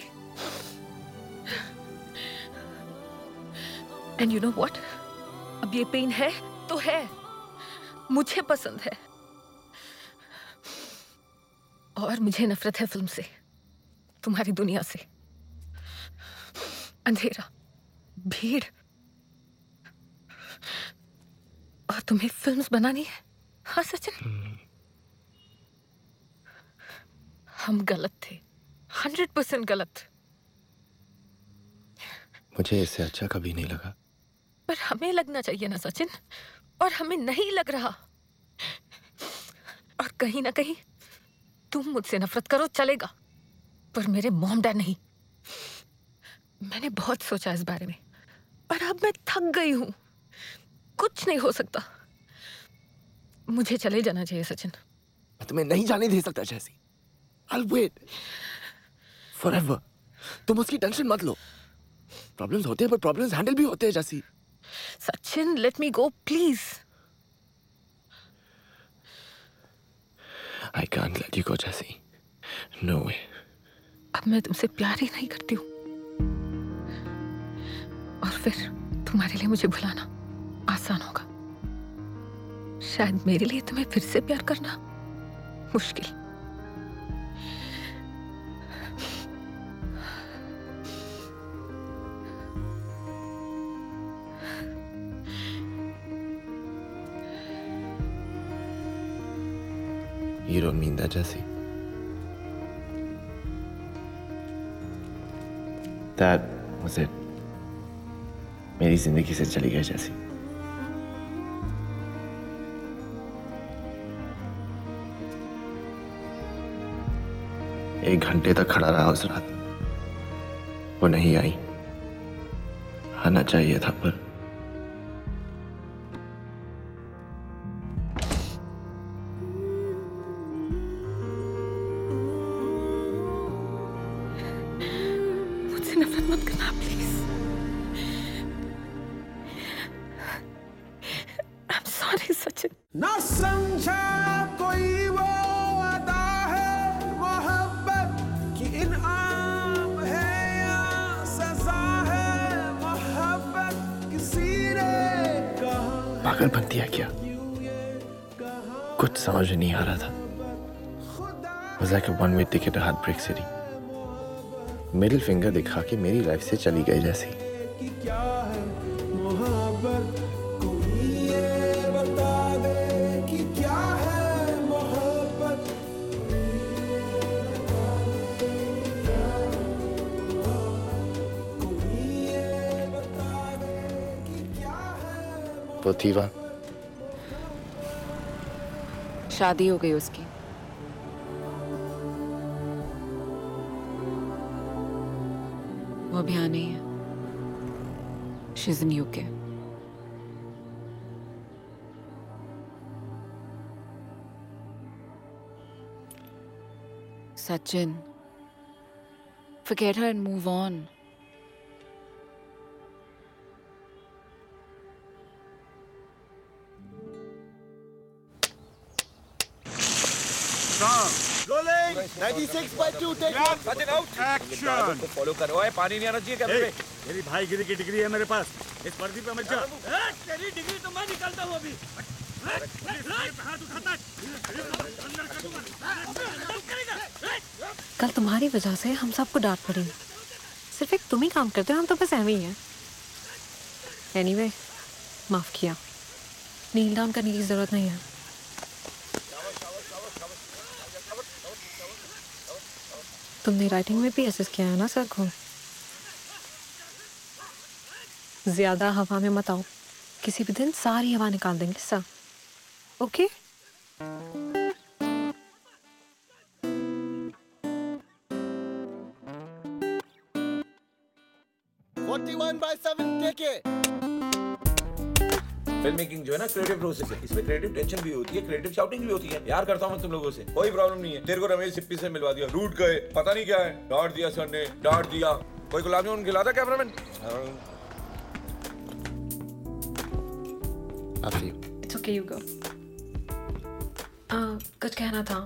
And you know what? अब ये पेन है तो है। मुझे पसंद है। और मुझे नफरत है फिल्म से, तुम्हारी दुनिया से। अंधेरा, भीड़, और तुम्हें फिल्म्स बनानी है। हाँ सचिन, हम गलत थे, हंड्रेड परसेंट गलत। मुझे इससे अच्छा कभी नहीं लगा। पर हमें लगना चाहिए ना सचिन, और हमें नहीं लग रहा। और कहीं ना कहीं तुम मुझसे नफरत करो चलेगा, पर मेरे मॉम डैड नहीं। मैंने बहुत सोचा इस बारे में, पर अब मैं थक गई हूं। कुछ नहीं हो सकता। मुझे चले जाना चाहिए सचिन। मैं तुम्हें नहीं जाने दे सकता जैसी। I'll wait forever. तुम उसकी टेंशन मत लो। प्रॉब्लम्स होते हैं पर प्रॉब्लम्स हैंडल भी होते हैं Jessie. Sachin let me go please. I can't let you go जैसी। No way. अब मैं तुमसे प्यार ही नहीं करती हूँ, और फिर तुम्हारे लिए मुझे भुलाना आसान होगा। शायद मेरे लिए तुम्हें फिर से प्यार करना मुश्किल। You don't mean that, Jesse. That was it. मेरी जिंदगी से चली गई जैसी। एक घंटे तक खड़ा रहा उस रात। वो नहीं आई। आना चाहिए था पर नफरत मत करना प्लीज। I'm sorry Sachin. ना समझा कोई वो अदा है मोहब्बत की इनाम है या सजा है मोहब्बत किसी ने कहा। पागलपंती है क्या? कुछ समझ नहीं आ रहा था। It was like a one-way ticket to Heartbreak City. Middle finger दिखा के मेरी लाइफ से चली गई जैसी। क्या है मोहब्बत कोई ये बता दे कि क्या है मोहब्बत। कोई ये बता दे कि क्या है। पोतीवा शादी हो गई उसकी। वो अभी यहाँ नहीं है। She's in U K. Sachin, forget her and move on. Rolling. ninety-six by two. Take one. Sachin out. Action. तो फॉलो करो। ओए पानी नहीं आना चाहिए कैमरे पे। मेरी भाईगिरी की डिग्री है मेरे पास। इस पर्दी पे मत जा। तेरी डिग्री तो मैं निकालता हूँ अभी। कल तुम्हारी वजह से हम सबको डांट पड़ी। सिर्फ एक तुम ही काम करते हो, हम तो बस ऐਵੇਂ ही हैं। एनीवे, माफ किया। नील डाउन करने की जरूरत नहीं है। तुमने राइटिंग में भी असिस्ट किया है ना सर को। ज्यादा हवा में मत आओ, किसी भी दिन सारी हवा निकाल देंगे sir. Okay? forty-one by seven. Take it. Film making जो है ना क्रिएटिव प्रोसेस है। इसमें क्रिएटिव टेंशन भी होती है, क्रिएटिव शाउटिंग भी होती है। प्यार करता हूँ मैं तुम लोगों से, कोई प्रॉब्लम नहीं है। तेरे को रमेश सिप्पी से मिलवा दिया, रूट गए, पता नहीं क्या है, डांट दिया सर ने, डांट दिया। कोई गुलाब जामुन खिला था cameraman? After you. It's okay, you go. Uh, कुछ कहना था।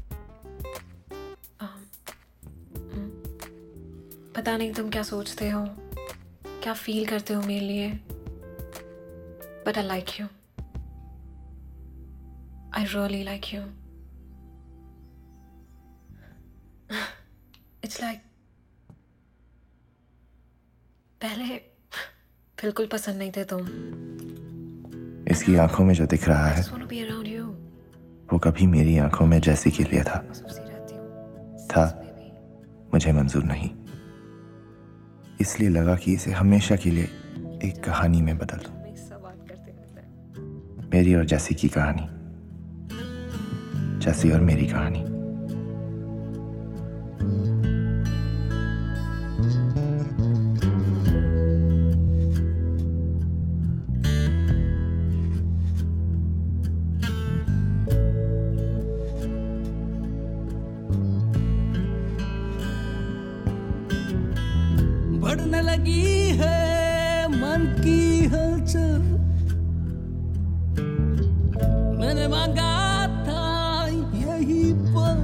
uh, hmm. पता नहीं तुम क्या सोचते हो, क्या फील करते हो मेरे लिए, but I like you. I really like you. It's like पहले बिल्कुल पसंद नहीं थे तुम। इसकी आंखों में जो दिख रहा है वो कभी मेरी आंखों में जैसी के लिए था। था मुझे मंजूर नहीं, इसलिए लगा कि इसे हमेशा के लिए एक कहानी में बदल दूं। मेरी और जैसी की कहानी, जैसी और मेरी कहानी। बढ़ने लगी है मन की हलचल, मैंने मांगा था यही पल,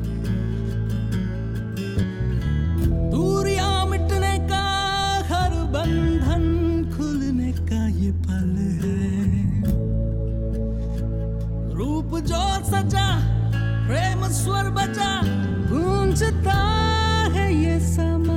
दूरियां मिटने का हर बंधन खुलने का ये पल है। रूप जो सजा प्रेम स्वर बजा गूंजता है ये समा।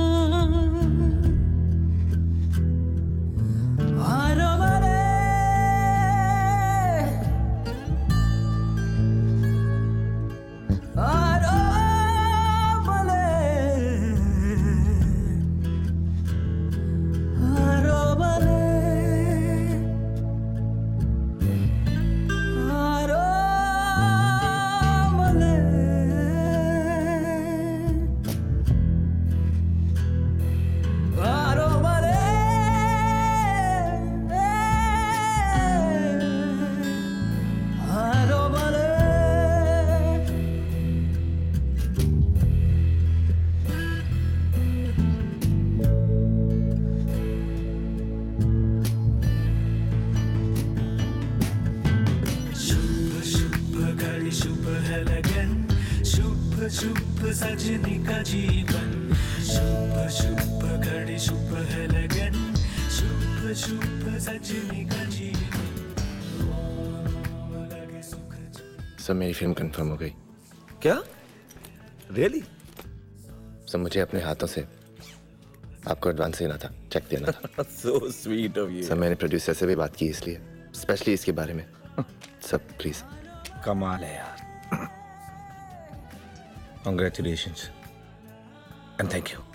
सजनी का जीवन शुभ शुभ घड़ी शुभ है लगन शुभ शुभ सजनी का जीवन लगे सुख। सर मेरी फिल्म कंफर्म हो गई। क्या? रियली? सर मुझे अपने हाथों से आपको एडवांस देना था, चेक देना था। So sweet of you. Sir मैंने प्रोड्यूसर से भी बात की इसलिए, स्पेशली इसके बारे में। Sir please. कमाल है यार। Congratulations and thank you.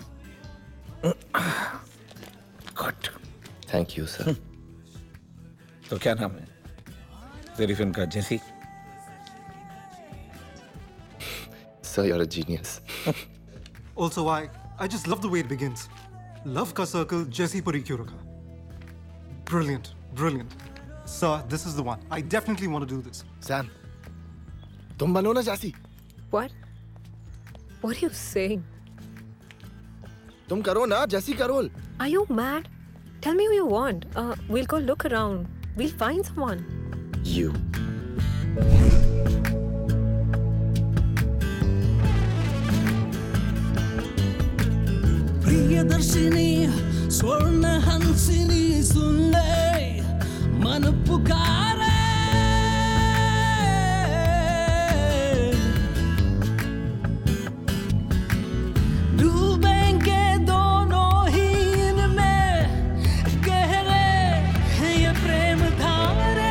Good. Thank you, sir. तो क्या नाम है तेरी फिल्म का? जेसी? Sir, you're a genius. Also, I I just love the way it begins. Love ka circle, Jesse puri kyun rakha? Brilliant, brilliant. Sir, this is the one. I definitely want to do this. Sam, तुम बनो ना जैसी। What? What are you saying? तुम करो ना Jessie का रोल। Are you mad? Tell me who you want. Uh, we'll go look around. We'll find someone. You. Priyadarshini Swarna Hansini सुन ले मन पुकारे, डूबेंगे दोनों ही इनमें गहरे हैं ये प्रेम धारे।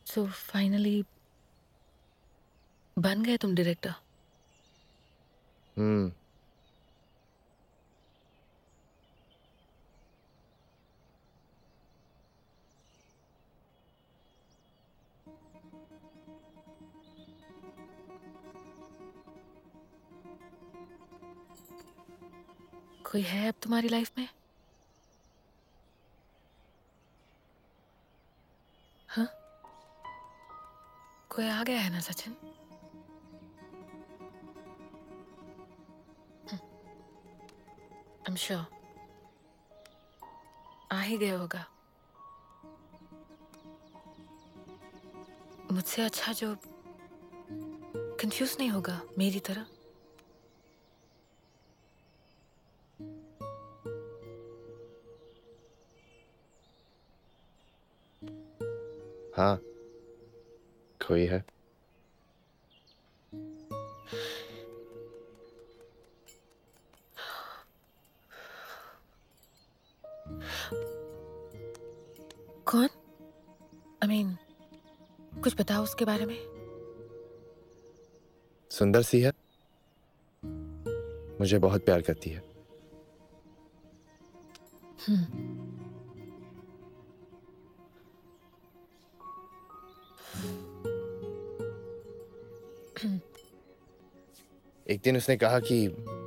सो फाइनली बन गए तुम डायरेक्टर? हम्म कोई है अब तुम्हारी लाइफ में? हाँ, कोई आ गया है ना सचिन? आई एम श्योर आ ही गया होगा। मुझसे अच्छा जो कंफ्यूज नहीं होगा मेरी तरह। हाँ, कोई है। कौन? आई मीन कुछ बताओ उसके बारे में। सुंदर सी है, मुझे बहुत प्यार करती है। हम्म एक दिन उसने कहा कि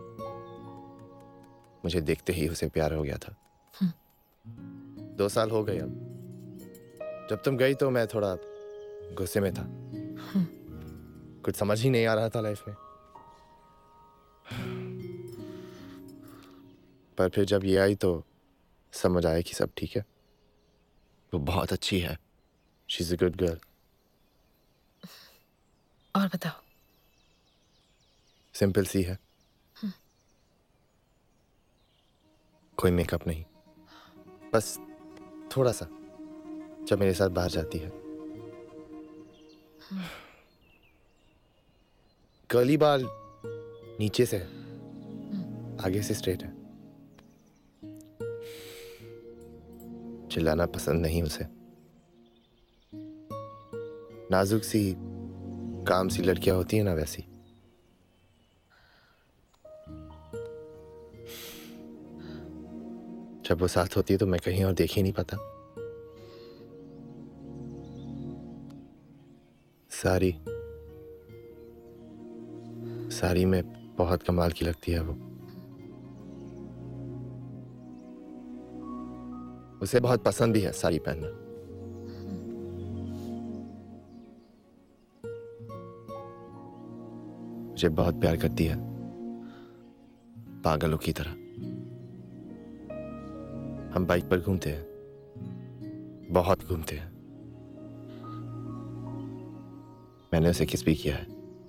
मुझे देखते ही उसे प्यार हो गया था। दो साल हो गए अब। जब तुम गई तो मैं थोड़ा गुस्से में था, कुछ समझ ही नहीं आ रहा था लाइफ में। पर फिर जब ये आई तो समझ आया कि सब ठीक है। वो बहुत अच्छी है, she is a good girl. और बताओ। सिंपल सी है, कोई मेकअप नहीं, बस थोड़ा सा जब मेरे साथ बाहर जाती है। कर्ली बाल नीचे से है, आगे से स्ट्रेट है। चिल्लाना पसंद नहीं उसे। नाजुक सी काम सी लड़कियां होती है ना, वैसी। जब वो साथ होती है तो मैं कहीं और देख ही नहीं पाता। सारी सारी में बहुत कमाल की लगती है वो। उसे बहुत पसंद भी है साड़ी पहनना। मुझे बहुत प्यार करती है, पागलों की तरह। हम बाइक पर घूमते हैं, बहुत घूमते हैं। मैंने उसे किस भी किया है।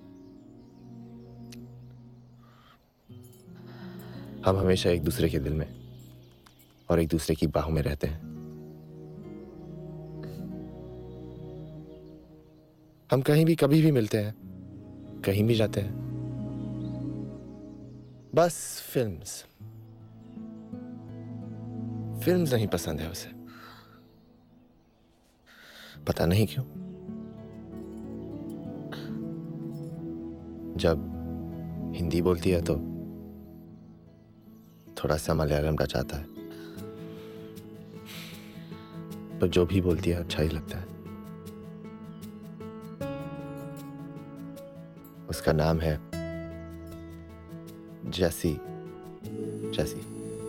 हम हमेशा एक दूसरे के दिल में और एक दूसरे की बाहों में रहते हैं। हम कहीं भी कभी भी मिलते हैं, कहीं भी जाते हैं। बस फिल्म्स फिल्म्स नहीं पसंद है उसे, पता नहीं क्यों। जब हिंदी बोलती है तो थोड़ा सा मलयालम टच आता है, पर जो भी बोलती है अच्छा ही लगता है। उसका नाम है जैसी जैसी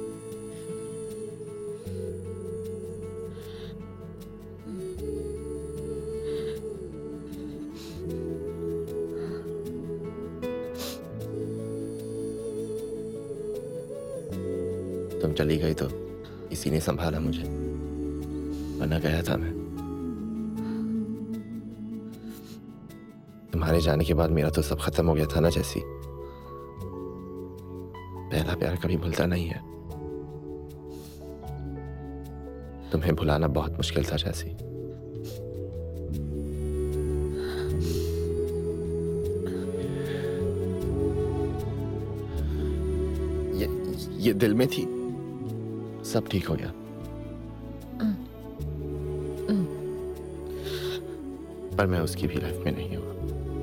तुम चली गई तो इसी ने संभाला मुझे, वरना गया था मैं। तुम्हारे जाने के बाद मेरा तो सब खत्म हो गया था ना जैसी। पहला प्यार कभी भूलता नहीं है। तुम्हें भुलाना बहुत मुश्किल था जैसी। ये ये दिल में थी, सब ठीक हो गया। पर मैं उसकी भी लाइफ में नहीं हूँ।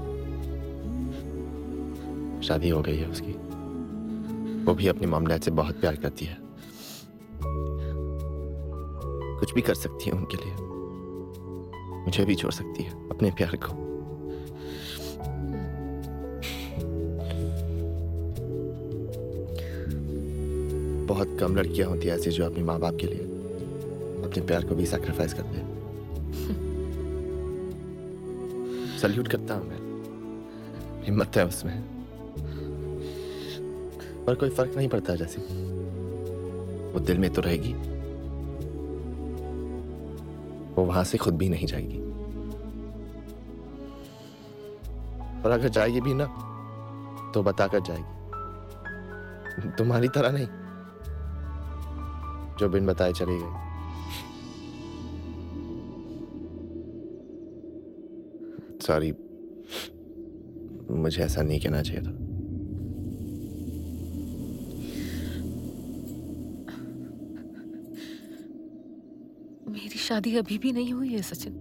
शादी हो गई है उसकी। वो भी अपने मॉम डैड से बहुत प्यार करती है, कुछ भी कर सकती है उनके लिए। मुझे भी छोड़ सकती है अपने प्यार को। बहुत कम लड़कियां होती हैं ऐसी जो अपने माँ बाप के लिए अपने प्यार को भी सैक्रिफाइस करते हैं। सल्यूट करता हूं मैं, हिम्मत है उसमें। पर कोई फर्क नहीं पड़ता जैसे, वो दिल में तो रहेगी, वो वहां से खुद भी नहीं जाएगी। और अगर जाएगी भी ना तो बताकर जाएगी, तुम्हारी तरह नहीं जो बिन बताए चली गई। सॉरी, मुझे ऐसा नहीं कहना चाहिए था। मेरी शादी अभी भी नहीं हुई है सचिन।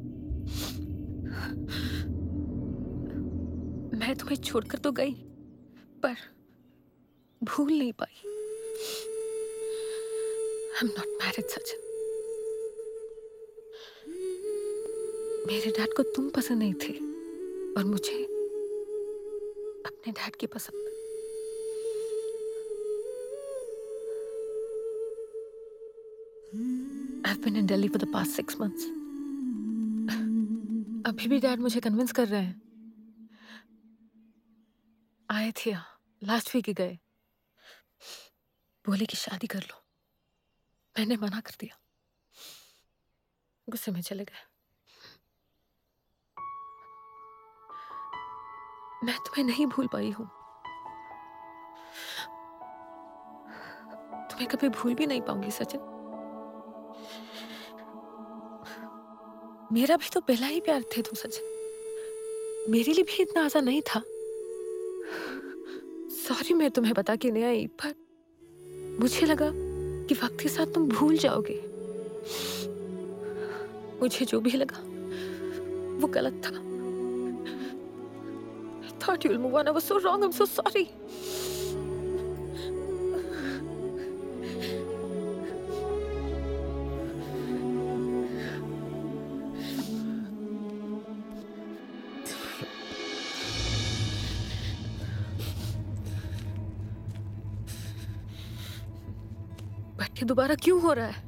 मैं तुम्हें छोड़कर तो गई, पर भूल नहीं पाई। I'm not married, Sachin. मेरे डैड को तुम पसंद नहीं थे और मुझे अपने डैड की पसंद। I've been in Delhi for the past six months. अभी भी डैड मुझे कन्विंस कर रहे हैं। आए थे लास्ट वीक ही गए, बोले कि शादी कर लो। मैंने मना कर दिया, गुस्से में चले गए। मैं तुम्हें नहीं भूल पाई हूं, तुम्हें कभी भूल भी नहीं पाऊंगी सचिन। मेरा भी तो पहला ही प्यार थे तुम सचिन, मेरे लिए भी इतना आसान नहीं था। सॉरी मैं तुम्हें बता के नहीं आई, पर मुझे लगा कि वक्त के साथ तुम भूल जाओगे। मुझे जो भी लगा वो गलत था। I thought you'll move on. I was so wrong. I'm so sorry. But ये दोबारा क्यों हो रहा है?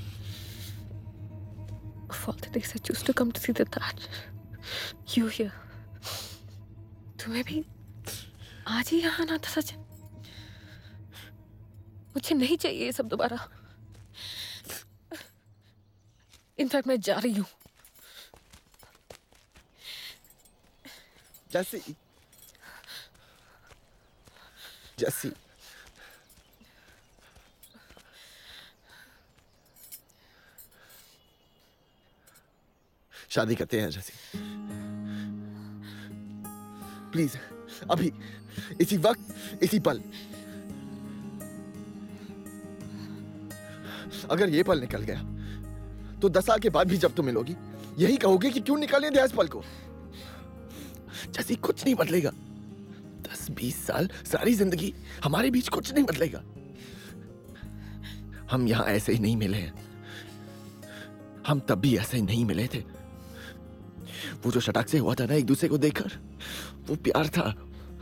Of all the days I choose to come to see the Taj, you here. तुम्हें भी आज ही यहाँ आना था सचिन। मुझे नहीं चाहिए ये सब दोबारा। इनफैक्ट मैं जा रही हूँ। जैसी जैसी शादी करते हैं जैसी, प्लीज अभी, इसी वक्त, इसी पल। अगर ये पल निकल गया तो दस साल के बाद भी जब तुम मिलोगी यही कहोगे कि क्यों निकालने दिया इस पल को। जैसे कुछ नहीं बदलेगा। दस बीस साल, सारी जिंदगी, हमारे बीच कुछ नहीं बदलेगा। हम यहां ऐसे ही नहीं मिले हैं, हम तब भी ऐसे ही नहीं मिले थे। वो जो शटाक से हुआ था ना एक दूसरे को देखकर, वो प्यार था।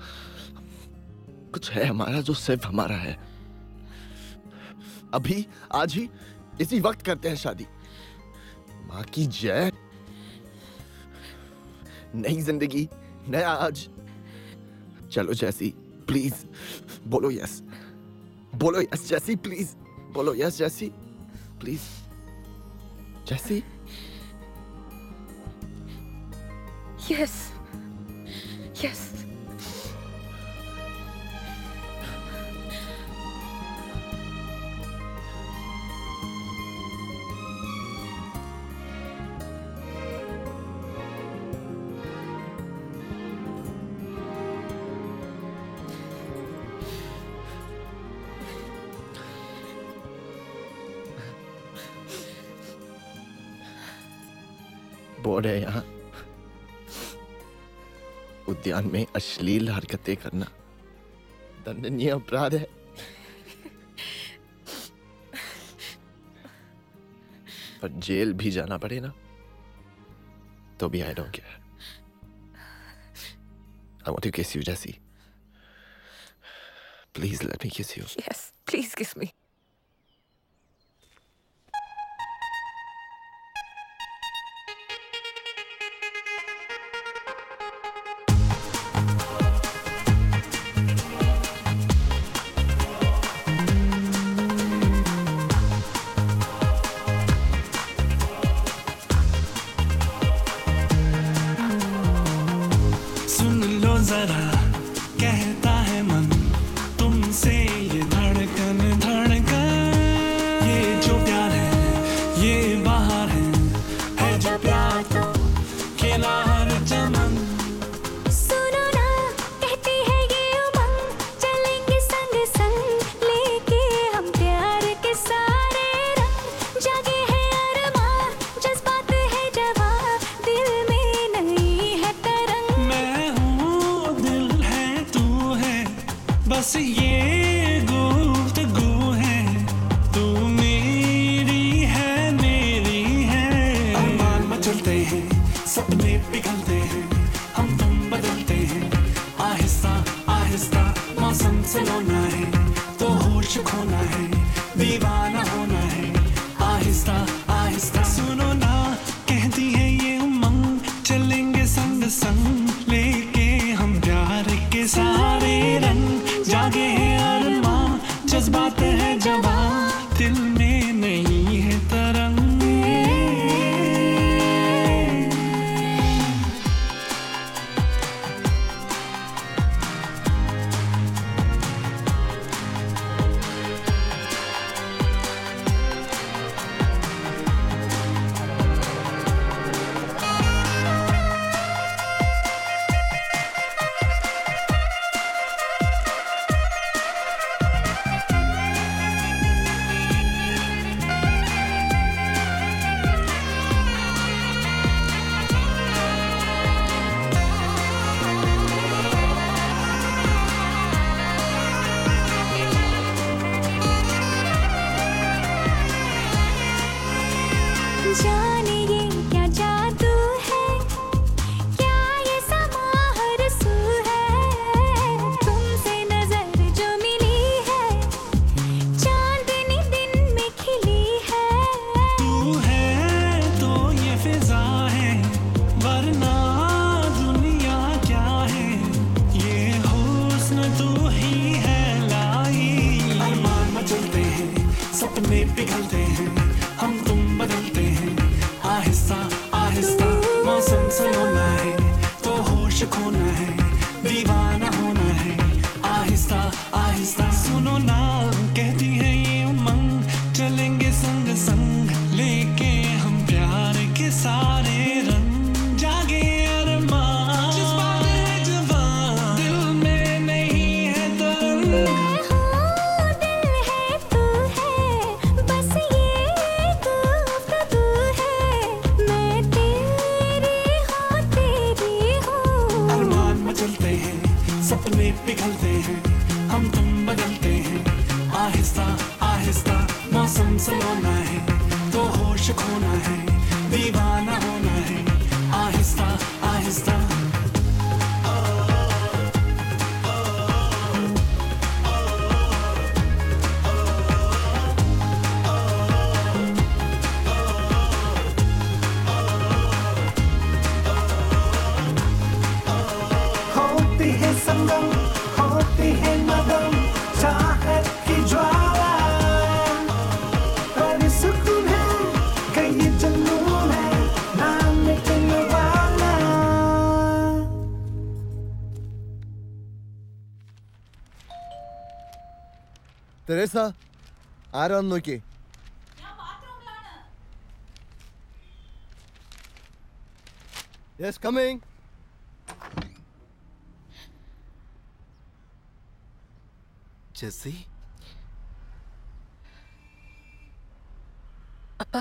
कुछ है हमारा जो सिर्फ हमारा है। अभी, आज ही, इसी वक्त करते हैं शादी। मां की जय। नई जिंदगी, नया आज। चलो जैसी, प्लीज बोलो यस। बोलो यस जैसी, प्लीज बोलो यस जैसी, प्लीज जैसी। Yes. Yes. बोर्ड है यहाँ, उद्यान में अश्लील हरकतें करना दंडनीय अपराध है। पर जेल भी जाना पड़े ना तो भी I don't care. I want to kiss you, Jessie. Please let me kiss you. Yes, please kiss me. सुन लो जरा कहता है मन तुमसे ये धड़कन धड़कन, ये जो प्यार है ये बाहर है, है जो प्यार तो खेला हर चमन। सुनो ना कहती है ये उमंग, चलेंगे संग संग लेके हम प्यार के सारे रंग, जागे है अरमां जज्बात है जवां, दिल में नहीं है तरंग। मैं हूँ दिल है तू है, बस ये गुफ्तगू है, तू मेरी है मेरी है। अरमान मचलते हैं सपने पिघलते हैं, हम तुम बदलते हैं आहिस्ता आहिस्ता। मौसम से होना है तो होश खोना है, दीवाना होना है आहिस्ता आहिस्ता। सुनो ना कहती है ये उमंग, चलेंगे संग संग लेके हम प्यार के सारे रंग, जागे हैं अरमां जज्बात है जवां, दिल में नहीं है तरंग। जाने ये क्या जादू है, क्या ये समा हरसू है, तुमसे नजर जो मिली है, चांदनी दिन में खिली है। तू है तो ये फिजा है, वरना दुनिया क्या है, ये हुस्न तू ही है लाई। अरमान मचलते हैं सपने पिघलते हैं, हम तुम बदलते हैं आहिस्ता आहिस्ता। मौसम से होना है तो होश खोना है, दीवाना होना है आहिस्ता आहिस्ता। सुनो ना कहती है ये उमंग, चलेंगे संग संग लेके हम प्यार के सारे रंग, जागे अरमां जज्बात है जवां, दिल में नहीं है तरंग। मैं हूँ दिल है तू है, बस ये गुफ्तगू है, मैं तेरी हूँ तेरी हूँ। अरमान मचलते हैं सपने पिघलते हैं, हम तुम बदलते हैं आहिस्ता आहिस्ता। मौसम से होना है तो होश खोना है, दीवाना होना है आहिस्ता आहिस्ता। होती है संगम होती है नगम, चाहत की ज्वाला पर सुकून है कई जुनून है, नाम मिटने वाला। തെരേസ ആരാന്ന് നോക്കിയേ. Yes coming. Jessie? Appa?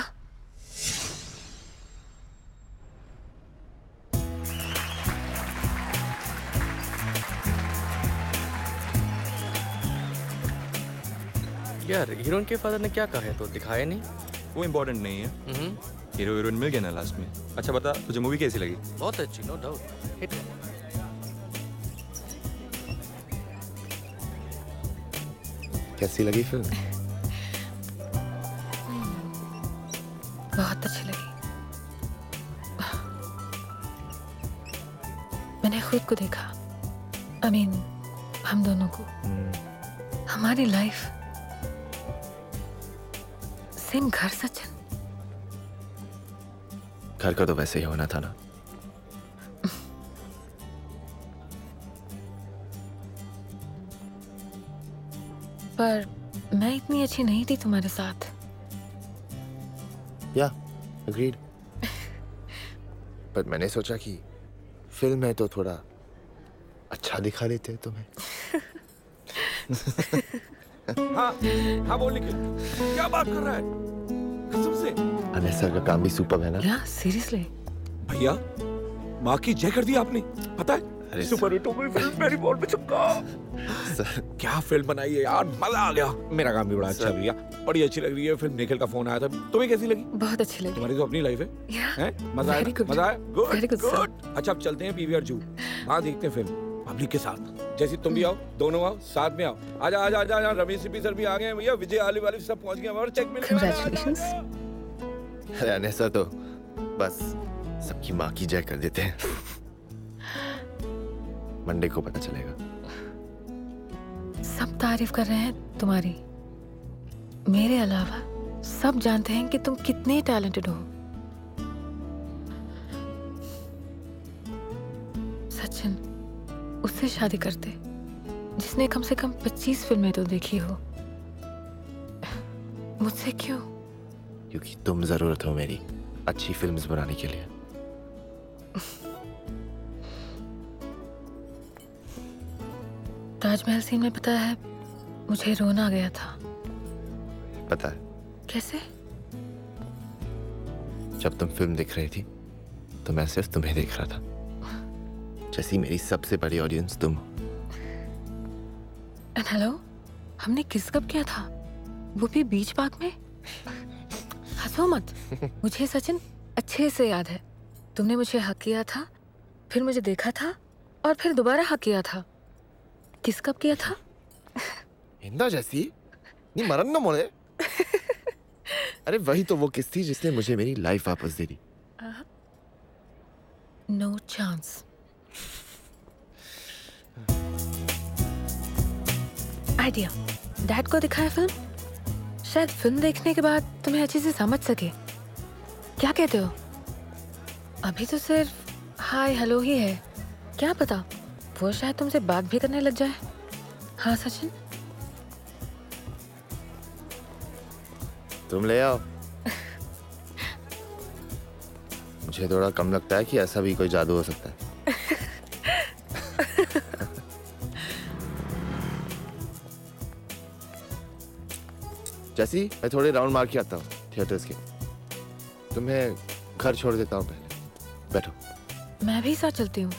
यार हीरोइन के फादर ने क्या कहा है तो दिखाया नहीं। वो इम्पोर्टेंट नहीं है, हीरो हीरोइन मिल गए ना लास्ट में। अच्छा बता तुझे मूवी कैसी लगी? बहुत अच्छी, नो डाउट हिट है। कैसी लगी फिल्म? बहुत अच्छी लगी। मैंने खुद को देखा, आई मीन हम दोनों को, हमारी लाइफ सेम घर। सचिन घर का तो वैसे ही होना था ना। पर मैं इतनी अच्छी नहीं थी तुम्हारे साथ। या अग्रीड। पर मैंने सोचा कि फिल्म है तो थोड़ा अच्छा दिखा लेते हैं तुम्हें। हाँ हाँ बोल निखिल, क्या बात कर रहा है? कसम से अनेसर का काम भी सुपर है ना। या सीरियसली भैया, माँ की जय कर दी आपने, पता है? सुपर हिट हो गई फिल्म, मेरी बॉल पे छक्का। क्या फिल्म बनाई है यार, मजा आ गया। मेरा काम भी बड़ा अच्छा भैया, बड़ी अच्छी लग रही है फिल्म। निखिल का फोन आया था, तुम्हें कैसी लगी? बहुत अच्छी लगी। तुम्हारी तो अपनी लाइफ है, हैं? मजा आया, मजा आया, गुड गुड। अच्छा अब चलते हैं पीवीआर जू, वहाँ देखते हैं फिल्म पब्लिक के साथ। जैसे तुम भी आओ, दोनों आओ, साथ में आओ। आजा आजा आजा, आजा। रमेश सिप्पी सर भी आ गए भैया, विजय आलिफ वालिफ सब पहुंच गए और चेक मिलने वाला है। अरे अनेसा तो बस सबकी माँ की जय कर देते हैं। मंडे को पता चलेगा। सब तारीफ कर रहे हैं तुम्हारी, मेरे अलावा सब जानते हैं कि तुम कितने टैलेंटेड हो। सचिन, उससे शादी करते जिसने कम से कम पच्चीस फिल्में तो देखी हो। मुझसे क्यों? क्योंकि तुम जरूरत हो मेरी अच्छी फिल्म्स बनाने के लिए। ताजमहल सीन में पता है मुझे रोना आ गया था। पता है कैसे? जब तुम फिल्म देख रही थी तो मैं सिर्फ तुम्हें देख रहा था, जैसी मेरी सबसे बड़ी ऑडियंस तुम हो। एंड हेलो, हमने किस कब किया था, वो भी बीच पार्क में। हंसो मत। मुझे सचिन अच्छे से याद है, तुमने मुझे हक किया था, फिर मुझे देखा था और फिर दोबारा हक किया था। किस कब किया था? हिंदा जैसी नहीं मरन ना मोड़े। अरे वही तो वो किस थी जिसने मुझे मेरी लाइफ वापस दे दी। No chance. आइडिया, डैड को दिखाया फिल्म, शायद फिल्म देखने के बाद तुम्हें अच्छे से समझ सके। क्या कहते हो? अभी तो सिर्फ हाय हेलो ही है, क्या पता वो शायद तुमसे बात भी करने लग जाए। हाँ सचिन, तुम ले आओ। मुझे थोड़ा कम लगता है कि ऐसा भी कोई जादू हो सकता है। जैसी मैं थोड़े राउंड मार के आता हूँ थिएटर्स के, तुम्हें घर छोड़ देता हूँ, पहले बैठो। मैं भी साथ चलती हूँ।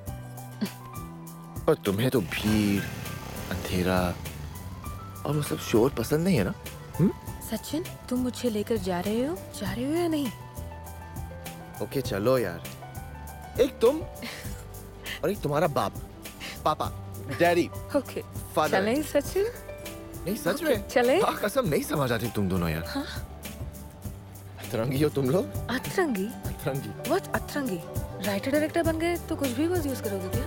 पर तुम्हें तो भीड़, अंधेरा और वो सब शोर पसंद नहीं है ना? हुँ? सचिन, तुम मुझे लेकर जा रहे हो जा रहे हो या नहीं? ओके चलो यार, एक तुम और एक तुम्हारा बाप, पापा, डैडी, ओके फादर। चलें सचिन? नहीं सच okay, में चले? हाँ कसम, नहीं समझ आती तुम दोनों यार। हाँ? अतरंगी हो तुम लोग। अतरंगी? अतरंगी? What अतरंगी? राइटर डायरेक्टर बन गए तो कुछ भी वर्ड यूज करोगे क्या?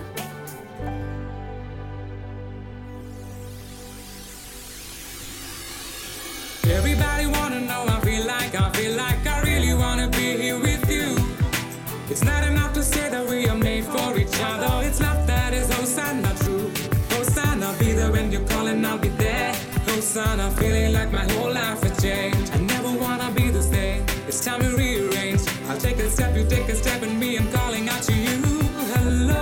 Everybody wanna know, I feel like, I feel like I really wanna be here with you. It's not enough to say that we are made for each other. It's love that is Hosanna true. Hosanna, be there when you call and I'll be there. Hosanna, feeling like my whole life has changed. I never wanna be the same. It's time to rearrange. I'll take a step, you take a step, and me, I'm calling out to you. Hello.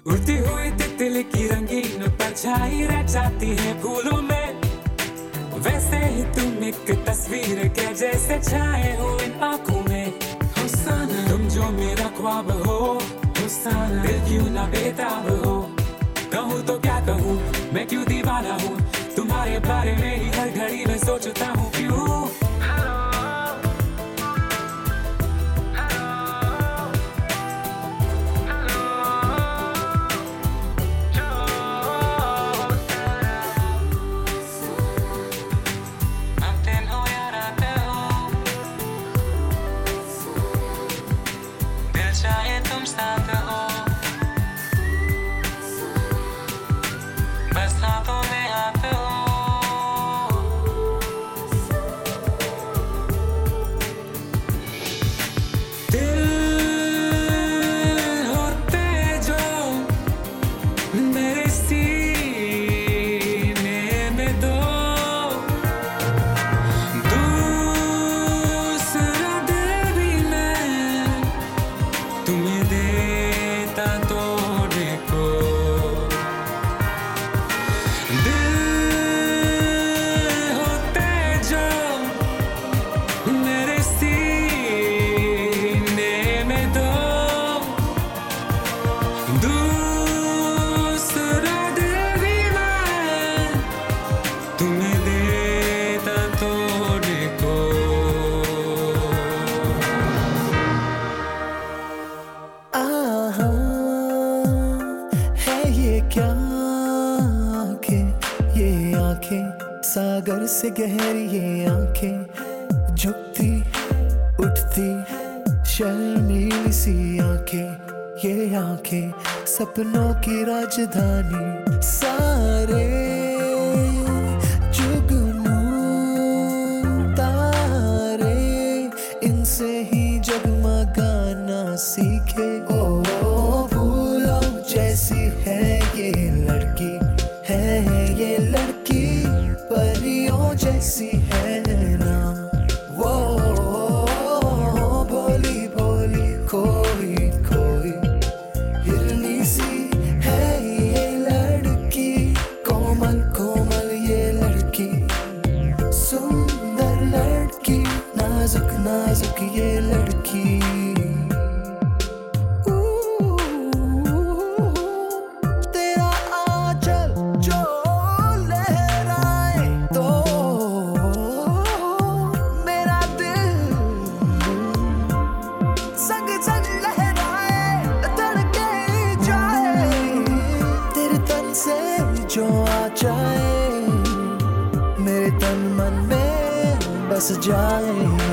उड़ती हुई तितली की रंगीन परछाई रह जाती है फूलों में, वैसे ही तुम एक तस्वीर के जैसे छाए हो इन आँखों में। हुस्ना तुम जो मेरा ख्वाब हो, हुस्ना दिल क्यों ना बेताब हो। कहूँ तो क्या कहूँ, मैं क्यों दीवाना हूँ, तुम्हारे बारे में ही हर घड़ी में सोचता हूँ क्यों। सागर से गहरी ये आंखें, झुकती उठती शर्मीली सी आंखें, ये आंखें सपनों की राजधानी। सारे जुगनू तारे इनसे ही जगमगाना सीखे। ओ फूलों जैसी है ये लड़की, है ये लड़की परियों जैसी है ना। वो भोली भोली खोई खोई हिरनी सी है ये लड़की, कोमल कोमल ये लड़की, सुंदर लड़की, नाजुक नाजुक ये लड़की। बस जाए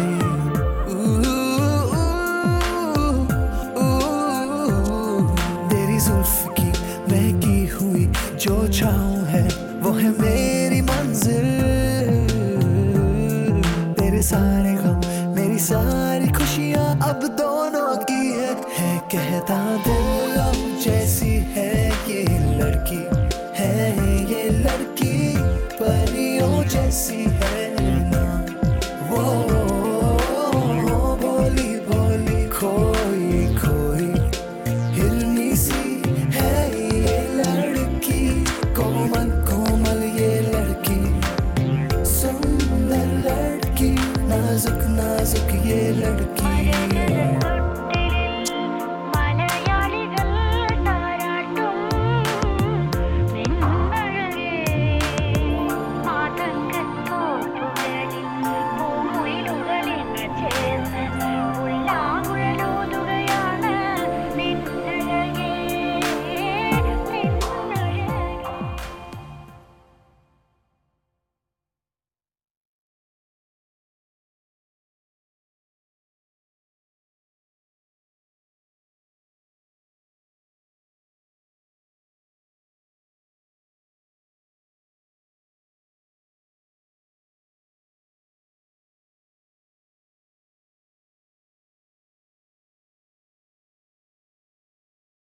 तेरी जुल्फ की महकी हुई जो छाँव है वो है मेरी मंजिल। तेरे सारे गम मेरी सारी खुशियाँ अब दोनों की है, है कहता दिल।